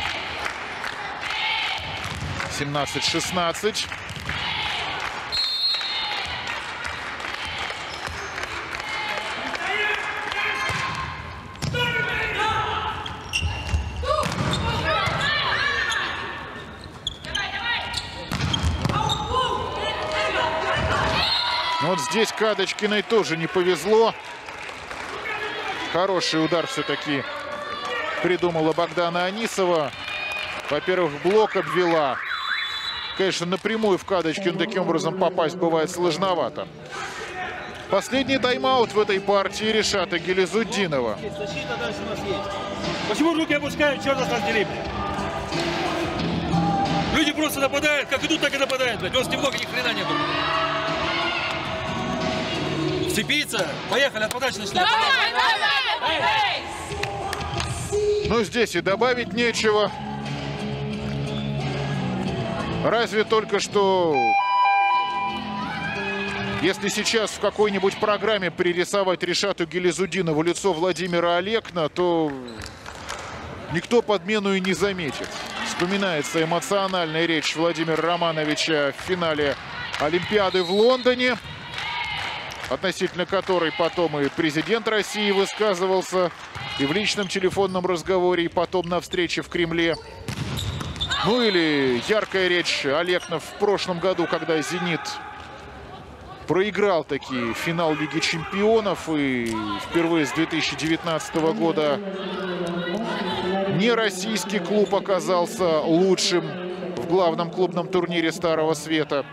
семнадцать шестнадцать. Вот здесь Кадочкиной тоже не повезло. Хороший удар все-таки придумала Богдана Анисова. Во-первых, блок обвела. Конечно, напрямую в Кадочкин таким образом попасть бывает сложновато. Последний тайм-аут в этой партии Ришата Гилязутдинова. Защита дальше у нас есть. Почему руки опускают, черт нас раздели? Люди просто нападают, как идут, так и нападают. У нас немного ни хрена нету. Вцепиться. Поехали, от подачи начинаем. Давай, давай, давай! Ну, здесь и добавить нечего. Разве только что, если сейчас в какой-нибудь программе пририсовать Ришату Гилязутдинову лицо Владимира Алекна, то никто подмену и не заметит. Вспоминается эмоциональная речь Владимира Романовича в финале Олимпиады в Лондоне, относительно которой потом и президент России высказывался, и в личном телефонном разговоре, и потом на встрече в Кремле. Ну или яркая речь Алекна в прошлом году, когда «Зенит» проиграл таки финал Лиги чемпионов, и впервые с две тысячи девятнадцатого года не российский клуб оказался лучшим в главном клубном турнире Старого Света.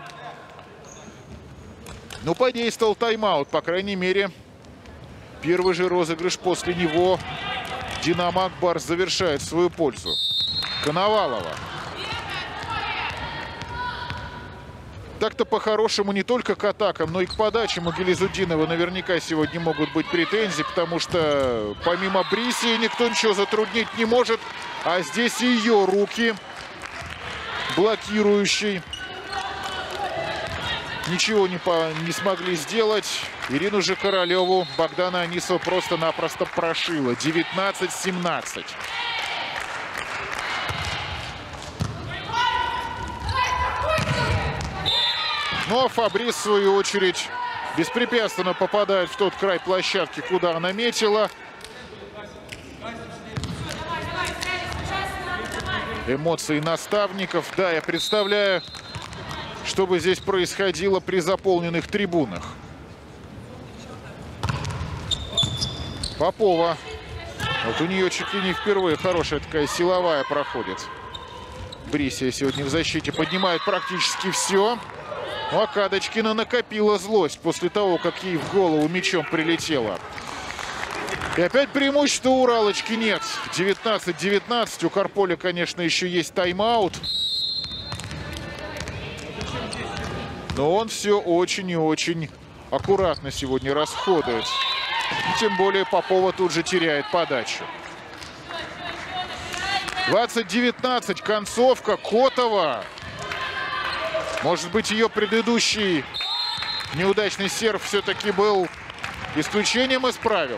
Ну, подействовал тайм-аут, по крайней мере, первый же розыгрыш после него «Динамо» Ак Барс завершает в свою пользу. Коновалова. Так-то по-хорошему не только к атакам, но и к подачам у Гилязутдинова наверняка сегодня могут быть претензии, потому что помимо Бриси никто ничего затруднить не может, а здесь и ее руки блокирующий. Ничего не, по, не смогли сделать. Ирину же Королеву Богдана Анисова просто-напросто прошила. девятнадцать семнадцать. Ну а Фабрис, в свою очередь, беспрепятственно попадает в тот край площадки, куда она метила. Эмоции наставников. Да, я представляю, что бы здесь происходило при заполненных трибунах. Попова. Вот у нее чуть ли не впервые хорошая такая силовая проходит. Брисия сегодня в защите поднимает практически все. Ну, а Кадочкина накопила злость после того, как ей в голову мячом прилетело. И опять преимущества у Уралочки нет. девятнадцать девятнадцать. У Карполя, конечно, еще есть тайм-аут. Но он все очень и очень аккуратно сегодня расходует. И тем более Попова тут же теряет подачу. двадцать девятнадцать. Концовка. Котова. Может быть, ее предыдущий неудачный серв все-таки был исключением из правил.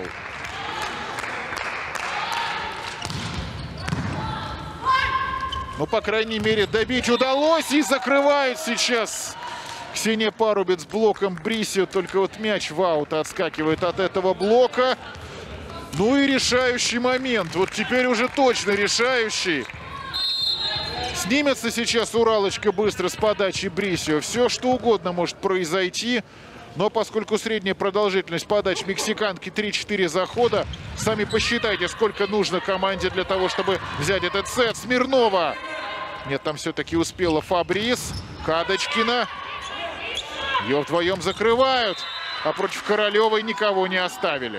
Ну, по крайней мере, добить удалось. И закрывают сейчас Ксения Парубец блоком Брисию. Только вот мяч в аут отскакивает от этого блока. Ну и решающий момент. Вот теперь уже точно решающий. Снимется сейчас Уралочка быстро с подачи Брисио. Все, что угодно может произойти. Но поскольку средняя продолжительность подач мексиканки три-четыре захода, сами посчитайте, сколько нужно команде для того, чтобы взять этот сет. Смирнова. Нет, там все-таки успела Фабрис. Кадочкина. Ее вдвоем закрывают. А против Королевой никого не оставили.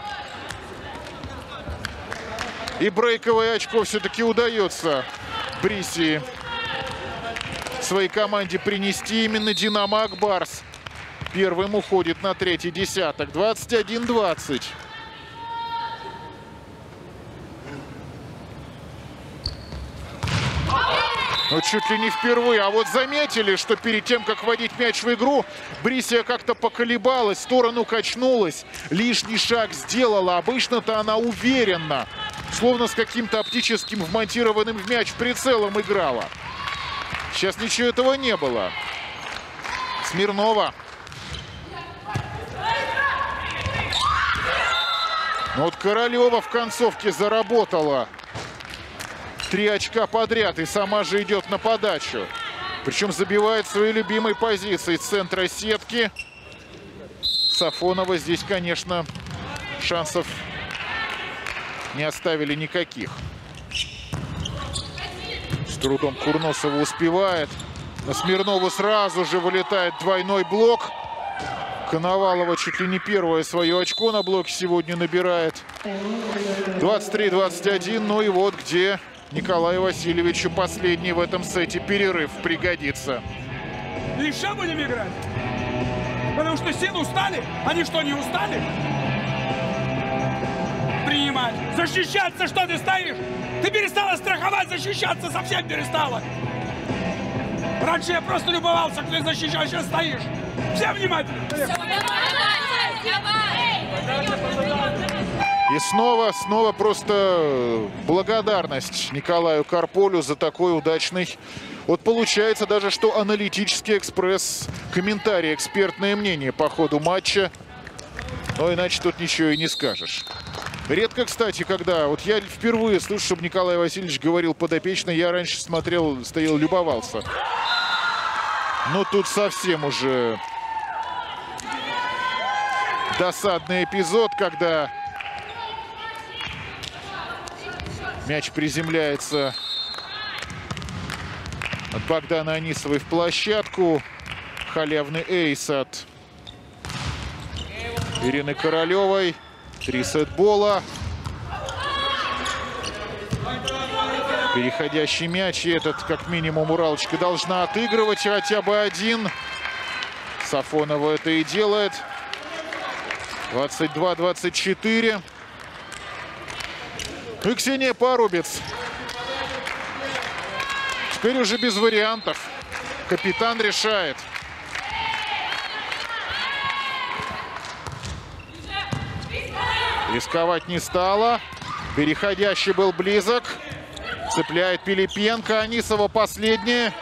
И брейковое очко все-таки удается Бриси своей команде принести. Именно Динамо Ак Барс первым уходит на третий десяток. двадцать один двадцать. Ну, чуть ли не впервые. А вот заметили, что перед тем, как вводить мяч в игру, Брисия как-то поколебалась, в сторону качнулась, лишний шаг сделала. Обычно-то она уверенно, словно с каким-то оптическим вмонтированным в мяч прицелом играла. Сейчас ничего этого не было. Смирнова. Ну вот Королева в концовке заработала три очка подряд и сама же идет на подачу. Причем забивает свои любимые позиции с центра сетки. Сафонова здесь, конечно, шансов не оставили никаких. С трудом Курносова успевает. На Смирнову сразу же вылетает двойной блок. Коновалова чуть ли не первое свое очко на блоке сегодня набирает. двадцать три двадцать один. Ну и вот где Николаю Васильевичу последний в этом сете перерыв пригодится. Еще будем играть? Потому что все устали. Они что, не устали? Принимать. Защищаться, что ты стоишь? Ты перестала страховать, защищаться совсем перестала. Раньше я просто любовался, кто защищал, сейчас стоишь. Все внимательно. И снова, снова просто благодарность Николаю Карполю за такой удачный. Вот получается даже, что аналитический экспресс, комментарий, экспертное мнение по ходу матча. Но иначе тут ничего и не скажешь. Редко, кстати, когда... Вот я впервые слышу, чтобы Николай Васильевич говорил подопечно. Я раньше смотрел, стоял, любовался. Но тут совсем уже досадный эпизод, когда мяч приземляется от Богдана Анисовой в площадку. Халявный эйс от Ирины Королевой. Три сетбола. Переходящий мяч. И этот, как минимум, Уралочка должна отыгрывать хотя бы один. Сафонова это и делает. двадцать два двадцать четыре. И Ксения Парубец. Теперь уже без вариантов. Капитан решает. Рисковать не стала. Переходящий был близок. Цепляет Пилипенко. Анисова последняя.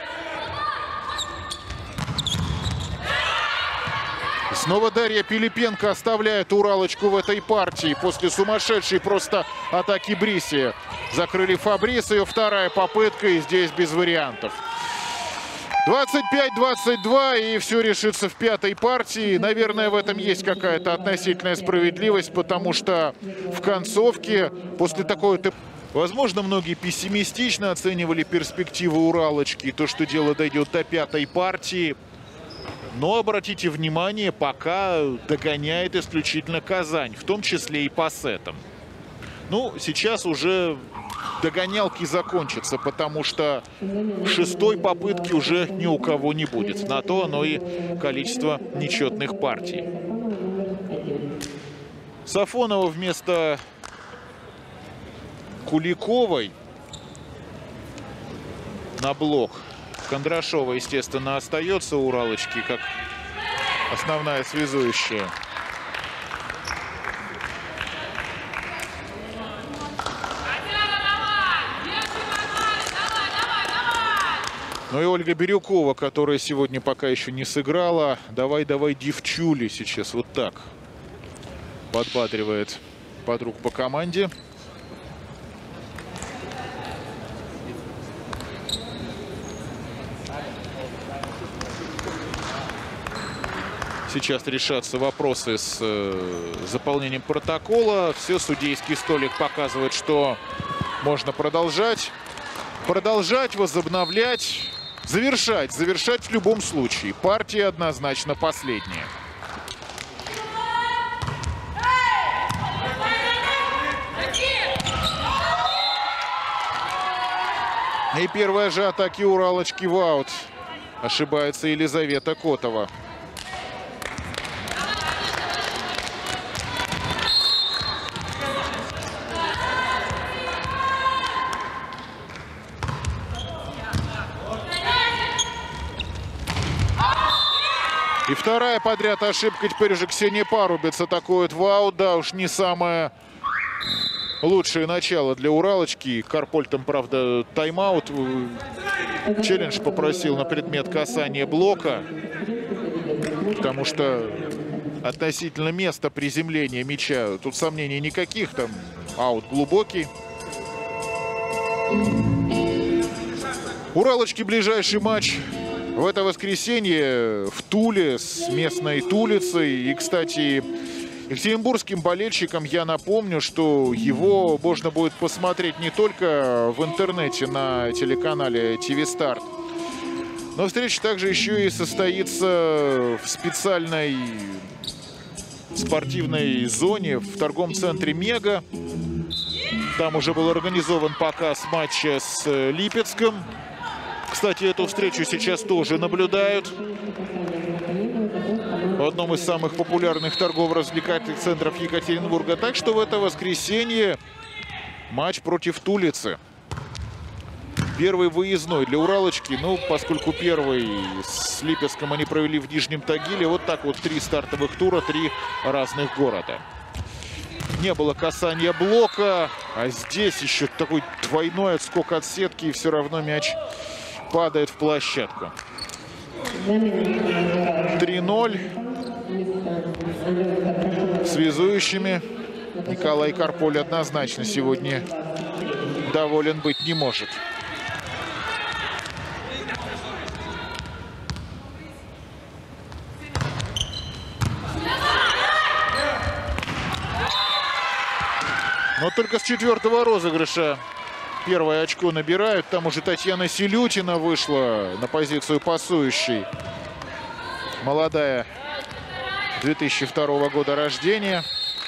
Снова Дарья Пилипенко оставляет Уралочку в этой партии после сумасшедшей просто атаки Бриси. Закрыли Фабрис. Ее вторая попытка, и здесь без вариантов. двадцать пять двадцать два, и все решится в пятой партии. Наверное, в этом есть какая-то относительная справедливость, потому что в концовке после такой... Возможно, многие пессимистично оценивали перспективы Уралочки, то, что дело дойдет до пятой партии. Но обратите внимание, пока догоняет исключительно Казань, в том числе и по сетам. Ну, сейчас уже догонялки закончатся, потому что шестой попытки уже ни у кого не будет. На то оно и количество нечетных партий. Сафонова вместо Куликовой на блок. Кондрашова, естественно, остается у Уралочки как основная связующая. Ну и Ольга Бирюкова, которая сегодня пока еще не сыграла. Давай-давай, девчули, сейчас вот так подбадривает подруг по команде. Сейчас решатся вопросы с э, заполнением протокола. Все, судейский столик показывает, что можно продолжать. Продолжать, возобновлять, завершать. Завершать в любом случае. Партия однозначно последняя. И первая же атаки Уралочки в аут. Ошибается Елизавета Котова. И вторая подряд ошибка. Теперь уже Ксения Парубец атакует в аут. Да уж не самое лучшее начало для Уралочки. Карполь там, правда, тайм-аут. Челлендж попросил на предмет касания блока. Потому что относительно места приземления мяча тут сомнений никаких. Там аут глубокий. Уралочки ближайший матч в это воскресенье в Туле с местной Тулицей. И, кстати, екатеринбургским болельщикам я напомню, что его можно будет посмотреть не только в интернете на телеканале ТВ Старт, Но встреча также еще и состоится в специальной спортивной зоне в торговом центре «Мега». Там уже был организован показ матча с Липецком. Кстати, эту встречу сейчас тоже наблюдают в одном из самых популярных торгово-развлекательных центров Екатеринбурга. Так что в это воскресенье матч против Тулицы. Первый выездной для Уралочки. Ну, поскольку первый с Липецком они провели в Нижнем Тагиле. Вот так вот три стартовых тура, три разных города. Не было касания блока. А здесь еще такой двойной отскок от сетки. И все равно мяч падает в площадку. три ноль. Связующими Николай Карполь однозначно сегодня доволен быть не может. Но только с четвертого розыгрыша первое очко набирают. Там уже Татьяна Селютина вышла на позицию пасующей. Молодая, две тысячи второго года рождения.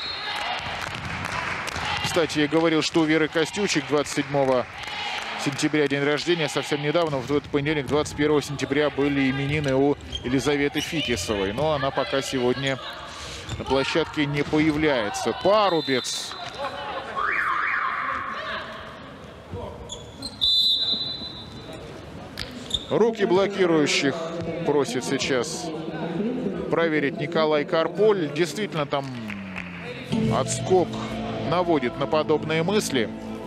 Кстати, я говорил, что у Веры Костючек двадцать седьмого сентября день рождения. Совсем недавно, в этот понедельник, двадцать первого сентября, были именины у Елизаветы Фитисовой. Но она пока сегодня на площадке не появляется. Парубец. Руки блокирующих просит сейчас проверить Николай Карполь. Действительно, там отскок наводит на подобные мысли.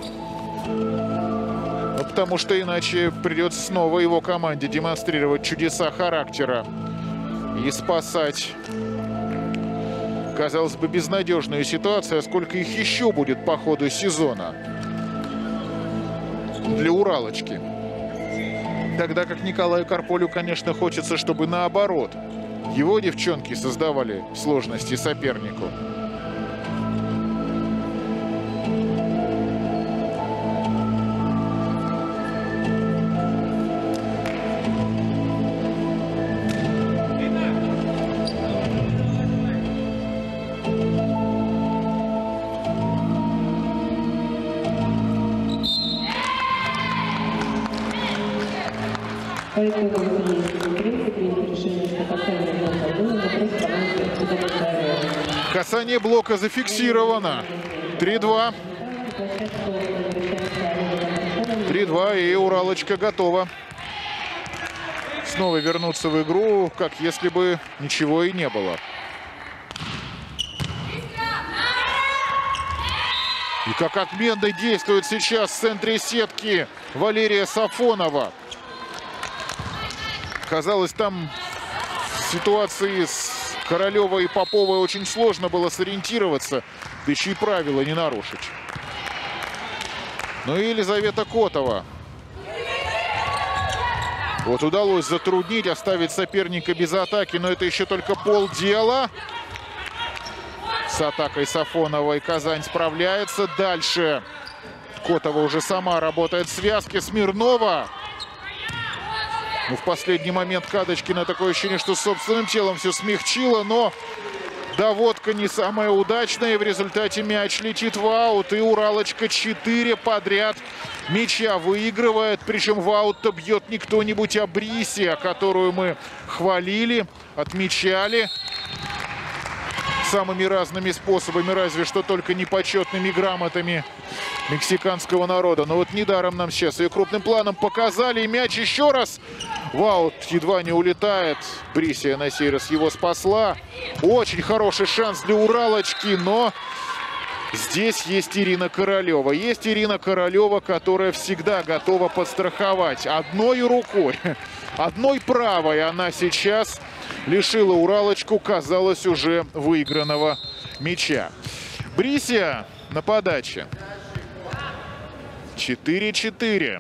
Ну, потому что иначе придется снова его команде демонстрировать чудеса характера и спасать, казалось бы, безнадежную ситуацию. А сколько их еще будет по ходу сезона для Уралочки? Тогда как Николаю Карполю, конечно, хочется, чтобы наоборот его девчонки создавали сложности сопернику. Касание блока зафиксировано. три два. три два, и Уралочка готова снова вернуться в игру, как если бы ничего и не было. И как отменно действует сейчас в центре сетки Валерия Сафонова. Казалось, там в ситуации с Королевой и Поповой очень сложно было сориентироваться, да еще и правила не нарушить. Ну и Елизавета Котова. Вот удалось затруднить, оставить соперника без атаки, но это еще только полдела. С атакой Сафоновой Казань справляется. Дальше Котова уже сама работает в связке. Смирнова. Ну, в последний момент Кадочкина такое ощущение, что собственным телом все смягчило, но доводка не самая удачная. И в результате мяч летит в аут. И Уралочка четыре подряд мяча выигрывает. Причем в аут-то бьет не кто-нибудь, а Брисия, которую мы хвалили, отмечали самыми разными способами, разве что только непочетными грамотами мексиканского народа. Но вот недаром нам сейчас ее крупным планом показали. И мяч еще раз в аут едва не улетает. Брисия на сей раз его спасла. Очень хороший шанс для Уралочки, но здесь есть Ирина Королева. Есть Ирина Королева, которая всегда готова подстраховать. Одной рукой, одной правой она сейчас лишила Уралочку, казалось, уже выигранного мяча. Брисия на подаче. четыре четыре.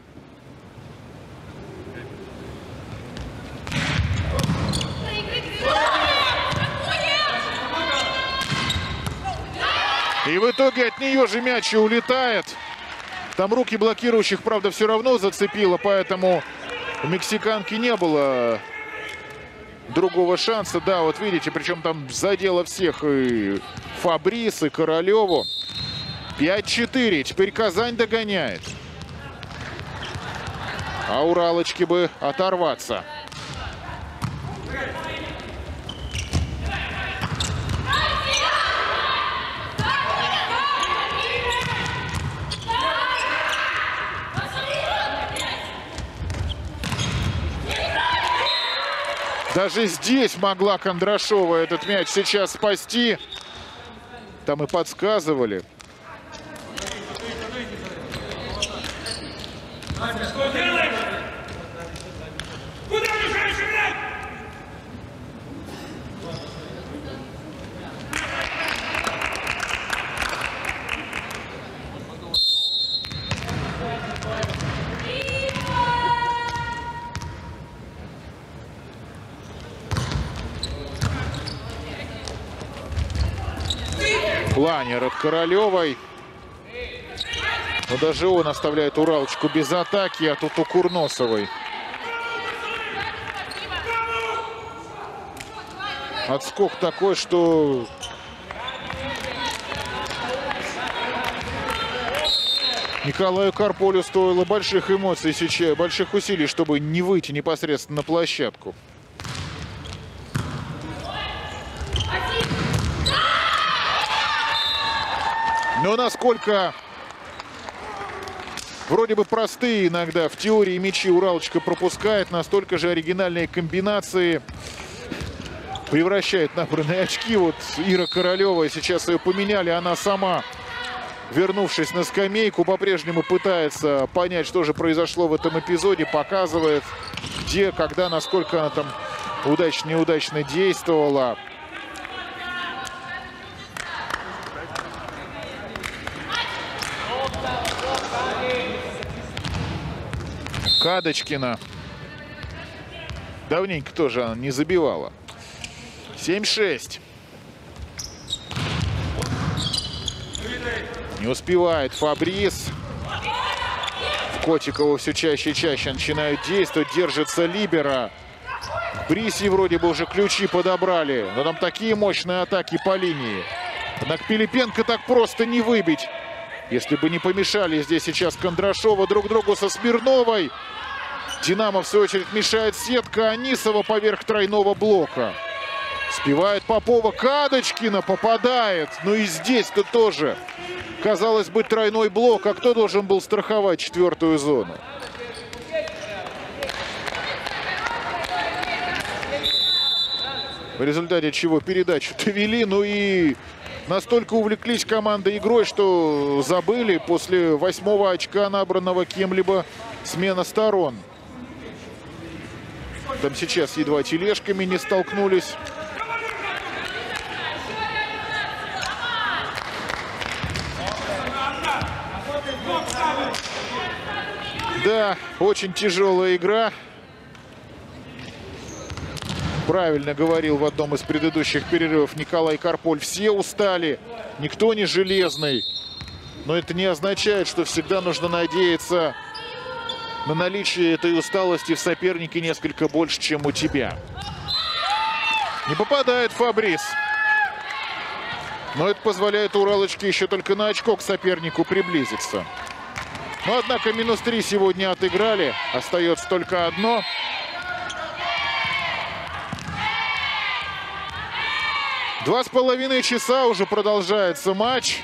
И в итоге от нее же мяч и улетает. Там руки блокирующих, правда, все равно зацепило, поэтому У мексиканки не было другого шанса. Да, вот видите, причем там задело всех и Фабрис, и Королеву. пять-четыре. Теперь Казань догоняет. А уралочки бы оторваться. Даже здесь могла Кондрашова этот мяч сейчас спасти. Там и подсказывали. Что делаешь? Куда мешаешь играть? Планер от Королевой. Но даже он оставляет Уралочку без атаки, а тут у Курносовой. Отскок такой, что Николаю Карполю стоило больших эмоций сейчас, больших усилий, чтобы не выйти непосредственно на площадку. Но насколько вроде бы простые иногда в теории мячи Уралочка пропускает, настолько же оригинальные комбинации превращает набранные очки. Вот Ира Королева, сейчас ее поменяли, она сама, вернувшись на скамейку, по-прежнему пытается понять, что же произошло в этом эпизоде, показывает, где, когда, насколько она там удачно-неудачно действовала. Кадочкина. Давненько тоже она не забивала. семь-шесть. Не успевает Фабрис. В Котикову все чаще и чаще начинают действовать. Держится либеро. Бриси вроде бы уже ключи подобрали. Но там такие мощные атаки по линии. Однако Пилипенко так просто не выбить. Если бы не помешали здесь сейчас Кондрашова друг другу со Смирновой. Динамо, в свою очередь, мешает сетка. Анисова поверх тройного блока. Успевает Попова. Кадочкина попадает. Ну и здесь-то тоже. Казалось бы, тройной блок. А кто должен был страховать четвертую зону? В результате чего передачу-то вели. Ну и настолько увлеклись командой игрой, что забыли после восьмого очка, набранного кем-либо, смена сторон. Там сейчас едва тележками не столкнулись. Да, очень тяжелая игра. Правильно говорил в одном из предыдущих перерывов Николай Карполь. Все устали, никто не железный. Но это не означает, что всегда нужно надеяться на наличие этой усталости в сопернике несколько больше, чем у тебя. Не попадает Фабрис. Но это позволяет Уралочке еще только на очко к сопернику приблизиться. Но, однако, минус три сегодня отыграли. Остается только одно. Два с половиной часа уже продолжается матч.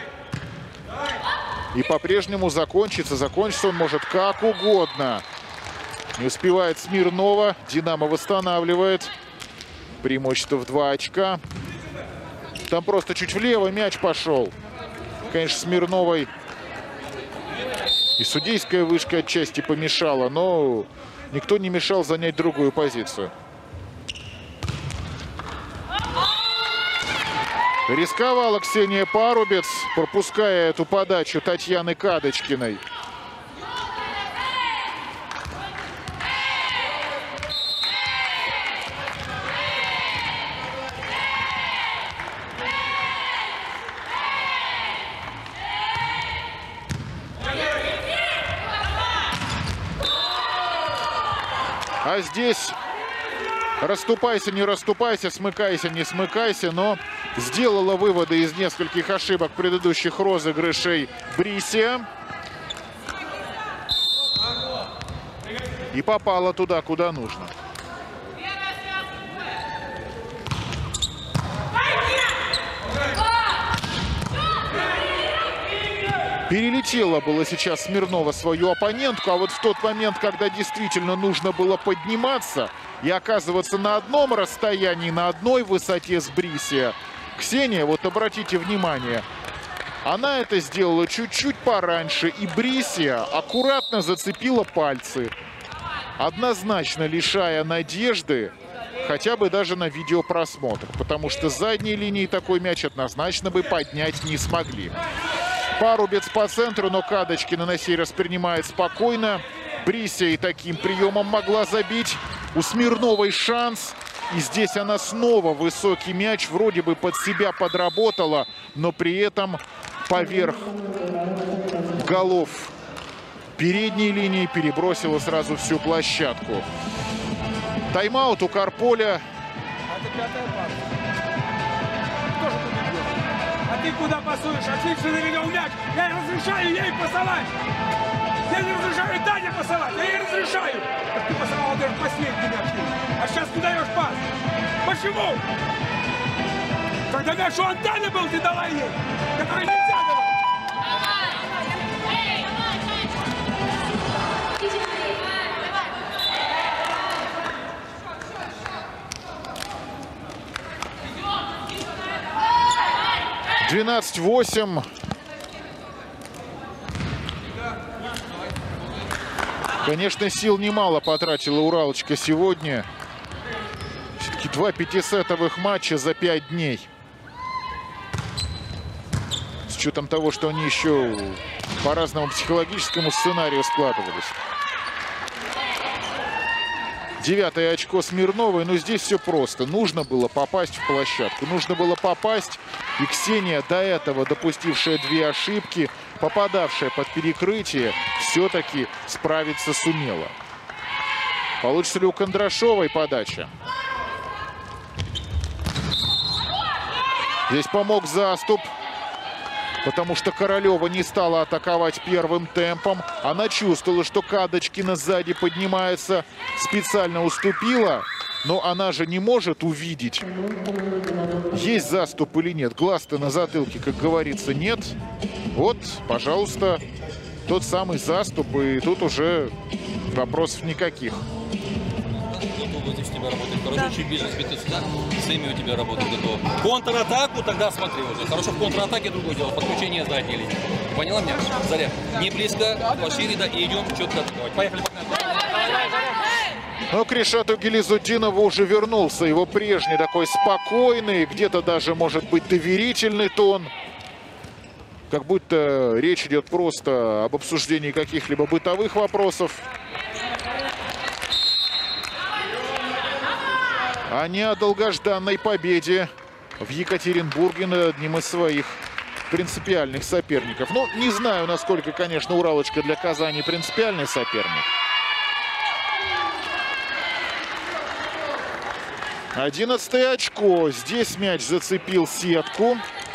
И по-прежнему закончится. Закончится он может как угодно. Не успевает Смирнова. Динамо восстанавливает. Преимущество в два очка. Там просто чуть влево мяч пошел. Конечно, Смирновой и судейская вышка отчасти помешала, но никто не мешал занять другую позицию. Рисковала Ксения Парубец, пропуская эту подачу Татьяны Кадочкиной. а здесь расступайся, не расступайся, смыкайся, не смыкайся, но сделала выводы из нескольких ошибок предыдущих розыгрышей Брисия. И попала туда, куда нужно. Перелетела было сейчас Смирнова свою оппонентку, а вот в тот момент, когда действительно нужно было подниматься и оказываться на одном расстоянии, на одной высоте с Брисия, Ксения, вот обратите внимание, она это сделала чуть-чуть пораньше, и Брисия аккуратно зацепила пальцы, однозначно лишая надежды хотя бы даже на видеопросмотр, потому что с задней линии такой мяч однозначно бы поднять не смогли. Парубец по центру, но Кадочкина на сей раз принимает спокойно. Брисия и таким приемом могла забить. У Смирновой шанс. И здесь она снова высокий мяч. Вроде бы под себя подработала, но при этом поверх голов передней линии перебросила сразу всю площадку. Тайм-аут у Карполя. Ты куда пасуешь? Отлично наведел мяч. Я не разрешаю ей пасовать. Я не разрешаю Тане пасовать. Я ей разрешаю. Так ты пасовал даже последний мяч. А сейчас ты даешь пас. Почему? Когда мяч у Антана был, ты дала ей. Который нельзя давать. двенадцать восемь. Конечно, сил немало потратила Уралочка сегодня. Все-таки два пятисетовых матча за пять дней. С учетом того, что они еще по разному психологическому сценарию складывались. Девятое очко Смирновой, но здесь все просто. Нужно было попасть в площадку. Нужно было попасть. И Ксения, до этого допустившая две ошибки, попадавшая под перекрытие, все-таки справиться сумела. Получится ли у Кондрашовой подача? Здесь помог заступ, потому что Королева не стала атаковать первым темпом. Она чувствовала, что Кадочкина сзади поднимается, специально уступила. Но она же не может увидеть, есть заступ или нет. Глаз-то на затылке, как говорится, нет. Вот, пожалуйста, тот самый заступ. И тут уже вопросов никаких. Вот здесь у тебя работает хорошо, чуть ближе сбиты сюда, с ими у тебя работает готово. Контратаку тогда смотри уже. Хорошо, в контратаке другое дело, подключение задней линии. Поняла меня? Заря. Не близко, пошире, да, и идем четко атаковать. Поехали, Но к Ришату Гилизуддинову уже вернулся его прежний такой спокойный, где-то даже, может быть, доверительный тон. Как будто речь идет просто об обсуждении каких-либо бытовых вопросов. А не о долгожданной победе в Екатеринбурге над одним из своих принципиальных соперников. Ну, не знаю, насколько, конечно, Уралочка для Казани принципиальный соперник. Одиннадцатое очко. Здесь мяч зацепил сетку.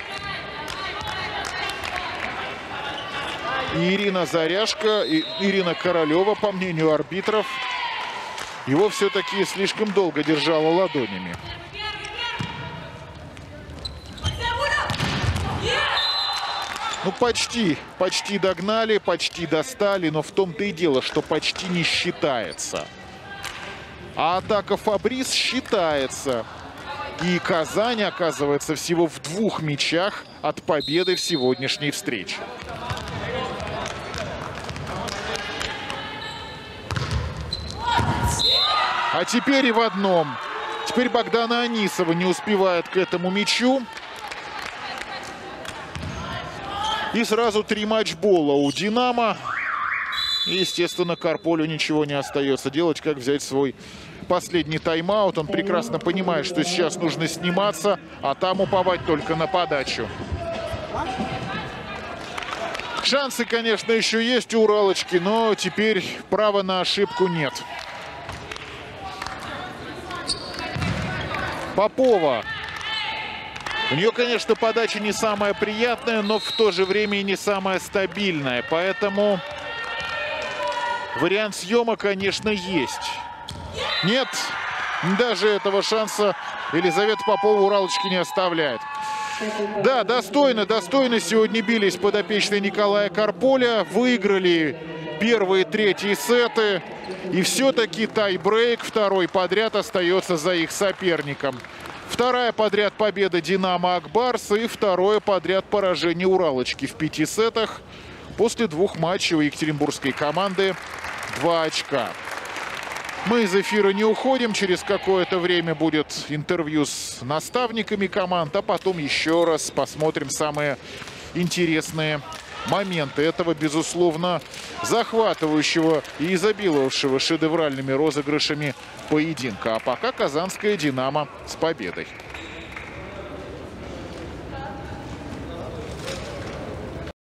И Ирина Заряшко, и Ирина Королева, по мнению арбитров, его все-таки слишком долго держала ладонями. Ну, почти, почти догнали, почти достали, но в том-то и дело, что почти не считается. А атака Фабрис считается. И Казань оказывается всего в двух мячах от победы в сегодняшней встрече. А теперь и в одном. Теперь Богдана Анисова не успевает к этому мячу. И сразу три матчбола у «Динамо». И, естественно, Карполю ничего не остается делать, как взять свой последний тайм-аут. Он прекрасно понимает, что сейчас нужно сниматься, а там уповать только на подачу. Шансы, конечно, еще есть у Уралочки, но теперь права на ошибку нет. Попова. У нее, конечно, подача не самая приятная, но в то же время и не самая стабильная. Поэтому вариант съема, конечно, есть. Нет, даже этого шанса Елизавета Попова Уралочки не оставляет. Да, достойно, достойно сегодня бились подопечные Николая Карполя. Выиграли первые и третьи сеты. И все-таки тайбрейк второй подряд остается за их соперником. Вторая подряд победа «Динамо» Акбарса и второе подряд поражение Уралочки в пяти сетах. После двух матчей у екатеринбургской команды два очка. Мы из эфира не уходим. Через какое-то время будет интервью с наставниками команд, а потом еще раз посмотрим самые интересные моменты этого, безусловно, захватывающего и изобиловавшего шедевральными розыгрышами поединка. А пока казанская «Динамо» с победой.